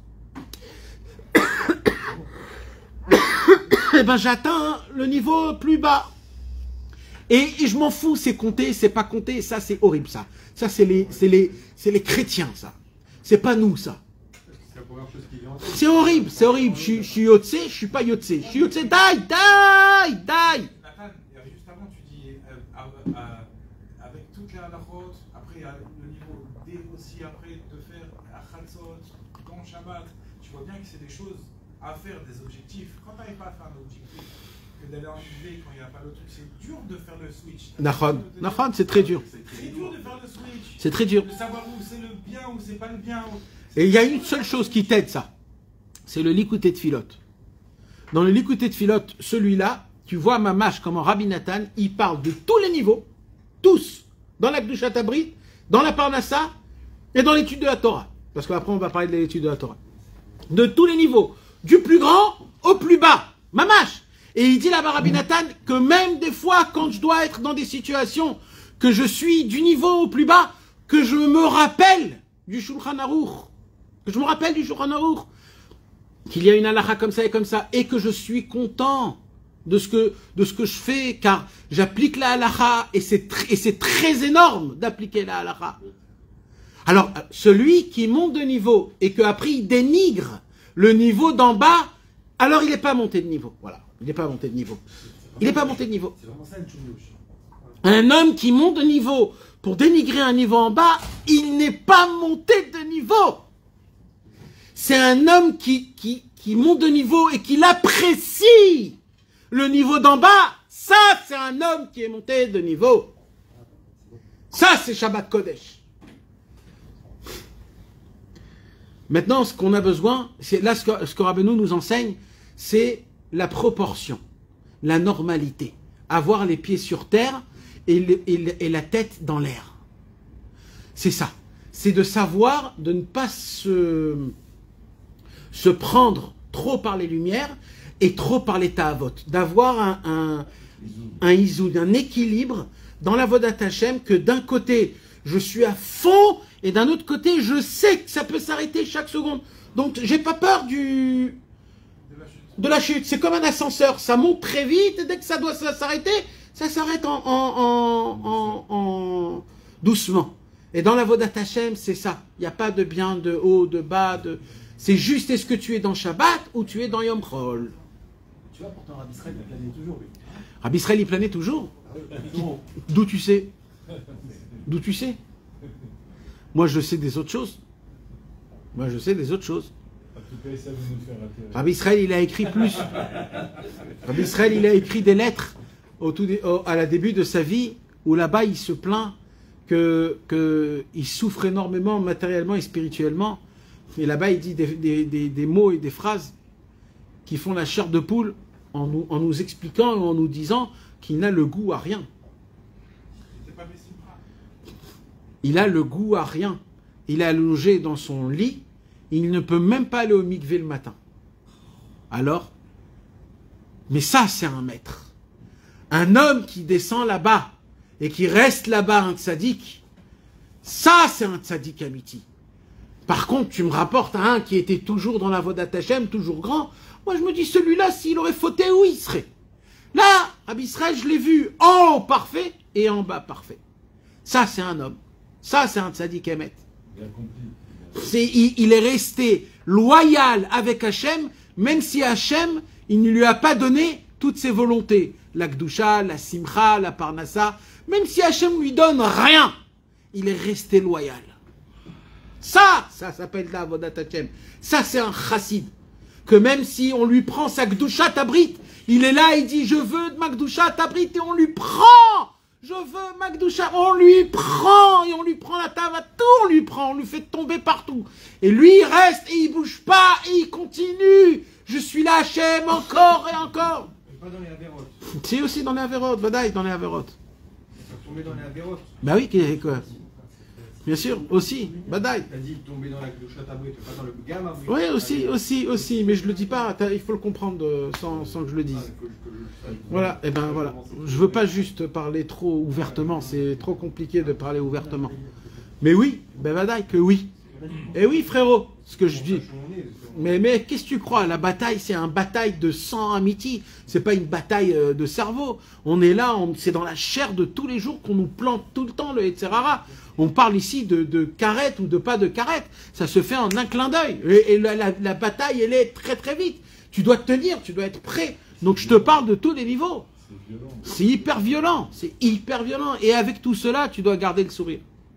A: eh ben j'atteins le niveau plus bas. Et, et je m'en fous, c'est compter, c'est pas compter, ça c'est horrible ça. Ça c'est les, c'est les, c'est les chrétiens ça. C'est pas nous ça. C'est horrible, c'est horrible. Je, je suis Yotse, je suis pas Yotse. Je suis Yotse, die, die, die.
I: Avec toute la halachot, après il y a le niveau D aussi, après de faire à Khatzot, dans Shabbat, tu vois bien que c'est des choses à faire, des objectifs. Quand tu n'arrives pas à faire un objectif, que d'aller en U V quand il n'y a pas le truc, c'est dur de faire le switch.
A: Nachon, Nachon, c'est très dur.
I: C'est très dur de faire le switch.
A: C'est très dur.
I: De savoir où c'est le bien, où c'est pas le bien.
A: Et il y a une seule chose qui t'aide ça, c'est le Likutei Tfilot. Dans le Likutei Tfilot, celui-là, tu vois Mamash, comment Rabbi Nathan, il parle de tous les niveaux, tous, dans la Kedushat Habrit, dans la Parnassa et dans l'étude de la Torah. Parce qu'après on va parler de l'étude de la Torah. De tous les niveaux, du plus grand au plus bas, Mamash. Et il dit là-bas Rabbi Nathan que même des fois, quand je dois être dans des situations que je suis du niveau au plus bas, que je me rappelle du Shulchan Aruch, que je me rappelle du Shulchan Aruch, qu'il y a une halakha comme ça et comme ça, et que je suis content de ce que, de ce que je fais, car j'applique la halakha, et c'est et c'est très énorme d'appliquer la halakha. Alors, celui qui monte de niveau, et qu'après il dénigre le niveau d'en bas, alors il n'est pas monté de niveau. Voilà, il n'est pas monté de niveau. Il n'est pas monté de niveau. Un homme qui monte de niveau pour dénigrer un niveau en bas, il n'est pas monté de niveau. C'est un homme qui, qui, qui monte de niveau et qui l'apprécie. Le niveau d'en bas, ça c'est un homme qui est monté de niveau. Ça c'est Shabbat Kodesh. Maintenant, ce qu'on a besoin, c'est là ce que, ce que Rabbeinu nous enseigne, c'est la proportion, la normalité. Avoir les pieds sur terre et, le, et, le, et la tête dans l'air. C'est ça. C'est de savoir de ne pas se, se prendre trop par les lumières et trop par les ta'avot. D'avoir un, un, un izoud, un équilibre dans la Vodat Hashem, que d'un côté, je suis à fond, et d'un autre côté, je sais que ça peut s'arrêter chaque seconde. Donc, j'ai pas peur du... de la chute. C'est comme un ascenseur. Ça monte très vite, et dès que ça doit s'arrêter, ça s'arrête en, en, en, en, en doucement. Et dans la Vodat Hashem, c'est ça. Il n'y a pas de bien, de haut, de bas. De... C'est juste, est-ce que tu es dans Shabbat ou tu es dans Yom Chol?
D: Tu vois, pourtant, Rabbi Israël, il planait toujours, lui.
A: Rabbi Israël, il planait toujours. D'où tu sais? D'où tu sais? Moi, je sais des autres choses. Moi, je sais des autres choses.
B: En tout cas, ça veut nous faire atterrir.
A: Rabbi Israël, il a écrit plus. Rabbi Israël, il a écrit des lettres au tout dé, au, à la début de sa vie, où là-bas, il se plaint que, que il souffre énormément matériellement et spirituellement. Et là-bas, il dit des, des, des, des mots et des phrases qui font la chair de poule en nous, en nous expliquant et en nous disant qu'il n'a le goût à rien. Il a le goût à rien. Il est allongé dans son lit. Il ne peut même pas aller au mikvé le matin. Alors, mais ça, c'est un maître. Un homme qui descend là-bas et qui reste là-bas, un tzaddik, ça, c'est un tzaddik amiti. Par contre, tu me rapportes à un qui était toujours dans la Vodat Hashem, toujours grand. Moi, je me dis, celui-là, s'il aurait fauté, où il serait? Là, Rabbi Israël, je l'ai vu en haut parfait et en bas parfait. Ça, c'est un homme. Ça, c'est un tzaddik émet.
B: Il a compris.
A: C'est, il, il est resté loyal avec Hachem, même si Hachem, il ne lui a pas donné toutes ses volontés. La Gdusha, la Simcha, la Parnassa. Même si Hachem lui donne rien, il est resté loyal. Ça, ça s'appelle la Avodat Hachem. Ça, c'est un chassid. Que même si on lui prend sa Gdusha Tabrit, il est là, il dit, je veux de ma Gdusha Tabrit, et on lui prend. Je veux ma Gdusha, on lui prend, et on lui prend la tava, tout on lui prend, on lui fait tomber partout. Et lui, il reste, et il bouge pas, et il continue. Je suis là, Hachem, encore et encore.
H: Mais pas dans les avérotes.
A: C'est aussi dans les avérotes, Vadaï, dans les avérotes.
H: Ça tombait dans les avérotes.
A: Bah oui, qu'est- quoi. Bien sûr, aussi, Badaï.
H: T'as dit tomber dans la Gdusha Tabrit, pas dans le Gam Abrit.
A: Oui, aussi, aussi, aussi, mais je le dis pas, t'as- il faut le comprendre euh, sans, sans que je le dise.
H: Ah, il faut que je le sache.
A: Voilà, et ben voilà. Je veux pas juste parler trop ouvertement, c'est trop compliqué de parler ouvertement. Mais oui, ben Badaï, que oui. Et oui, frérot, ce que je dis. Mais, mais qu'est-ce que tu crois? La bataille, c'est une bataille de sang amitié. C'est pas une bataille euh, de cerveau. On est là, on- c'est dans la chair de tous les jours qu'on nous plante tout le temps le Etzerara. On parle ici de, de carette ou de pas de carette. Ça se fait en un clin d'œil. Et, et la, la- la bataille, elle est très très vite. Tu dois te tenir, tu dois être prêt. Donc je te parle de tous les niveaux.
B: C'est violent.
A: C'est hyper violent. C'est hyper violent. Et avec tout cela, tu dois garder le sourire.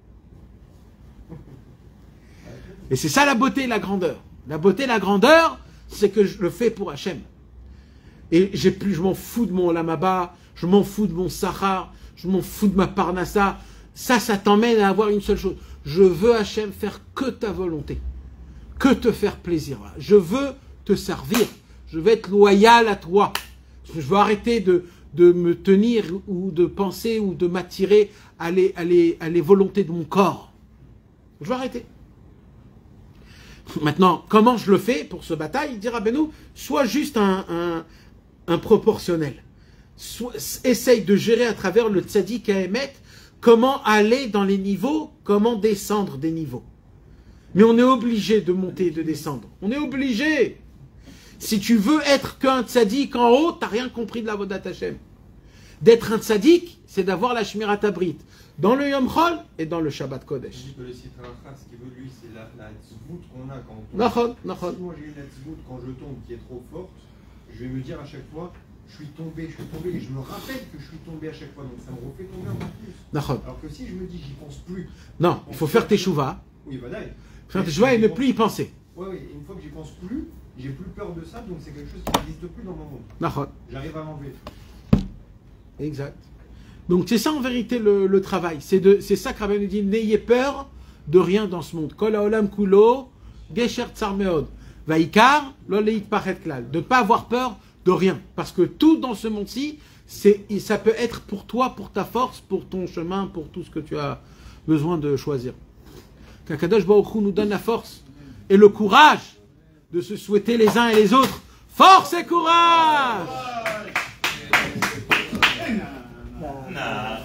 A: Et c'est ça la beauté et la grandeur. La beauté et la grandeur, c'est que je le fais pour Hachem. Et j'ai plus, je m'en fous de mon Olamaba, je m'en fous de mon Sahar, je m'en fous de ma Parnassa. Ça, ça t'emmène à avoir une seule chose. Je veux, Hachem, faire que ta volonté. Que te faire plaisir. Je veux te servir. Je veux être loyal à toi. Je veux arrêter de, de me tenir ou de penser ou de m'attirer à les, à, les, à les volontés de mon corps. Je veux arrêter. Maintenant, comment je le fais pour ce bataille? Il dira, Benou, sois juste un, un, un proportionnel. Sois, essaye de gérer à travers le tzaddik à émet comment aller dans les niveaux, comment descendre des niveaux. Mais on est obligé de monter et de descendre. On est obligé. Si tu veux être qu'un tzaddik en haut, t'as rien compris de la Avodat Hashem. D'être un tzaddik, c'est d'avoir la Shmirat Habrit dans le Yom Chol et dans le Shabbat Kodesh.
H: Je dis que le Sitra Achra, ce qu'il veut lui, c'est la, la tzvout qu'on a quand on tombe.
A: Nachon, nachon.
H: Si moi j'ai une tzvout quand je tombe qui est trop forte, je vais me dire à chaque fois, je suis tombé, je suis tombé, et je me rappelle que je suis tombé à chaque fois, donc ça me refait tomber encore plus.
A: Nachon.
H: Alors que si je me dis, j'y pense plus.
A: Non, il faut faire tes chouvas.
H: Oui, bah d'ailleurs.
A: Faire tes chouvas et ne plus y penser.
H: Oui, oui, une fois que j'y pense plus, j'ai plus peur de ça, donc c'est quelque chose qui n'existe plus dans mon monde.
A: Nachon.
H: J'arrive à l'enlever.
A: Exact. Donc c'est ça en vérité le, le travail. C'est de, c'est ça que Rabbi nous dit, n'ayez peur de rien dans ce monde. Kol haolam kulo, gesher tsar meod. Vaikar, lo leit pachet klal. De ne pas avoir peur de rien. Parce que tout dans ce monde-ci, c'est, ça peut être pour toi, pour ta force, pour ton chemin, pour tout ce que tu as besoin de choisir. Qu'Akadosh Baruch Hu nous donne la force et le courage de se souhaiter les uns et les autres. Force et courage!
F: Nah.